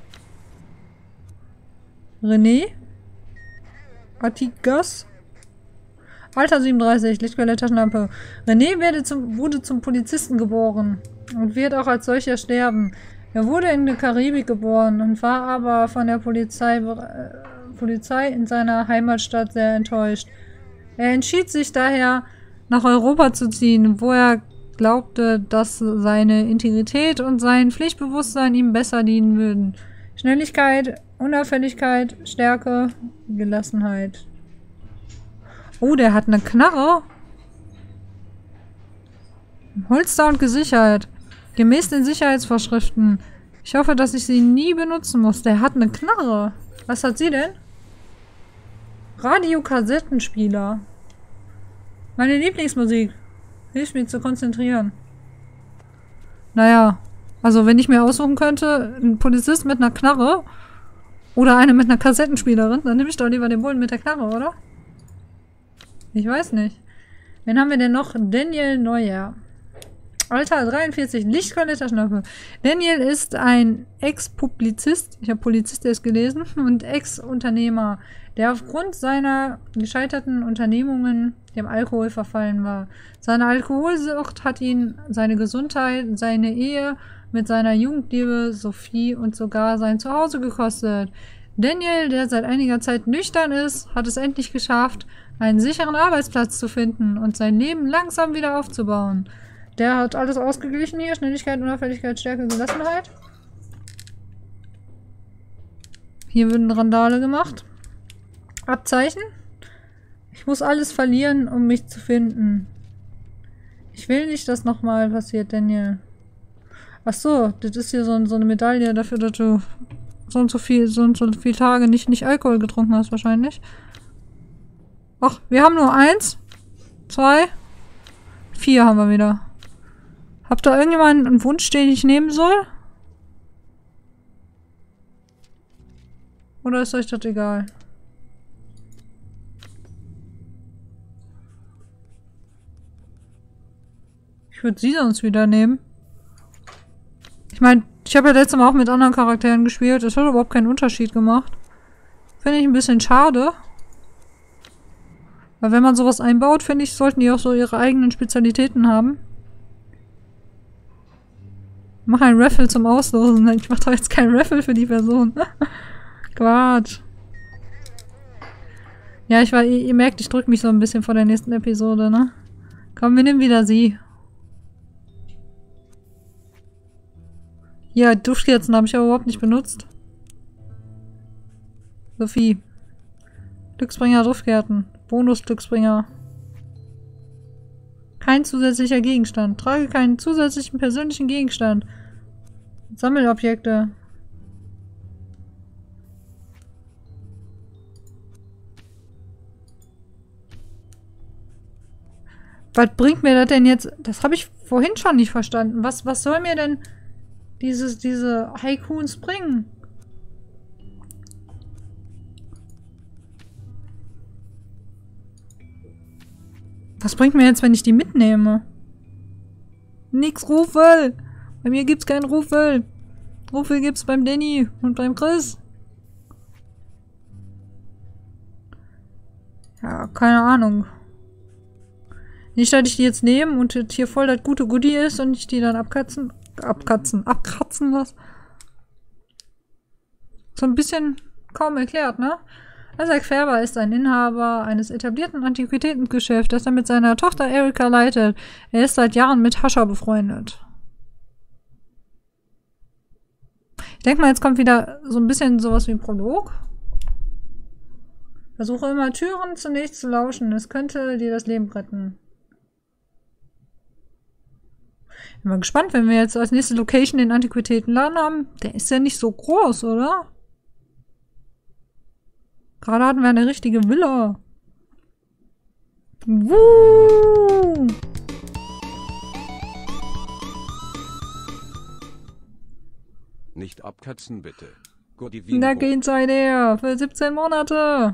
A: René. Artigas. Alter 37, Lichtquelle Taschenlampe. René wurde zum Polizisten geboren und wird auch als solcher sterben. Er wurde in der Karibik geboren und war aber von der Polizei in seiner Heimatstadt sehr enttäuscht. Er entschied sich daher, nach Europa zu ziehen, wo er glaubte, dass seine Integrität und sein Pflichtbewusstsein ihm besser dienen würden. Schnelligkeit, Unauffälligkeit, Stärke, Gelassenheit. Oh, der hat eine Knarre. Holster und gesichert. Gemäß den Sicherheitsvorschriften. Ich hoffe, dass ich sie nie benutzen muss. Der hat eine Knarre. Was hat sie denn? Radiokassettenspieler. Meine Lieblingsmusik. Hilft mir zu konzentrieren. Naja. Also, wenn ich mir aussuchen könnte, ein Polizist mit einer Knarre oder eine mit einer Kassettenspielerin, dann nehme ich doch lieber den Bullen mit der Knarre, oder? Ich weiß nicht. Wen haben wir denn noch? Daniel Neuer. Alter, 43, Lichtquelle Taschenlampe. Daniel ist ein Ex-Publizist, ich habe Polizist erst gelesen, und Ex-Unternehmer, der aufgrund seiner gescheiterten Unternehmungen dem Alkohol verfallen war. Seine Alkoholsucht hat ihn seine Gesundheit, seine Ehe mit seiner Jugendliebe Sophie und sogar sein Zuhause gekostet. Daniel, der seit einiger Zeit nüchtern ist, hat es endlich geschafft, einen sicheren Arbeitsplatz zu finden und sein Leben langsam wieder aufzubauen. Der hat alles ausgeglichen hier. Schnelligkeit, Unauffälligkeit, Stärke, Gelassenheit. Hier wird eine Randale gemacht. Abzeichen. Ich muss alles verlieren, um mich zu finden. Ich will nicht, dass nochmal passiert, Daniel. Ach so, das ist hier so eine Medaille dafür, dass du so und so viele Tage nicht Alkohol getrunken hast, wahrscheinlich. Ach, wir haben nur 1, 2, 4 haben wir wieder. Habt ihr irgendjemanden einen Wunsch, den ich nehmen soll? Oder ist euch das egal? Ich würde sie sonst wieder nehmen. Ich meine, ich habe ja letztes Mal auch mit anderen Charakteren gespielt. Das hat überhaupt keinen Unterschied gemacht. Finde ich ein bisschen schade. Weil wenn man sowas einbaut, finde ich, sollten die auch so ihre eigenen Spezialitäten haben. Mach ein Raffle zum Auslosen. Ich mache doch jetzt kein Raffle für die Person. Quatsch. Ja, ihr merkt, ich drücke mich so ein bisschen vor der nächsten Episode, ne? Komm, wir nehmen wieder sie. Ja, Duftkerzen habe ich aber überhaupt nicht benutzt. Sophie. Glücksbringer Duftkerzen. Bonus-Glücksbringer. Kein zusätzlicher Gegenstand. Trage keinen zusätzlichen persönlichen Gegenstand. Sammelobjekte. Was bringt mir das denn jetzt? Das habe ich vorhin schon nicht verstanden. Was soll mir denn diese Haikuns bringen? Was bringt mir jetzt, wenn ich die mitnehme? Nix Rufel! Bei mir gibt's keinen Rufel. Rufel gibt's beim Danny und beim Chris. Ja, keine Ahnung. Nicht, dass ich die jetzt nehme und hier voll das gute Goodie ist und ich die dann abkratzen lasse. So ein bisschen kaum erklärt, ne? Isaac Färber ist ein Inhaber eines etablierten Antiquitätengeschäfts, das er mit seiner Tochter Erika leitet. Er ist seit Jahren mit Hascha befreundet. Ich denke mal, jetzt kommt wieder so ein bisschen sowas wie ein Prolog. Versuche immer Türen zunächst zu lauschen. Es könnte dir das Leben retten. Ich bin mal gespannt, wenn wir jetzt als nächste Location den Antiquitätenladen haben. Der ist ja nicht so groß, oder? Gerade hatten wir eine richtige Villa. Woo!
B: Nicht abkatzen, bitte.
A: Da geht's her. Für 17 Monate.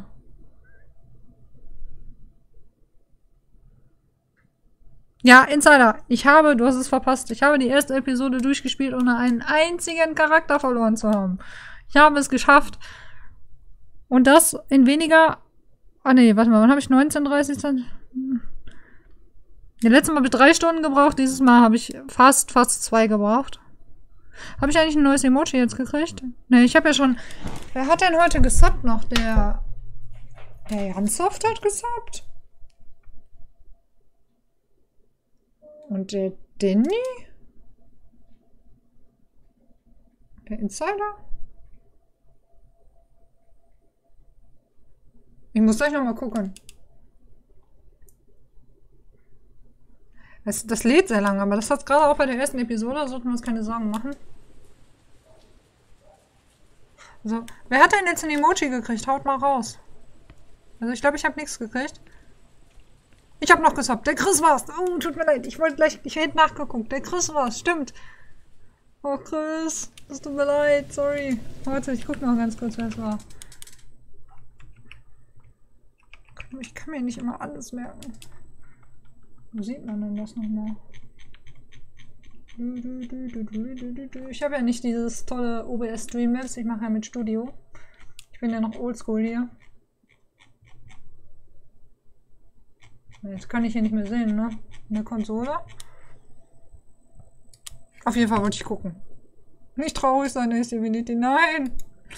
A: Ja, Insider, du hast es verpasst. Ich habe die erste Episode durchgespielt, ohne einen einzigen Charakter verloren zu haben. Ich habe es geschafft. Und das in weniger... Ah ne, warte mal, wann habe ich 19:30 dann? Ja, letztes Mal habe ich 3 Stunden gebraucht, dieses Mal habe ich fast 2 gebraucht. Habe ich eigentlich ein neues Emoji jetzt gekriegt? Ne, ich habe ja schon... Wer hat denn heute gesubbt noch? Der Jansoft hat gesubbt. Und der Danny? Der Insider? Ich muss gleich nochmal gucken. Das lädt sehr lange, aber das hat gerade auch bei der ersten Episode, da sollten wir uns keine Sorgen machen. Also, wer hat denn jetzt ein Emoji gekriegt? Haut mal raus. Also ich glaube, ich habe nichts gekriegt. Ich habe noch gesubbt. Der Chris war's. Oh, tut mir leid. Ich hätte nachgeguckt. Der Chris war's. Stimmt. Oh, Chris. Es tut mir leid. Sorry. Warte, ich gucke noch ganz kurz, wer es war. Ich kann mir nicht immer alles merken. Wo sieht man denn das nochmal? Ich habe ja nicht dieses tolle OBS Streamlabs. Ich mache ja mit Studio. Ich bin ja noch oldschool hier. Jetzt kann ich hier nicht mehr sehen, ne? In der Konsole. Auf jeden Fall wollte ich gucken. Nicht traurig sein, ist Divinity. Nein!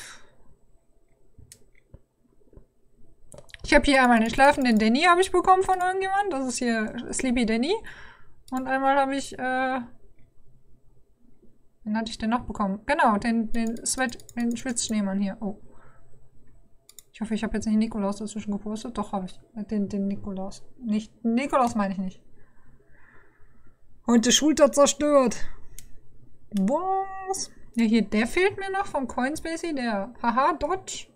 A: Ich habe hier einmal einen schlafenden Danny habe ich bekommen von irgendjemand. Das ist hier Sleepy Danny. Und einmal habe ich, wen hatte ich denn noch bekommen? Genau, den Schwitzschneemann hier. Oh. Ich hoffe, ich habe jetzt nicht Nikolaus dazwischen gepostet. Doch, habe ich. Den Nikolaus. Nicht, Nikolaus meine ich nicht. Und die Schulter zerstört. Was? Ja, hier, der fehlt mir noch vom Coinspacey. Der, haha, Doge.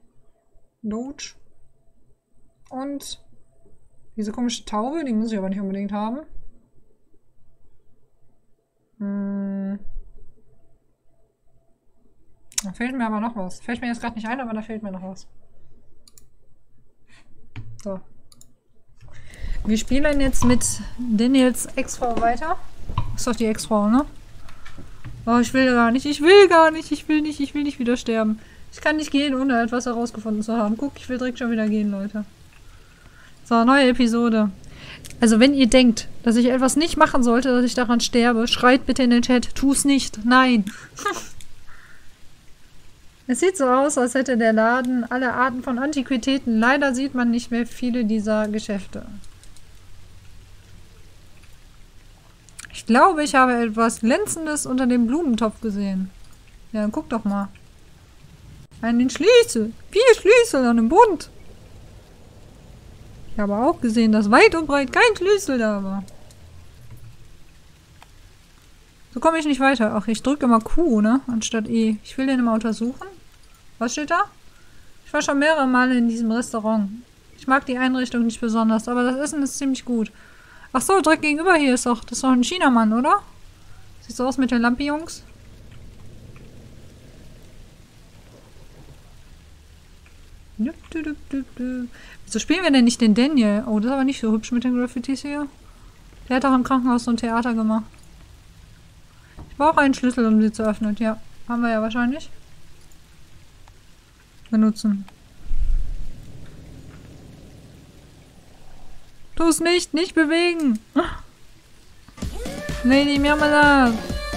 A: Und diese komische Taube, die muss ich aber nicht unbedingt haben. Da fehlt mir aber noch was. Fällt mir jetzt gerade nicht ein, aber da fehlt mir noch was. So. Wir spielen jetzt mit Daniels Ex-Frau weiter. Ist doch die Ex-Frau, ne? Oh, ich will gar nicht. Ich will gar nicht. Ich will nicht wieder sterben. Ich kann nicht gehen, ohne etwas herausgefunden zu haben. Guck, ich will direkt schon wieder gehen, Leute. So, neue Episode. Also, wenn ihr denkt, dass ich etwas nicht machen sollte, dass ich daran sterbe, schreit bitte in den Chat. Tu's nicht. Nein. Es sieht so aus, als hätte der Laden alle Arten von Antiquitäten. Leider sieht man nicht mehr viele dieser Geschäfte. Ich glaube, ich habe etwas Glänzendes unter dem Blumentopf gesehen. Ja, dann guck doch mal. Einen Schlüssel. 4 Schlüssel an dem Bund. Ich habe auch gesehen, dass weit und breit kein Schlüssel da war. So komme ich nicht weiter. Ach, ich drücke immer Q, ne? Anstatt E. Ich will den immer untersuchen. Was steht da? Ich war schon mehrere Male in diesem Restaurant. Ich mag die Einrichtung nicht besonders, aber das Essen ist ziemlich gut. Ach so, direkt gegenüber hier ist doch... Das ist doch ein Chinamann, oder? Sieht so aus mit den Lampi-Jungs. Wieso spielen wir denn nicht den Daniel? Oh, das ist aber nicht so hübsch mit den Graffitis hier. Der hat auch im Krankenhaus so ein Theater gemacht. Ich brauche einen Schlüssel, um sie zu öffnen. Ja, haben wir ja wahrscheinlich. Benutzen. Tu es nicht bewegen! Lady Marmalade!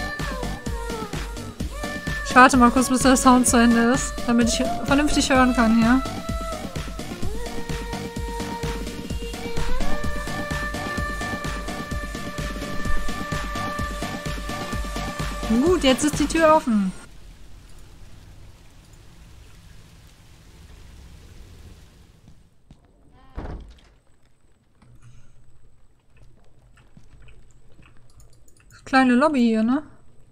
A: Ich warte mal kurz, bis der Sound zu Ende ist, damit ich vernünftig hören kann hier. Gut, jetzt ist die Tür offen. Kleine Lobby hier, ne?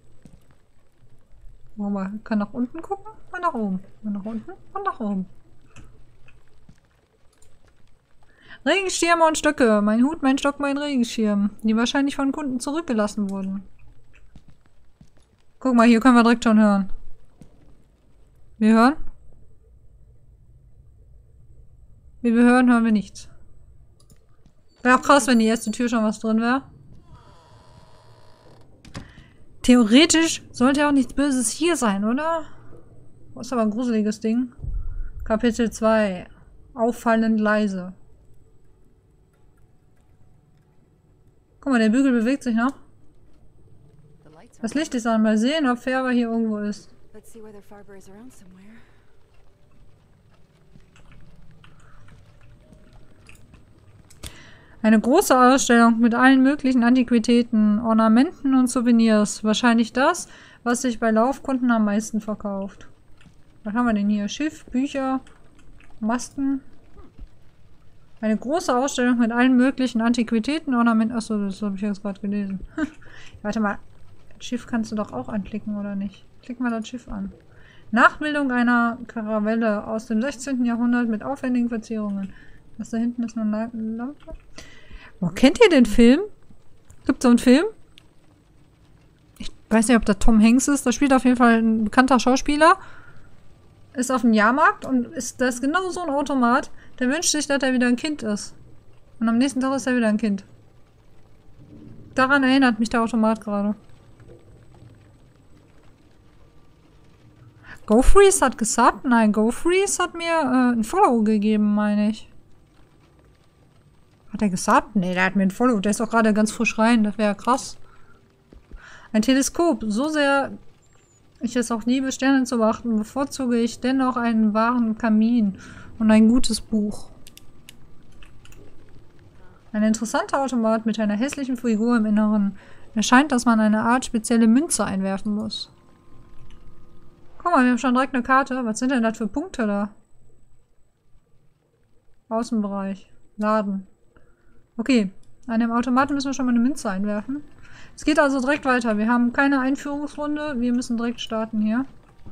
A: Man kann nach unten gucken und nach oben. Und nach unten und nach oben. Regenschirme und Stöcke. Mein Hut, mein Stock, mein Regenschirm. Die wahrscheinlich von Kunden zurückgelassen wurden. Guck mal, hier können wir direkt schon hören. Wir hören? Wie wir hören, hören wir nichts. Wäre auch krass, wenn die erste Tür schon was drin wäre. Theoretisch sollte auch nichts Böses hier sein, oder? Das ist aber ein gruseliges Ding. Kapitel 2. Auffallend leise. Guck mal, der Bügel bewegt sich noch. Das Licht ist an. Mal sehen, ob Färber hier irgendwo ist. Eine große Ausstellung mit allen möglichen Antiquitäten, Ornamenten und Souvenirs. Wahrscheinlich das, was sich bei Laufkunden am meisten verkauft. Was haben wir denn hier? Schiff, Bücher, Masten. Eine große Ausstellung mit allen möglichen Antiquitäten, Ornamenten. Achso, das habe ich jetzt gerade gelesen. Warte mal. Das Schiff kannst du doch auch anklicken, oder nicht? Klick mal das Schiff an. Nachbildung einer Karavelle aus dem 16. Jahrhundert mit aufwendigen Verzierungen. Was da hinten ist, eine Lampe. Oh, kennt ihr den Film? Gibt es so einen Film? Ich weiß nicht, ob da Tom Hanks ist. Da spielt auf jeden Fall ein bekannter Schauspieler. Ist auf dem Jahrmarkt und da ist genau so ein Automat. Der wünscht sich, dass er wieder ein Kind ist. Und am nächsten Tag ist er wieder ein Kind. Daran erinnert mich der Automat gerade. GoFreeze hat gesubbt? Nein, GoFreeze hat mir ein Follow gegeben, meine ich. Hat er gesubbt? Nee, der hat mir ein Follow. Der ist auch gerade ganz frisch rein. Das wäre ja krass. Ein Teleskop. So sehr ich es auch liebe, Sterne zu beachten, bevorzuge ich dennoch einen wahren Kamin und ein gutes Buch. Ein interessanter Automat mit einer hässlichen Figur im Inneren. Es scheint, dass man eine Art spezielle Münze einwerfen muss. Guck mal, wir haben schon direkt eine Karte. Was sind denn das für Punkte da? Außenbereich. Laden. Okay. An dem Automaten müssen wir schon mal eine Münze einwerfen. Es geht also direkt weiter. Wir haben keine Einführungsrunde. Wir müssen direkt starten hier.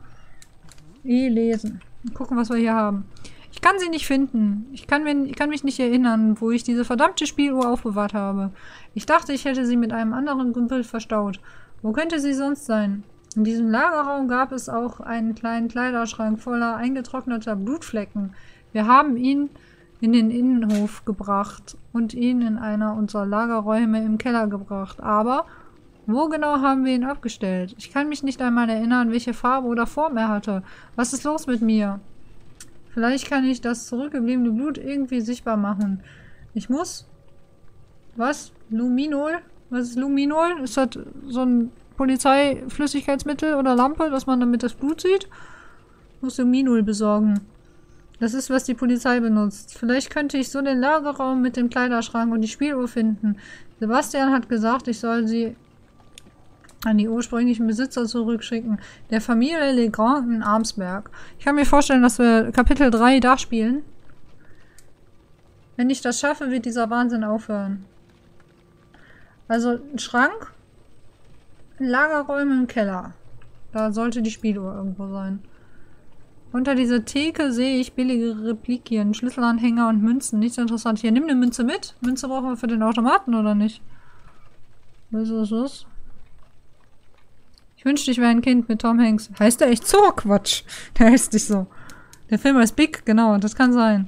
A: Lesen. Gucken, was wir hier haben. Ich kann sie nicht finden. Ich kann mich nicht erinnern, wo ich diese verdammte Spieluhr aufbewahrt habe. Ich dachte, ich hätte sie mit einem anderen Gümpel verstaut. Wo könnte sie sonst sein? In diesem Lagerraum gab es auch einen kleinen Kleiderschrank voller eingetrockneter Blutflecken. Wir haben ihn in den Innenhof gebracht und ihn in einer unserer Lagerräume im Keller gebracht. Aber wo genau haben wir ihn abgestellt? Ich kann mich nicht einmal erinnern, welche Farbe oder Form er hatte. Was ist los mit mir? Vielleicht kann ich das zurückgebliebene Blut irgendwie sichtbar machen. Ich muss... Was? Luminol? Was ist Luminol? Ist das so ein Polizeiflüssigkeitsmittel oder Lampe, dass man damit das Blut sieht? Ich muss Luminol besorgen. Das ist, was die Polizei benutzt. Vielleicht könnte ich so den Lagerraum mit dem Kleiderschrank und die Spieluhr finden. Sebastian hat gesagt, ich soll sie an die ursprünglichen Besitzer zurückschicken. Der Familie Legrand in Arnsberg. Ich kann mir vorstellen, dass wir Kapitel 3 da spielen. Wenn ich das schaffe, wird dieser Wahnsinn aufhören. Also ein Schrank, Lagerräume im Keller. Da sollte die Spieluhr irgendwo sein. Unter dieser Theke sehe ich billige Replikien, Schlüsselanhänger und Münzen. Nichts interessant. Hier, nimm eine Münze mit. Münze brauchen wir für den Automaten, oder nicht? Was ist das? Ich wünschte, ich wäre ein Kind mit Tom Hanks. Heißt der echt so? Quatsch. Der heißt nicht so. Der Film heißt Big, genau. Das kann sein.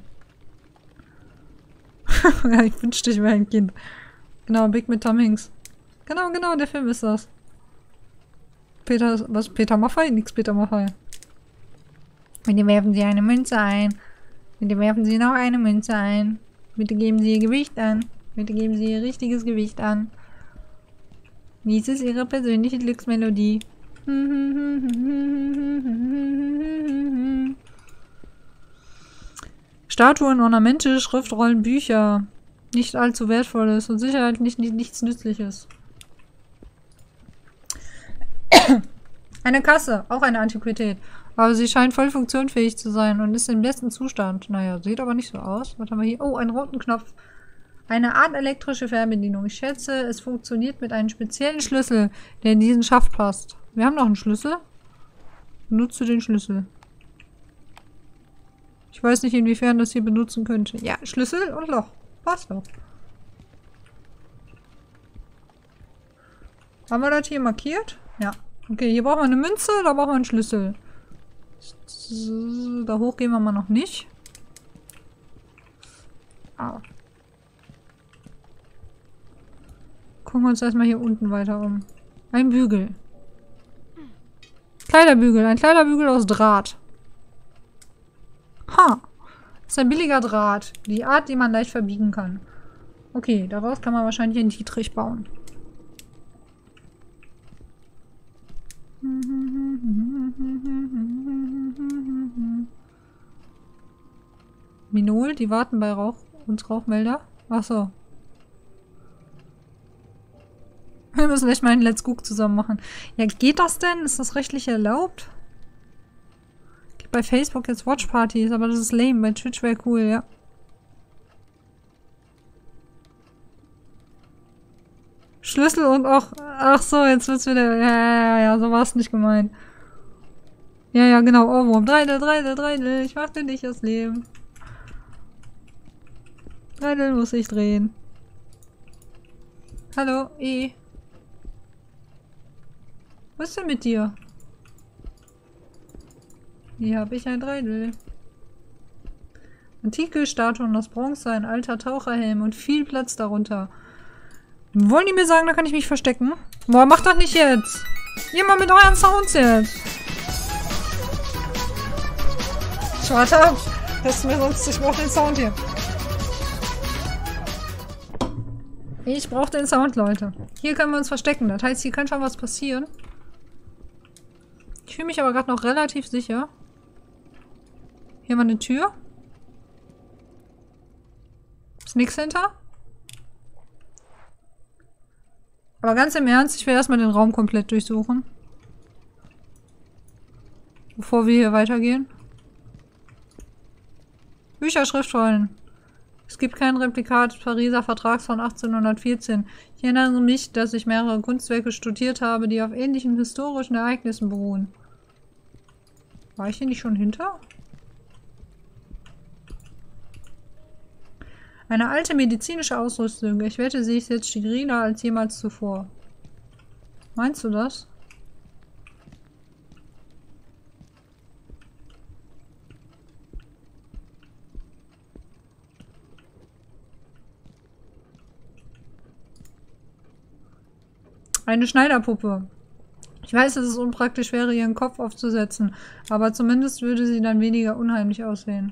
A: Ja, ich wünschte, ich wäre ein Kind. Genau, Big mit Tom Hanks. Genau, der Film ist das. Peter Maffay? Nix Peter Maffay. Bitte werfen Sie eine Münze ein. Bitte werfen Sie noch eine Münze ein. Bitte geben Sie Ihr Gewicht an. Bitte geben Sie Ihr richtiges Gewicht an. Dies ist Ihre persönliche Glücksmelodie. Statuen, Ornamente, Schriftrollen, Bücher. Nicht allzu wertvolles und sicher nichts Nützliches. Eine Kasse, auch eine Antiquität. Aber sie scheint voll funktionsfähig zu sein und ist im besten Zustand. Naja, sieht aber nicht so aus. Was haben wir hier? Oh, einen roten Knopf. Eine Art elektrische Fernbedienung. Ich schätze, es funktioniert mit einem speziellen Schlüssel, der in diesen Schaft passt. Wir haben noch einen Schlüssel. Benutze den Schlüssel. Ich weiß nicht, inwiefern das hier benutzen könnte. Ja, Schlüssel und Loch. Passt doch. Haben wir das hier markiert? Ja. Okay, hier brauchen wir eine Münze, da brauchen wir einen Schlüssel. Da hoch gehen wir mal noch nicht. Ah. Gucken wir uns erstmal hier unten weiter um. Ein Bügel. Kleiderbügel. Ein Kleiderbügel aus Draht. Ha. Das ist ein billiger Draht. Die Art, die man leicht verbiegen kann. Okay, daraus kann man wahrscheinlich einen Dietrich bauen. Minol, die warten bei Rauchmelder. Achso. Wir müssen echt mal einen Let's Cook zusammen machen. Ja, geht das denn? Ist das rechtlich erlaubt? Gibt bei Facebook jetzt Watchpartys, aber das ist lame. Bei Twitch wäre cool, ja. Schlüssel und auch... Ach so, jetzt wird's wieder... Ja, so war es nicht gemeint. Ja, genau, Ohrwurm. Dreidel. Ich mach dir nicht das Leben. Dreidel muss ich drehen. Hallo, Was ist denn mit dir? Hier habe ich ein Dreidel. Antike Statuen aus Bronze, ein alter Taucherhelm und viel Platz darunter. Wollen die mir sagen, da kann ich mich verstecken? Boah, mach doch nicht jetzt! Ihr mal mit euren Sounds jetzt! Warte ab! Das ist mir sonst... Ich brauch den Sound hier. Ich brauche den Sound, Leute. Hier können wir uns verstecken. Das heißt, hier kann schon was passieren. Ich fühle mich aber gerade noch relativ sicher. Hier haben wir eine Tür. Ist nichts hinter. Aber ganz im Ernst, ich will erstmal den Raum komplett durchsuchen. Bevor wir hier weitergehen. Bücherschriftrollen. Es gibt kein Replikat des Pariser Vertrags von 1814. Ich erinnere mich, dass ich mehrere Kunstwerke studiert habe, die auf ähnlichen historischen Ereignissen beruhen. War ich hier nicht schon hinter? Eine alte medizinische Ausrüstung. Ich wette, sie ist jetzt steriler als jemals zuvor. Meinst du das? Eine Schneiderpuppe. Ich weiß, dass es unpraktisch wäre, ihren Kopf aufzusetzen, aber zumindest würde sie dann weniger unheimlich aussehen.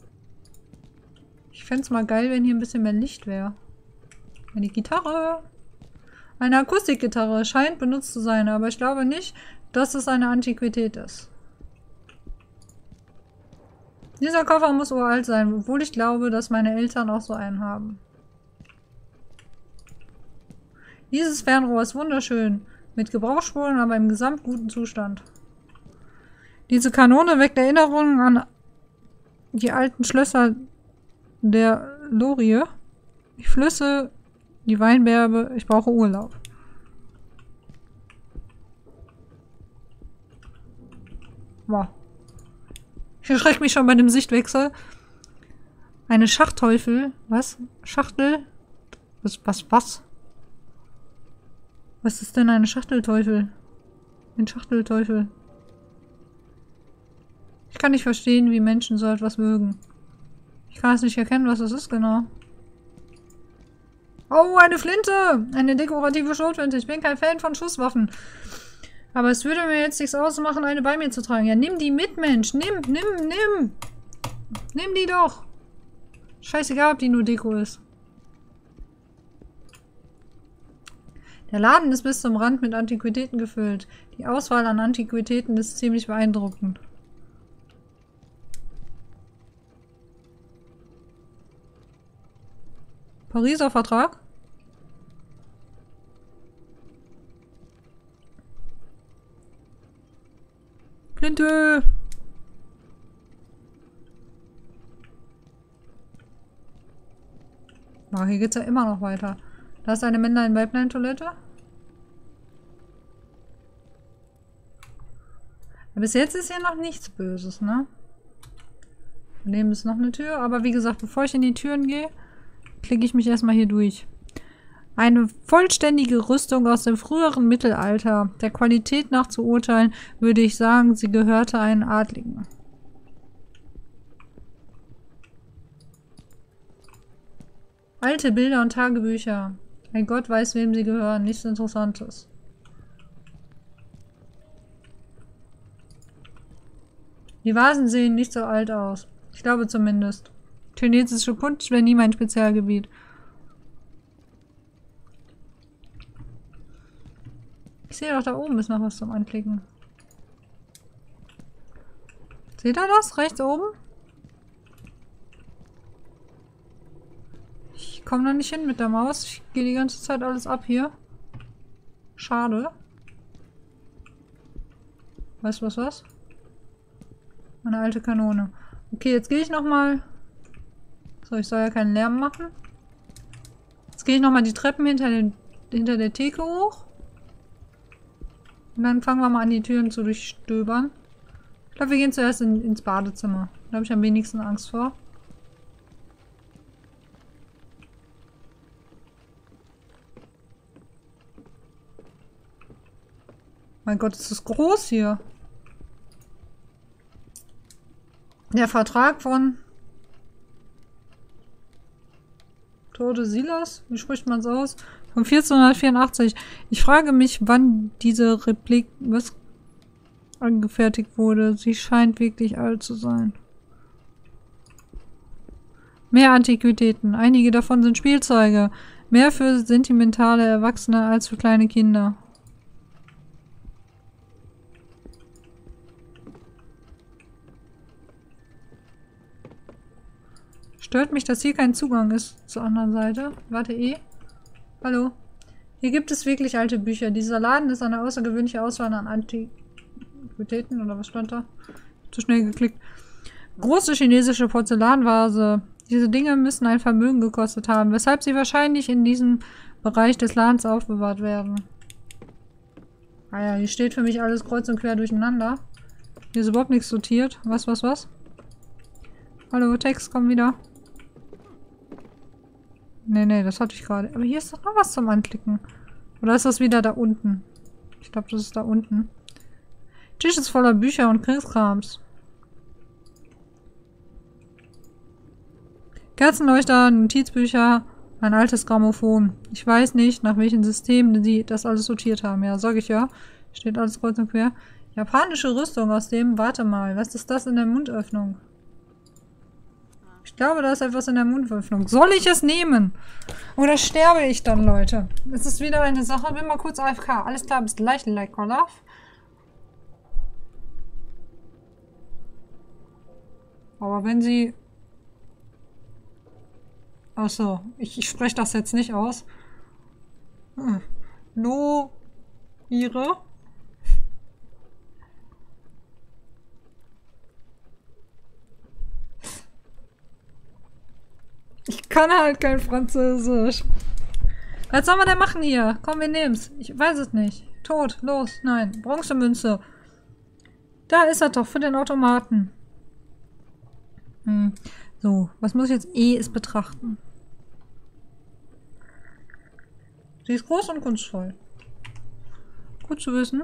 A: Ich fände es mal geil, wenn hier ein bisschen mehr Licht wäre. Eine Gitarre. Eine Akustikgitarre scheint benutzt zu sein, aber ich glaube nicht, dass es eine Antiquität ist. Dieser Koffer muss uralt sein, obwohl ich glaube, dass meine Eltern auch so einen haben. Dieses Fernrohr ist wunderschön, mit Gebrauchsspuren, aber im gesamt guten Zustand. Diese Kanone weckt Erinnerungen an die alten Schlösser der Lorie. Die Flüsse, die Weinberge, ich brauche Urlaub. Wow. Ich erschrecke mich schon bei dem Sichtwechsel. Eine Schachteufel. Was? Schachtel? Was? Was ist denn eine Schachtelteufel? Ein Schachtelteufel. Ich kann nicht verstehen, wie Menschen so etwas mögen. Ich kann es nicht erkennen, was das ist genau. Oh, eine Flinte! Eine dekorative Schrotflinte. Ich bin kein Fan von Schusswaffen. Aber es würde mir jetzt nichts ausmachen, eine bei mir zu tragen. Ja, nimm die mit, Mensch. Nimm! Nimm die doch! Scheißegal, ob die nur Deko ist. Der Laden ist bis zum Rand mit Antiquitäten gefüllt. Die Auswahl an Antiquitäten ist ziemlich beeindruckend. Pariser Vertrag? Flinte! Oh, hier geht's ja immer noch weiter. Da ist eine Männlein-Weiblein-Toilette. Bis jetzt ist hier noch nichts Böses, ne? Daneben ist noch eine Tür. Aber wie gesagt, bevor ich in die Türen gehe, klicke ich mich erstmal hier durch. Eine vollständige Rüstung aus dem früheren Mittelalter. Der Qualität nach zu urteilen, würde ich sagen, sie gehörte einem Adligen. Alte Bilder und Tagebücher. Ein Gott weiß, wem sie gehören. Nichts Interessantes. Die Vasen sehen nicht so alt aus. Ich glaube zumindest. Chinesische Kunst wäre nie mein Spezialgebiet. Ich sehe doch, da oben ist noch was zum Anklicken. Seht ihr das? Rechts oben? Ich komme noch nicht hin mit der Maus. Ich gehe die ganze Zeit alles ab hier. Schade. Weißt du was? Eine alte Kanone. Okay, jetzt gehe ich nochmal. So, ich soll ja keinen Lärm machen. Jetzt gehe ich nochmal die Treppen hinter der Theke hoch. Und dann fangen wir mal an, die Türen zu durchstöbern. Ich glaube, wir gehen zuerst ins Badezimmer. Da habe ich am wenigsten Angst vor. Mein Gott, ist das groß hier. Der Vertrag von Tordesillas, wie spricht man es aus? Von 1484. Ich frage mich, wann diese Replik angefertigt wurde. Sie scheint wirklich alt zu sein. Mehr Antiquitäten. Einige davon sind Spielzeuge. Mehr für sentimentale Erwachsene als für kleine Kinder. Stört mich, dass hier kein Zugang ist zur anderen Seite. Warte, Hallo. Hier gibt es wirklich alte Bücher. Dieser Laden ist eine außergewöhnliche Auswahl an Antiquitäten. Oder was stand da? Zu schnell geklickt. Große chinesische Porzellanvase. Diese Dinge müssen ein Vermögen gekostet haben, weshalb sie wahrscheinlich in diesem Bereich des Ladens aufbewahrt werden. Ah ja, hier steht für mich alles kreuz und quer durcheinander. Hier ist überhaupt nichts sortiert. Was? Hallo, Text, komm wieder. Nee, das hatte ich gerade. Aber hier ist doch noch was zum Anklicken. Oder ist das wieder da unten? Ich glaube, das ist da unten. Tisch ist voller Bücher und Kriegskrams. Kerzenleuchter, Notizbücher, ein altes Grammophon. Ich weiß nicht, nach welchen Systemen sie das alles sortiert haben. Ja, sag ich ja. Steht alles kreuz und quer. Japanische Rüstung aus dem... Warte mal, was ist das in der Mundöffnung? Ich glaube, da ist etwas in der Mundöffnung. Soll ich es nehmen? Oder sterbe ich dann, Leute? Es ist wieder eine Sache. Bin mal kurz AFK. Alles klar, bis gleich, like or love. Aber wenn sie... Achso, ich spreche das jetzt nicht aus. No... Ihre... Ich kann halt kein Französisch. Was soll man denn machen hier? Komm, wir nehmen's. Ich weiß es nicht. Tot, los, nein. Bronzemünze. Da ist er doch, für den Automaten. So, was muss ich jetzt? E ist betrachten. Sie ist groß und kunstvoll. Gut zu wissen.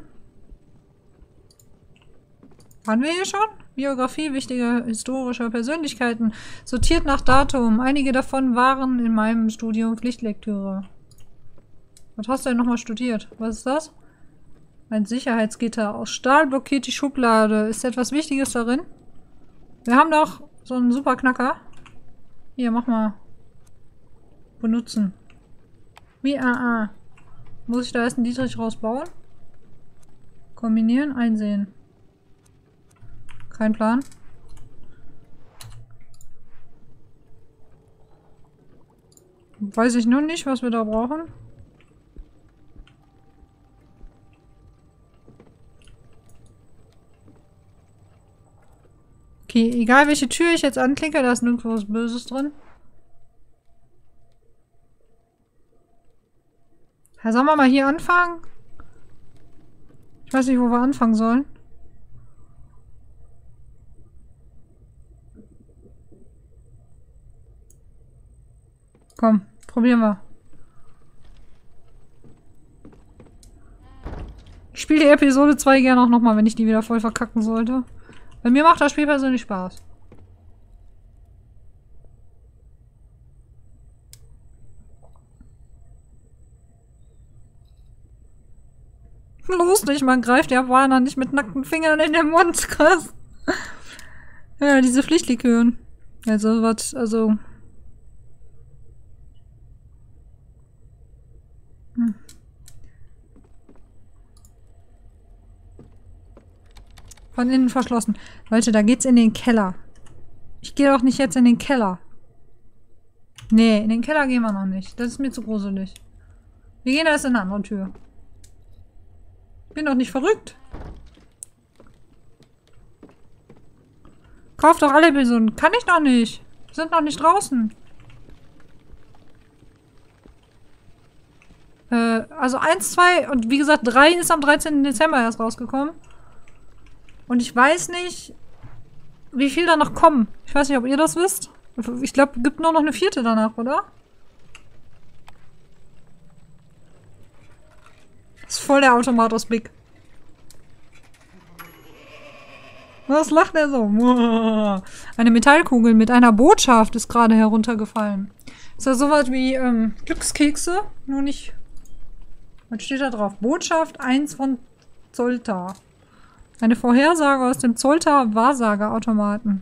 A: Waren wir hier schon? Biografie wichtiger historischer Persönlichkeiten. Sortiert nach Datum. Einige davon waren in meinem Studium Pflichtlektüre. Was hast du denn nochmal studiert? Was ist das? Ein Sicherheitsgitter. Aus Stahl blockiert die Schublade. Ist etwas Wichtiges darin? Wir haben doch so einen Superknacker. Hier, mach mal. Benutzen. Wie AA. Muss ich da erst einen Dietrich rausbauen? Kombinieren, einsehen. Kein Plan. Weiß ich nun nicht, was wir da brauchen. Okay, egal welche Tür ich jetzt anklicke, da ist nirgendwo was Böses drin. Ja, sollen wir mal hier anfangen? Ich weiß nicht, wo wir anfangen sollen. Komm, probieren wir. Ich spiele die Episode 2 gerne auch nochmal, wenn ich die wieder voll verkacken sollte. Bei mir macht das Spiel persönlich Spaß. Lustig, man greift die Japaner nicht mit nackten Fingern in den Mund, krass. Ja, diese Pflichtlikören. Also, was, also... Von innen verschlossen. Leute, da geht's in den Keller. Ich gehe doch nicht jetzt in den Keller. Nee, in den Keller gehen wir noch nicht. Das ist mir zu gruselig. Wir gehen erst in eine andere Tür. Ich bin doch nicht verrückt. Kauft doch alle Episoden. Kann ich noch nicht. Wir sind noch nicht draußen. Also 1, 2 und wie gesagt 3 ist am 13. Dezember erst rausgekommen. Und ich weiß nicht, wie viel da noch kommen. Ich weiß nicht, ob ihr das wisst. Ich glaube, es gibt nur noch eine 4. danach, oder? Das ist voll der Automat aus Big. Was lacht er so? Eine Metallkugel mit einer Botschaft ist gerade heruntergefallen. Ist ja sowas wie Glückskekse, nur nicht... Was steht da drauf? Botschaft 1 von Zoltar. Eine Vorhersage aus dem Zoltar-Wahrsageautomaten.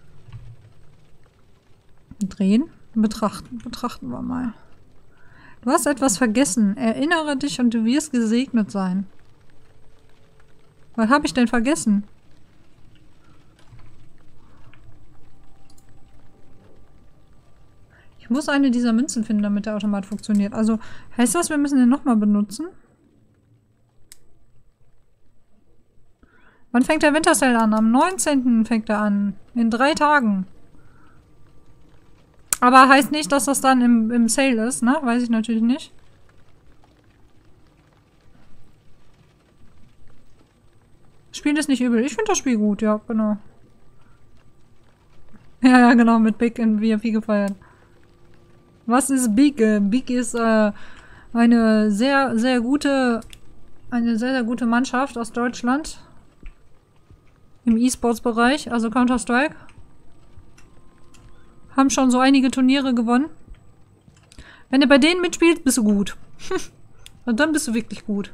A: Drehen? Betrachten. Betrachten wir mal. Du hast etwas vergessen. Erinnere dich und du wirst gesegnet sein. Was habe ich denn vergessen? Ich muss eine dieser Münzen finden, damit der Automat funktioniert. Also, heißt das, wir müssen den nochmal benutzen? Wann fängt der Winter Sale an? Am 19. fängt er an. In 3 Tagen. Aber heißt nicht, dass das dann im Sale ist, ne? Weiß ich natürlich nicht. Das Spiel ist nicht übel. Ich finde das Spiel gut, ja, genau. Ja, genau, mit Big in VIP gefeiert. Was ist Big? Big ist eine sehr, sehr gute eine sehr, sehr gute Mannschaft aus Deutschland. Im E-Sports-Bereich, also Counter-Strike. Haben schon so einige Turniere gewonnen. Wenn du bei denen mitspielst, bist du gut. Und dann bist du wirklich gut.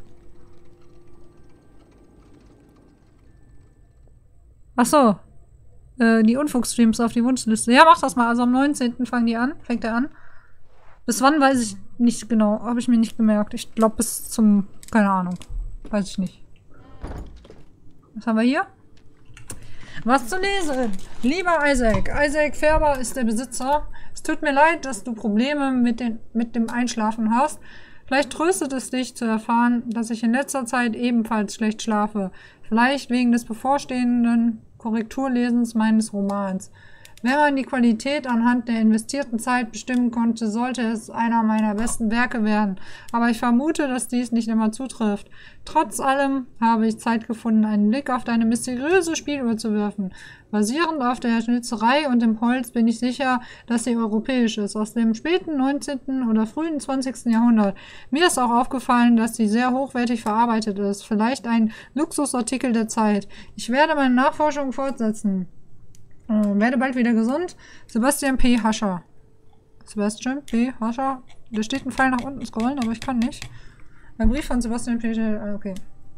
A: Achso. Die Unfug-Streams auf die Wunschliste. Ja, mach das mal. Also am 19. fängt er an. Bis wann weiß ich nicht genau. Habe ich mir nicht gemerkt. Ich glaube bis zum... Keine Ahnung. Weiß ich nicht. Was haben wir hier? Was zu lesen? Lieber Isaac. Isaac Färber ist der Besitzer. Es tut mir leid, dass du Probleme mit dem Einschlafen hast. Vielleicht tröstet es dich zu erfahren, dass ich in letzter Zeit ebenfalls schlecht schlafe. Vielleicht wegen des bevorstehenden Korrekturlesens meines Romans. Wenn man die Qualität anhand der investierten Zeit bestimmen konnte, sollte es einer meiner besten Werke werden. Aber ich vermute, dass dies nicht immer zutrifft. Trotz allem habe ich Zeit gefunden, einen Blick auf deine mysteriöse Spieluhr zu werfen. Basierend auf der Schnitzerei und dem Holz bin ich sicher, dass sie europäisch ist, aus dem späten 19. oder frühen 20. Jahrhundert. Mir ist auch aufgefallen, dass sie sehr hochwertig verarbeitet ist. Vielleicht ein Luxusartikel der Zeit. Ich werde meine Nachforschung fortsetzen. Werde bald wieder gesund. Sebastian P. Hascher. Sebastian P. Hascher. Da steht ein Pfeil nach unten scrollen, aber ich kann nicht. Ein Brief von Sebastian P. Okay.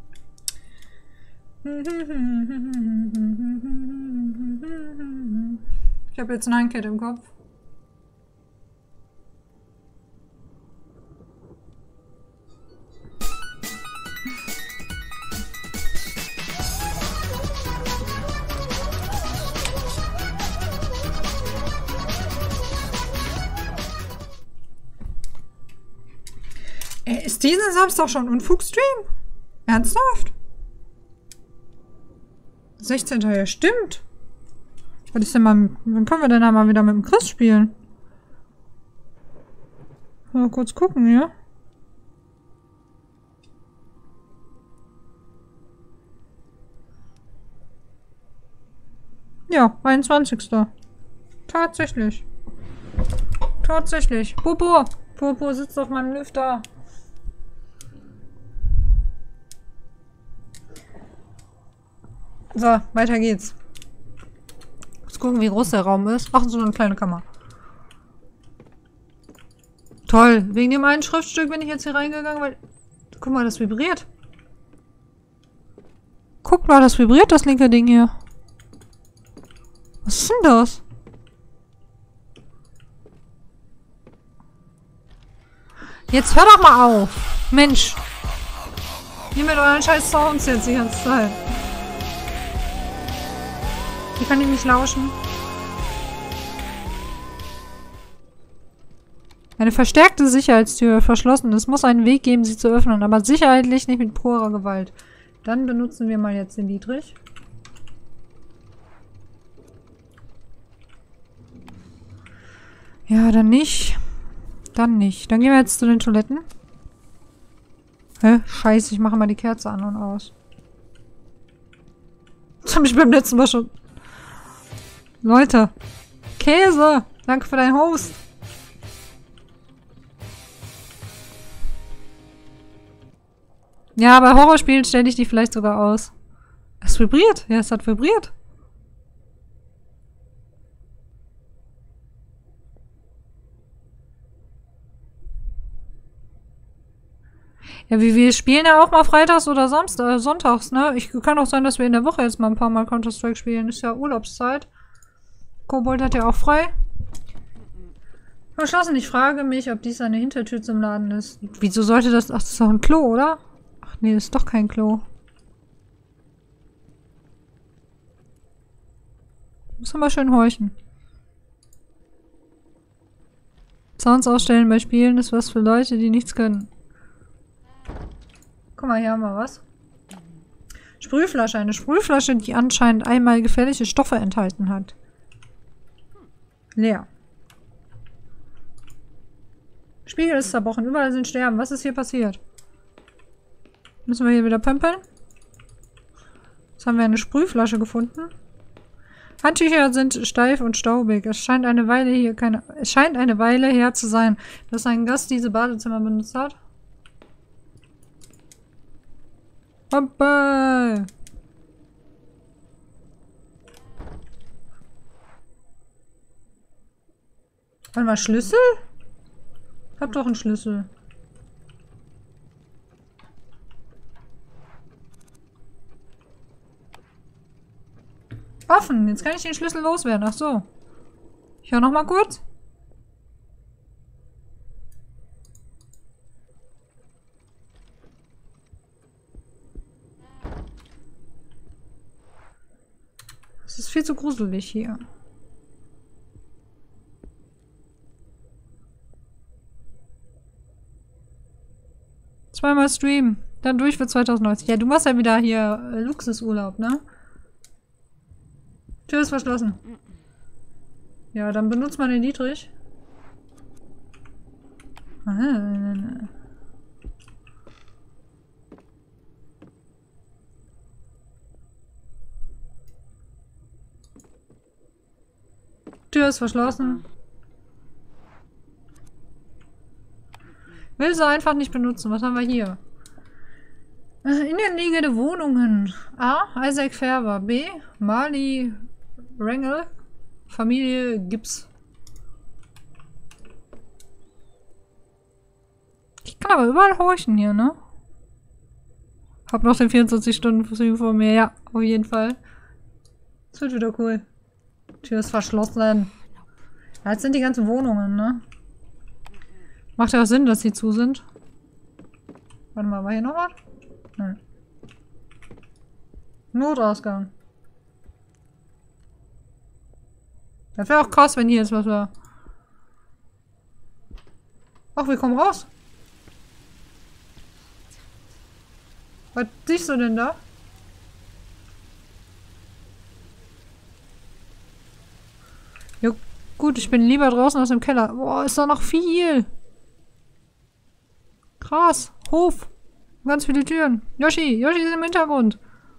A: Ich habe jetzt ein Kit im Kopf. Ist diesen Samstag schon Unfug-Stream? Ernsthaft? 16. Ja, stimmt. Was ist denn mal... Wann können wir denn da mal wieder mit dem Chris spielen? Mal kurz gucken, ja? Ja, 21. Tatsächlich. Tatsächlich. Popo. Popo sitzt auf meinem Lüfter. So, weiter geht's. Let's gucken, wie groß der Raum ist. Ach, so eine kleine Kammer. Toll. Wegen dem einen Schriftstück bin ich jetzt hier reingegangen, weil... Guck mal, das vibriert. Guck mal, das vibriert, das linke Ding hier. Was ist denn das? Jetzt hör doch mal auf. Mensch. Hier mit euren scheiß Sounds jetzt die ganze Zeit. Hier kann ich nicht lauschen. Eine verstärkte Sicherheitstür verschlossen. Es muss einen Weg geben, sie zu öffnen, aber sicherheitlich nicht mit purer Gewalt. Dann benutzen wir mal jetzt den Dietrich. Ja, dann nicht. Dann nicht. Dann gehen wir jetzt zu den Toiletten. Hä? Scheiße, ich mache mal die Kerze an und aus. Das habe ich beim letzten Mal schon... Leute. Käse. Danke für deinen Host. Ja, bei Horrorspielen stelle ich die vielleicht sogar aus. Es vibriert. Ja, es hat vibriert. Ja, wir spielen ja auch mal freitags oder sonntags, ne? Kann auch sein, dass wir in der Woche jetzt mal ein paar Mal Counter-Strike spielen. Ist ja Urlaubszeit. Kobold hat ja auch frei. Verschlossen, ich frage mich, ob dies eine Hintertür zum Laden ist. Wieso sollte das... Ach, das ist doch ein Klo, oder? Ach nee, das ist doch kein Klo. Muss aber schön horchen. Sounds ausstellen bei Spielen ist was für Leute, die nichts können. Guck mal, hier haben wir was. Sprühflasche. Eine Sprühflasche, die anscheinend einmal gefährliche Stoffe enthalten hat. Leer. Spiegel ist zerbrochen. Überall sind Sterben. Was ist hier passiert? Müssen wir hier wieder pömpeln? Jetzt haben wir eine Sprühflasche gefunden. Handtücher sind steif und staubig. Es scheint eine Weile her zu sein, dass ein Gast diese Badezimmer benutzt hat. Hoppal. Warte mal, Schlüssel? Hab doch einen Schlüssel. Offen. Jetzt kann ich den Schlüssel loswerden. Ach so. Ich höre noch mal kurz. Es ist viel zu gruselig hier. Zweimal streamen. Dann durch für 2090. Ja, du machst ja wieder hier Luxusurlaub, ne? Tür ist verschlossen. Ja, dann benutzt man den Dietrich. Aha. Tür ist verschlossen. Will sie einfach nicht benutzen. Was haben wir hier? Innenliegende Wohnungen. A. Isaac Färber. B. Marley Rangel. Familie Gibbs. Ich kann aber überall horchen hier, ne? Hab noch den 24-Stunden-Stream vor mir. Ja, auf jeden Fall. Das wird wieder cool. Tür ist verschlossen. Ja, jetzt sind die ganzen Wohnungen, ne? Macht ja auch Sinn, dass sie zu sind. Warte mal, war hier noch was? Nein. Notausgang. Das wäre auch krass, wenn hier jetzt was war. Ach, wir kommen raus. Was siehst du denn da? Ja, gut, ich bin lieber draußen aus dem Keller. Boah, ist da noch viel. Krass. Hof. Ganz viele Türen. Yoshi ist im Hintergrund.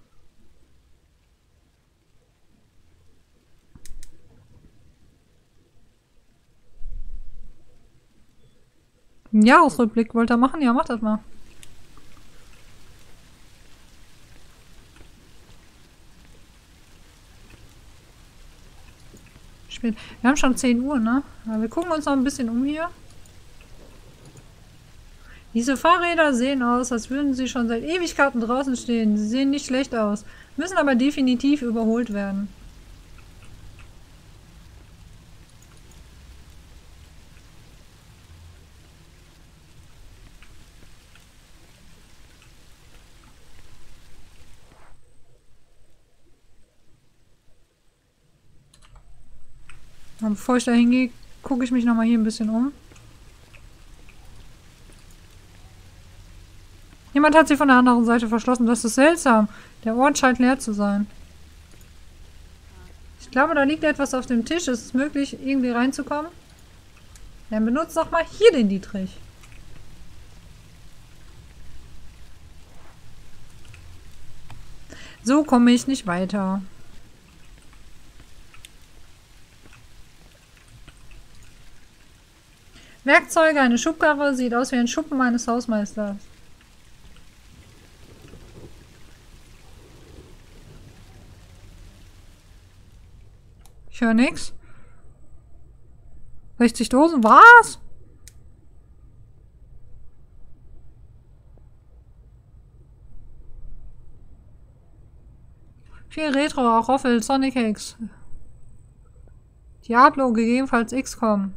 A: Ein Jahresrückblick wollt ihr machen? Ja, macht das mal. Spät. Wir haben schon 10 Uhr, ne? Aber wir gucken uns noch ein bisschen um hier. Diese Fahrräder sehen aus, als würden sie schon seit Ewigkeiten draußen stehen. Sie sehen nicht schlecht aus, müssen aber definitiv überholt werden. Und bevor ich da hingehe, gucke ich mich nochmal hier ein bisschen um. Jemand hat sie von der anderen Seite verschlossen. Das ist seltsam. Der Ort scheint leer zu sein. Ich glaube, da liegt etwas auf dem Tisch. Ist es möglich, irgendwie reinzukommen? Dann benutzt doch mal hier den Dietrich. So komme ich nicht weiter. Werkzeuge, eine Schubkarre, sieht aus wie ein Schuppen meines Hausmeisters. Ich höre nichts. 60 Dosen, was? Viel Retro, auch Roffel, Sonic Hex. Diablo, gegebenenfalls XCOM.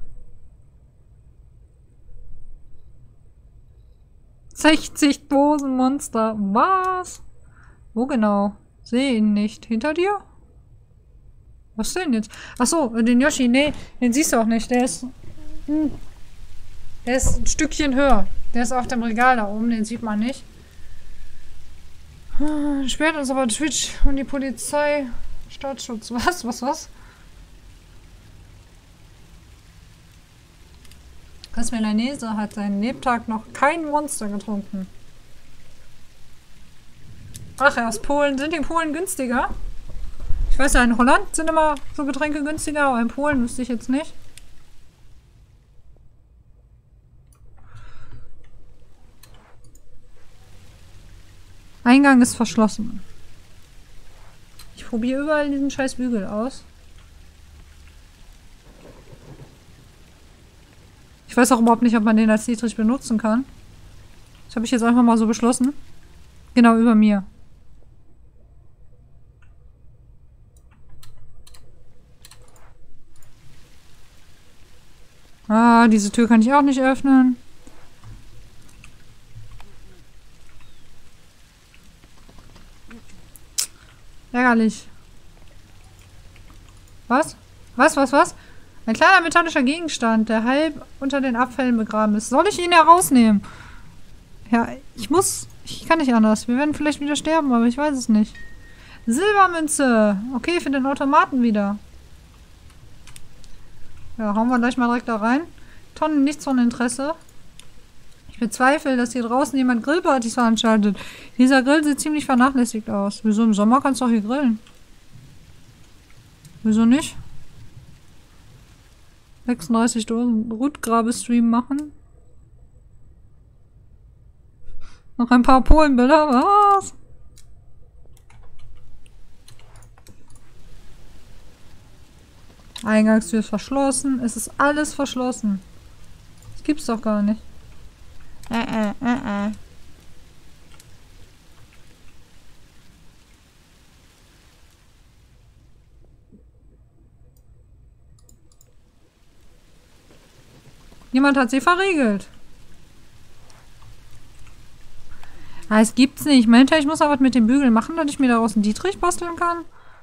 A: 60 Dosen Monster. Was? Wo genau? Sehe ihn nicht. Hinter dir? Was denn jetzt? Achso, den Yoshi. Nee, den siehst du auch nicht. Der ist ein Stückchen höher. Der ist auf dem Regal da oben. Den sieht man nicht. Sperrt uns aber Twitch und die Polizei. Staatsschutz. Was? Das Melanese hat seinen Lebtag noch kein Monster getrunken. Ach, er aus Polen. Sind die Polen günstiger? Ich weiß ja, in Holland sind immer so Getränke günstiger, aber in Polen wüsste ich jetzt nicht. Eingang ist verschlossen. Ich probiere überall diesen scheiß Bügel aus. Ich weiß auch überhaupt nicht, ob man den als Dietrich benutzen kann. Das habe ich jetzt einfach mal so beschlossen. Genau, über mir. Ah, diese Tür kann ich auch nicht öffnen. Ärgerlich. Was? Was? Ein kleiner metallischer Gegenstand, der halb unter den Abfällen begraben ist. Soll ich ihn herausnehmen? Ja, ich kann nicht anders. Wir werden vielleicht wieder sterben, aber ich weiß es nicht. Silbermünze. Okay, für den Automaten wieder. Ja, hauen wir gleich mal direkt da rein. Tonnen, nichts von Interesse. Ich bezweifle, dass hier draußen jemand Grillpartys veranstaltet. Dieser Grill sieht ziemlich vernachlässigt aus. Wieso im Sommer kannst du doch hier grillen? Wieso nicht? 36 Dosen Rutgrabestream machen. Noch ein paar Polenbilder. Was? Eingangstür ist verschlossen. Es ist alles verschlossen. Das gibt's doch gar nicht. Jemand hat sie verriegelt. Ah, es gibt's nicht. Meint er, ich muss aber was mit dem Bügel machen, dass ich mir daraus einen Dietrich basteln kann?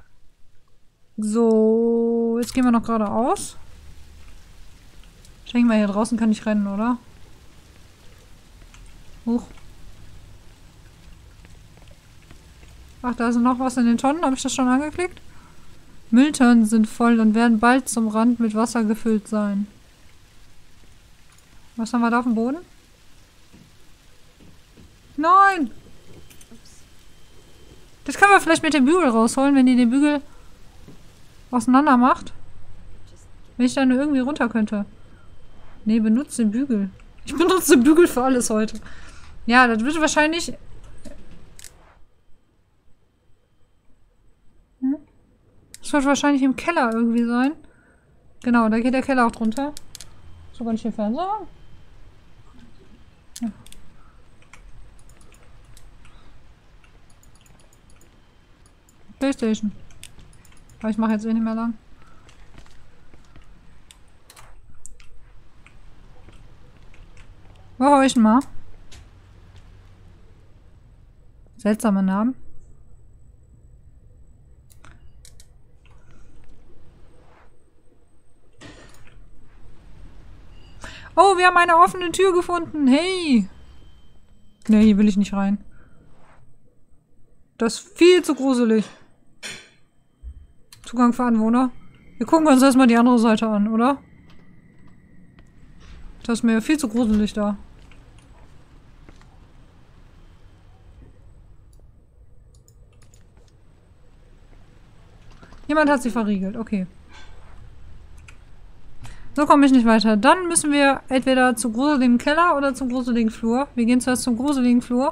A: So, jetzt gehen wir noch geradeaus. Ich denke mal, hier draußen kann ich rennen, oder? Huch. Ach, da ist noch was in den Tonnen. Habe ich das schon angeklickt? Mülltonnen sind voll und werden bald zum Rand mit Wasser gefüllt sein. Was haben wir da auf dem Boden? Nein! Das können wir vielleicht mit dem Bügel rausholen, wenn die den Bügel auseinander macht. Wenn ich da nur irgendwie runter könnte. Nee, benutze den Bügel. Ich benutze den Bügel für alles heute. Ja, das wird wahrscheinlich... Das wird wahrscheinlich im Keller irgendwie sein. Genau, da geht der Keller auch drunter. So, kann ich den Fernseher haben? Ja. PlayStation. Aber ich mache jetzt eh nicht mehr lang. Wo hau ich denn mal? Seltsamer Namen. Oh, wir haben eine offene Tür gefunden. Hey! Ne, hier will ich nicht rein. Das ist viel zu gruselig. Zugang für Anwohner. Wir gucken uns erstmal die andere Seite an, oder? Das ist mir viel zu gruselig da. Jemand hat sie verriegelt, okay. So komme ich nicht weiter. Dann müssen wir entweder zum gruseligen Keller oder zum gruseligen Flur. Wir gehen zuerst zum gruseligen Flur.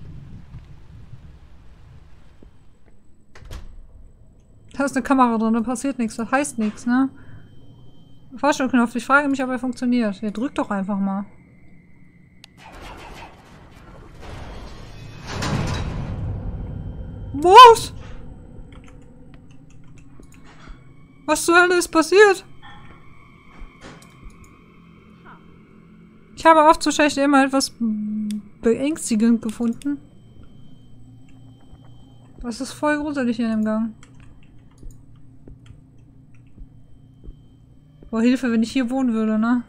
A: Da ist eine Kamera drin, da passiert nichts. Das heißt nichts, ne? Fahrstuhlknopf. Ich frage mich, ob er funktioniert. Ja, drück doch einfach mal. Was? Was zur Hölle ist passiert? Ich habe auf zur Schächte immer etwas beängstigend gefunden. Das ist voll gruselig hier im Gang. Boah, Hilfe, wenn ich hier wohnen würde, ne?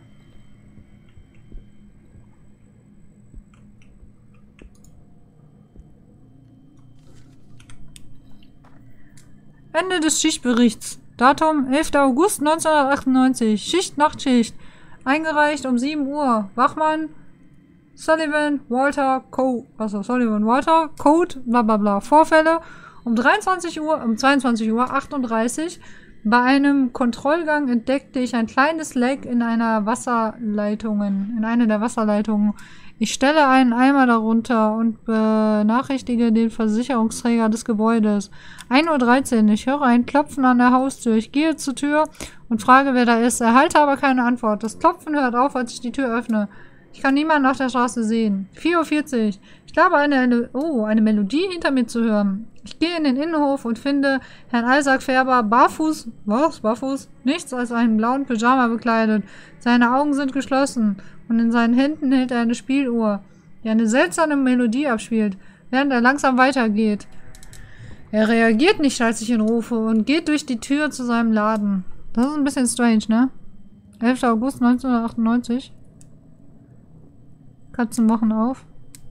A: Ende des Schichtberichts. Datum 11. August 1998. Schicht, Nachtschicht. Eingereicht um 7 Uhr. Wachmann, Sullivan, Walter, Sullivan, Walter, Code, bla bla bla. Vorfälle um 22 Uhr 38 bei einem Kontrollgang entdeckte ich ein kleines Leck in einer der Wasserleitungen Ich stelle einen Eimer darunter und benachrichtige den Versicherungsträger des Gebäudes. 1:13 Uhr. Ich höre ein Klopfen an der Haustür. Ich gehe zur Tür und frage, wer da ist. Erhalte aber keine Antwort. Das Klopfen hört auf, als ich die Tür öffne. Ich kann niemanden auf der Straße sehen. 4:40 Uhr. Ich glaube, eine Melodie hinter mir zu hören. Ich gehe in den Innenhof und finde Herrn Isaac Färber barfuß. Was? Barfuß? Nichts als einen blauen Pyjama bekleidet. Seine Augen sind geschlossen und in seinen Händen hält er eine Spieluhr, die eine seltsame Melodie abspielt, während er langsam weitergeht. Er reagiert nicht, als ich ihn rufe und geht durch die Tür zu seinem Laden. Das ist ein bisschen strange, ne? 11. August 1998. Katzen wachen auf.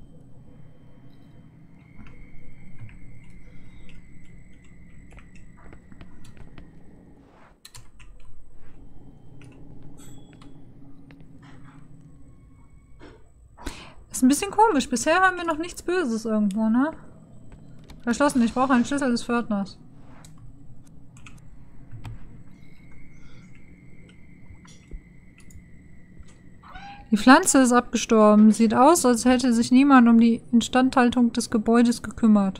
A: Ist ein bisschen komisch. Bisher haben wir noch nichts Böses irgendwo, ne? Verschlossen. Ich brauche einen Schlüssel des Pförtners. Die Pflanze ist abgestorben. Sieht aus, als hätte sich niemand um die Instandhaltung des Gebäudes gekümmert.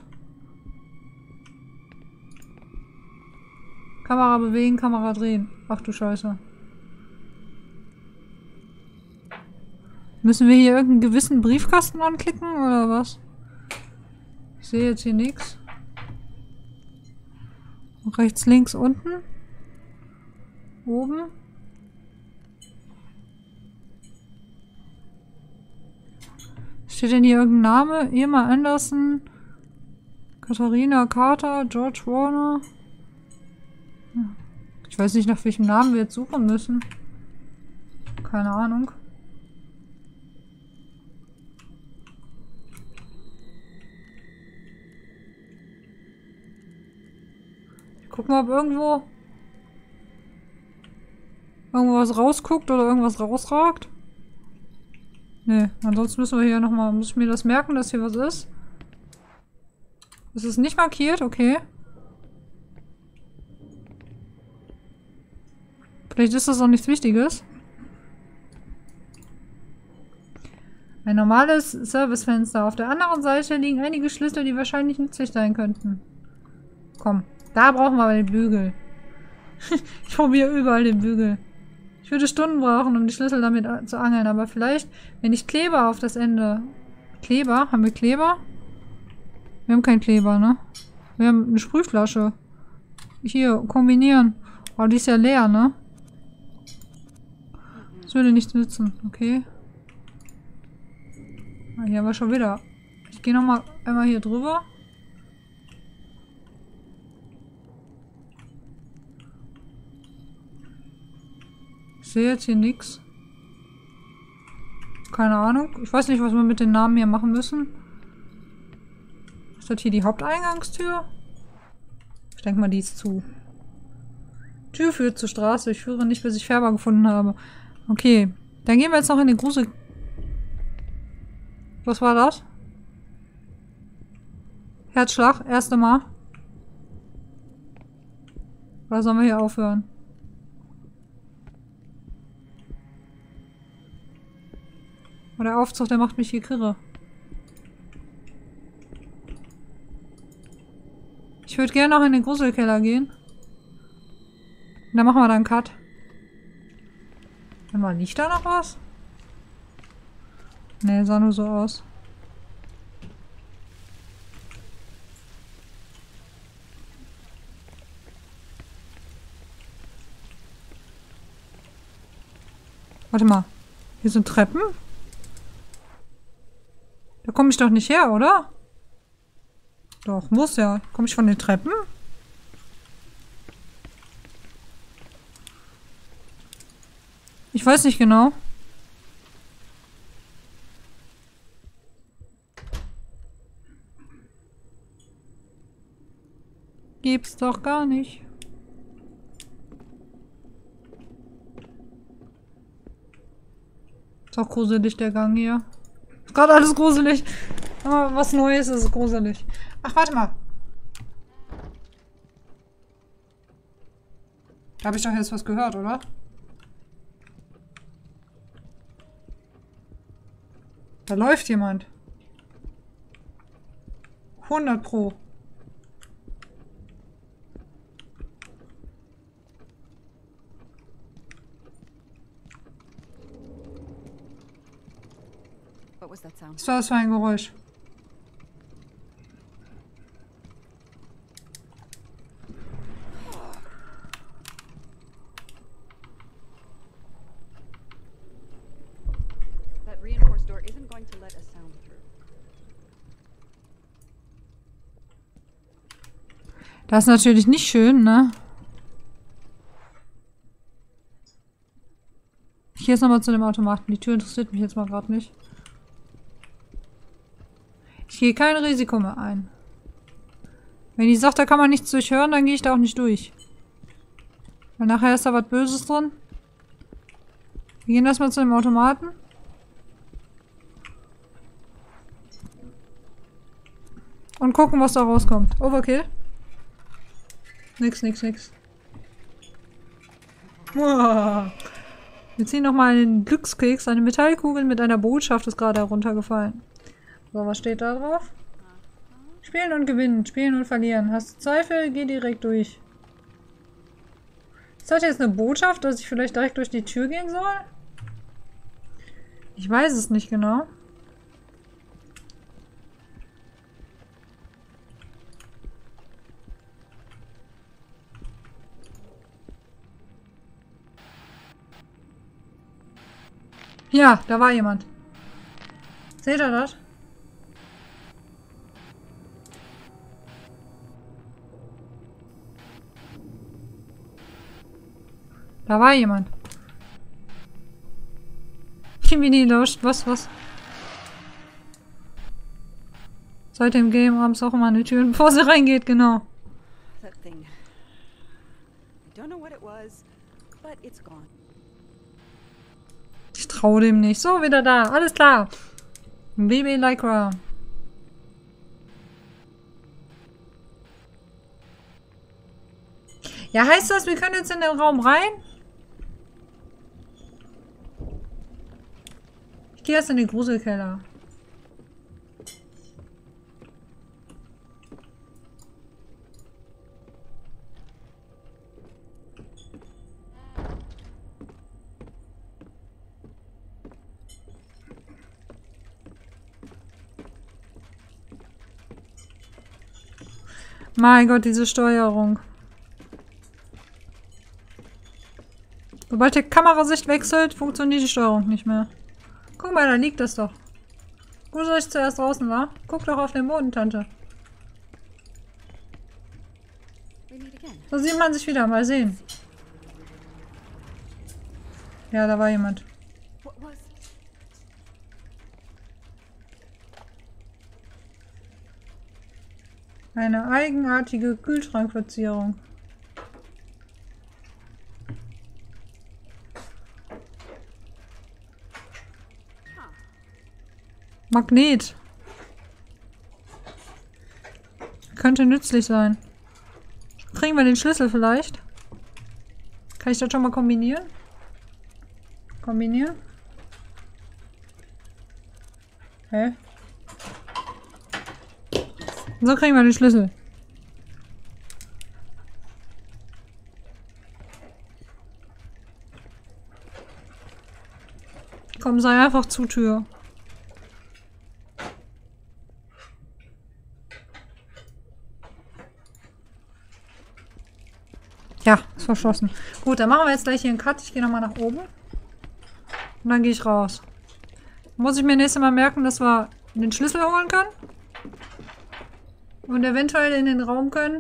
A: Kamera bewegen, Kamera drehen. Ach du Scheiße. Müssen wir hier irgendeinen gewissen Briefkasten anklicken oder was? Ich sehe jetzt hier nichts. Rechts, links, unten. Oben. Steht denn hier irgendein Name? Irma Anderson, Katharina Carter, George Warner. Ich weiß nicht, nach welchem Namen wir jetzt suchen müssen. Keine Ahnung. Gucken wir, ob irgendwo was rausguckt oder irgendwas rausragt. Nee, ansonsten müssen wir hier nochmal, muss ich mir das merken, dass hier was ist. Es ist nicht markiert, okay. Vielleicht ist das auch nichts Wichtiges. Ein normales Servicefenster. Auf der anderen Seite liegen einige Schlüssel, die wahrscheinlich nützlich sein könnten. Komm, da brauchen wir aber den Bügel. Ich probiere überall den Bügel. Ich würde Stunden brauchen, um die Schlüssel damit zu angeln, aber vielleicht, wenn ich Kleber auf das Ende... Kleber? Haben wir Kleber? Wir haben keinen Kleber, ne? Wir haben eine Sprühflasche. Hier, kombinieren. Oh, die ist ja leer, ne? Das würde nichts nützen, okay. Ah, hier haben wir schon wieder. Ich gehe nochmal einmal hier drüber. Ich sehe jetzt hier nichts. Keine Ahnung. Ich weiß nicht, was wir mit den Namen hier machen müssen. Ist das hier die Haupteingangstür? Ich denke mal, die ist zu. Tür führt zur Straße. Ich führe nicht, bis ich Färber gefunden habe. Okay. Dann gehen wir jetzt noch in den Grusel... Was war das? Herzschlag, erste Mal. Oder sollen wir hier aufhören? Oh, der Aufzug, der macht mich hier kirre. Ich würde gerne noch in den Gruselkeller gehen. Und dann machen wir da einen Cut. Warte mal, liegt da noch was? Ne, sah nur so aus. Warte mal. Hier sind Treppen? Da komme ich doch nicht her, oder? Doch, muss ja. Komme ich von den Treppen? Ich weiß nicht genau. Gibt's doch gar nicht. Ist auch gruselig, der Gang hier. Ist gerade alles gruselig. Aber was Neues ist gruselig. Ach, warte mal. Da habe ich doch jetzt was gehört, oder? Da läuft jemand. 100 Pro.
E: What was that sound?
A: Was war das für ein Geräusch?
E: That reinforced door isn't going to let a sound through.
A: Das ist natürlich nicht schön, ne? Ich gehe jetzt nochmal zu dem Automaten. Die Tür interessiert mich jetzt mal gerade nicht. Ich gehe kein Risiko mehr ein. Wenn die sagt, da kann man nichts durchhören, dann gehe ich da auch nicht durch. Weil nachher ist da was Böses drin. Wir gehen erstmal zu dem Automaten. Und gucken, was da rauskommt. Overkill. Nix. Wow. Wir ziehen nochmal einen Glückskeks. Eine Metallkugel mit einer Botschaft ist gerade heruntergefallen. So, was steht da drauf? Spielen und gewinnen. Spielen und verlieren. Hast du Zweifel? Geh direkt durch. Ist das jetzt eine Botschaft, dass ich vielleicht direkt durch die Tür gehen soll? Ich weiß es nicht genau. Ja, da war jemand. Seht ihr das? Da war jemand. Chemie lauscht. Was? Seit dem Game abends auch immer eine Tür, bevor sie reingeht, genau.
E: That thing. I don't know what it was, but it's gone.
A: Ich traue dem nicht. So, wieder da. Alles klar. Baby Lycra. Ja, heißt das, wir können jetzt in den Raum rein? Ich gehe erst in den Gruselkeller. Mein Gott, diese Steuerung. Sobald die Kamerasicht wechselt, funktioniert die Steuerung nicht mehr. Guck mal, da liegt das doch. Wo soll ich zuerst draußen war? Guck doch auf den Boden, Tante. So sieht man sich wieder. Mal sehen. Ja, da war jemand. Eine eigenartige Kühlschrankverzierung. Magnet. Könnte nützlich sein. Kriegen wir den Schlüssel vielleicht? Kann ich das schon mal kombinieren? Kombinieren? Hä? So kriegen wir den Schlüssel. Komm, sei einfach zur Tür. Ja, ist verschlossen. Gut, dann machen wir jetzt gleich hier einen Cut. Ich gehe nochmal nach oben. Und dann gehe ich raus. Muss ich mir nächstes Mal merken, dass wir den Schlüssel holen können. Und eventuell in den Raum können.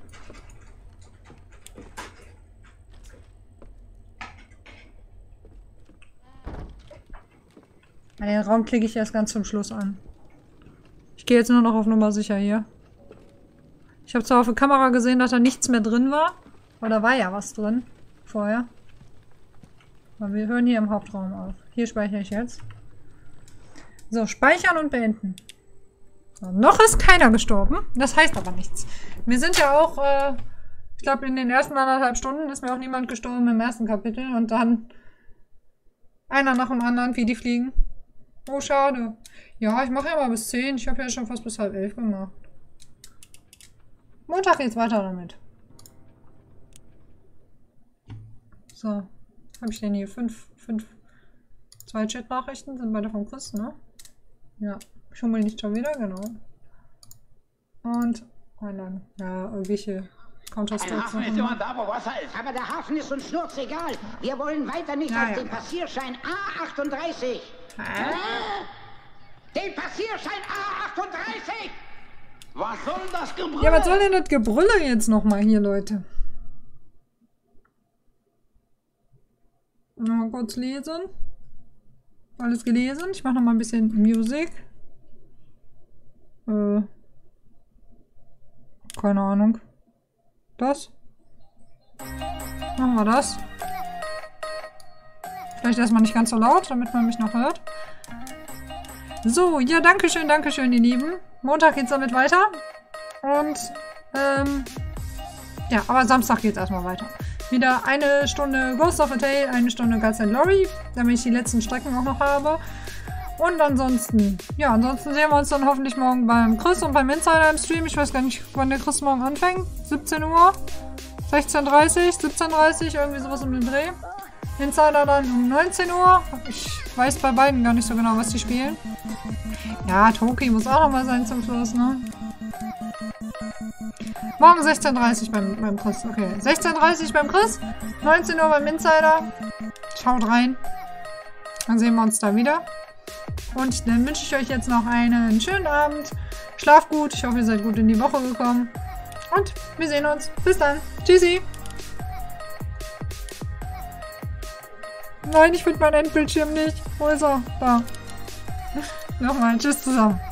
A: Den Raum klicke ich erst ganz zum Schluss an. Ich gehe jetzt nur noch auf Nummer sicher hier. Ich habe zwar auf der Kamera gesehen, dass da nichts mehr drin war. Aber da war ja was drin. Vorher. Aber wir hören hier im Hauptraum auf. Hier speichere ich jetzt. So, speichern und beenden. So, noch ist keiner gestorben. Das heißt aber nichts. Wir sind ja auch, ich glaube in den ersten 1,5 Stunden ist mir auch niemand gestorben im ersten Kapitel. Und dann einer nach dem anderen, wie die fliegen. Oh, schade. Ja, ich mache ja mal bis 10. Ich habe ja schon fast bis 10:30 gemacht. Montag geht's weiter damit. So. Habe ich denn hier 5? 2 Chat-Nachrichten sind beide von Chris, ne? Ja. Schummel nicht schon wieder, genau. Und einladen. Ja, irgendwelche Counter-Strikes.
D: Ein Hafen ist immer da, wo Wasser ist. Aber der Hafen ist uns schnurzegal. Wir wollen weiter nicht als den Passierschein A38. Den Passierschein A38!
C: Was soll das Gebrüll?
A: Ja, was soll denn das Gebrülle jetzt nochmal hier, Leute? Nochmal kurz lesen. Alles gelesen. Ich mache nochmal ein bisschen Musik. Keine Ahnung. Das? Machen wir das. Vielleicht erstmal nicht ganz so laut, damit man mich noch hört. So, ja, dankeschön, ihr Lieben. Montag geht's damit weiter. Und, ja, aber Samstag geht's erstmal weiter. Wieder 1 Stunde Ghost of a Tale, 1 Stunde Guts and Lorry, damit ich die letzten Strecken auch noch habe. Und ansonsten, ja, ansonsten sehen wir uns dann hoffentlich morgen beim Chris und beim Insider im Stream. Ich weiß gar nicht, wann der Chris morgen anfängt. 17 Uhr, 16:30, 17:30, irgendwie sowas um den Dreh. Insider dann um 19 Uhr. Ich weiß bei beiden gar nicht so genau, was die spielen. Ja, Toki muss auch nochmal sein zum Schluss, ne? Morgen 16:30 beim Chris. Okay, 16:30 beim Chris, 19 Uhr beim Insider. Schaut rein. Dann sehen wir uns da wieder. Und dann wünsche ich euch jetzt noch einen schönen Abend. Schlaft gut. Ich hoffe, ihr seid gut in die Woche gekommen. Und wir sehen uns. Bis dann. Tschüssi. Nein, ich finde meinen Endbildschirm nicht. Wo ist er? Da. Nochmal. Tschüss zusammen.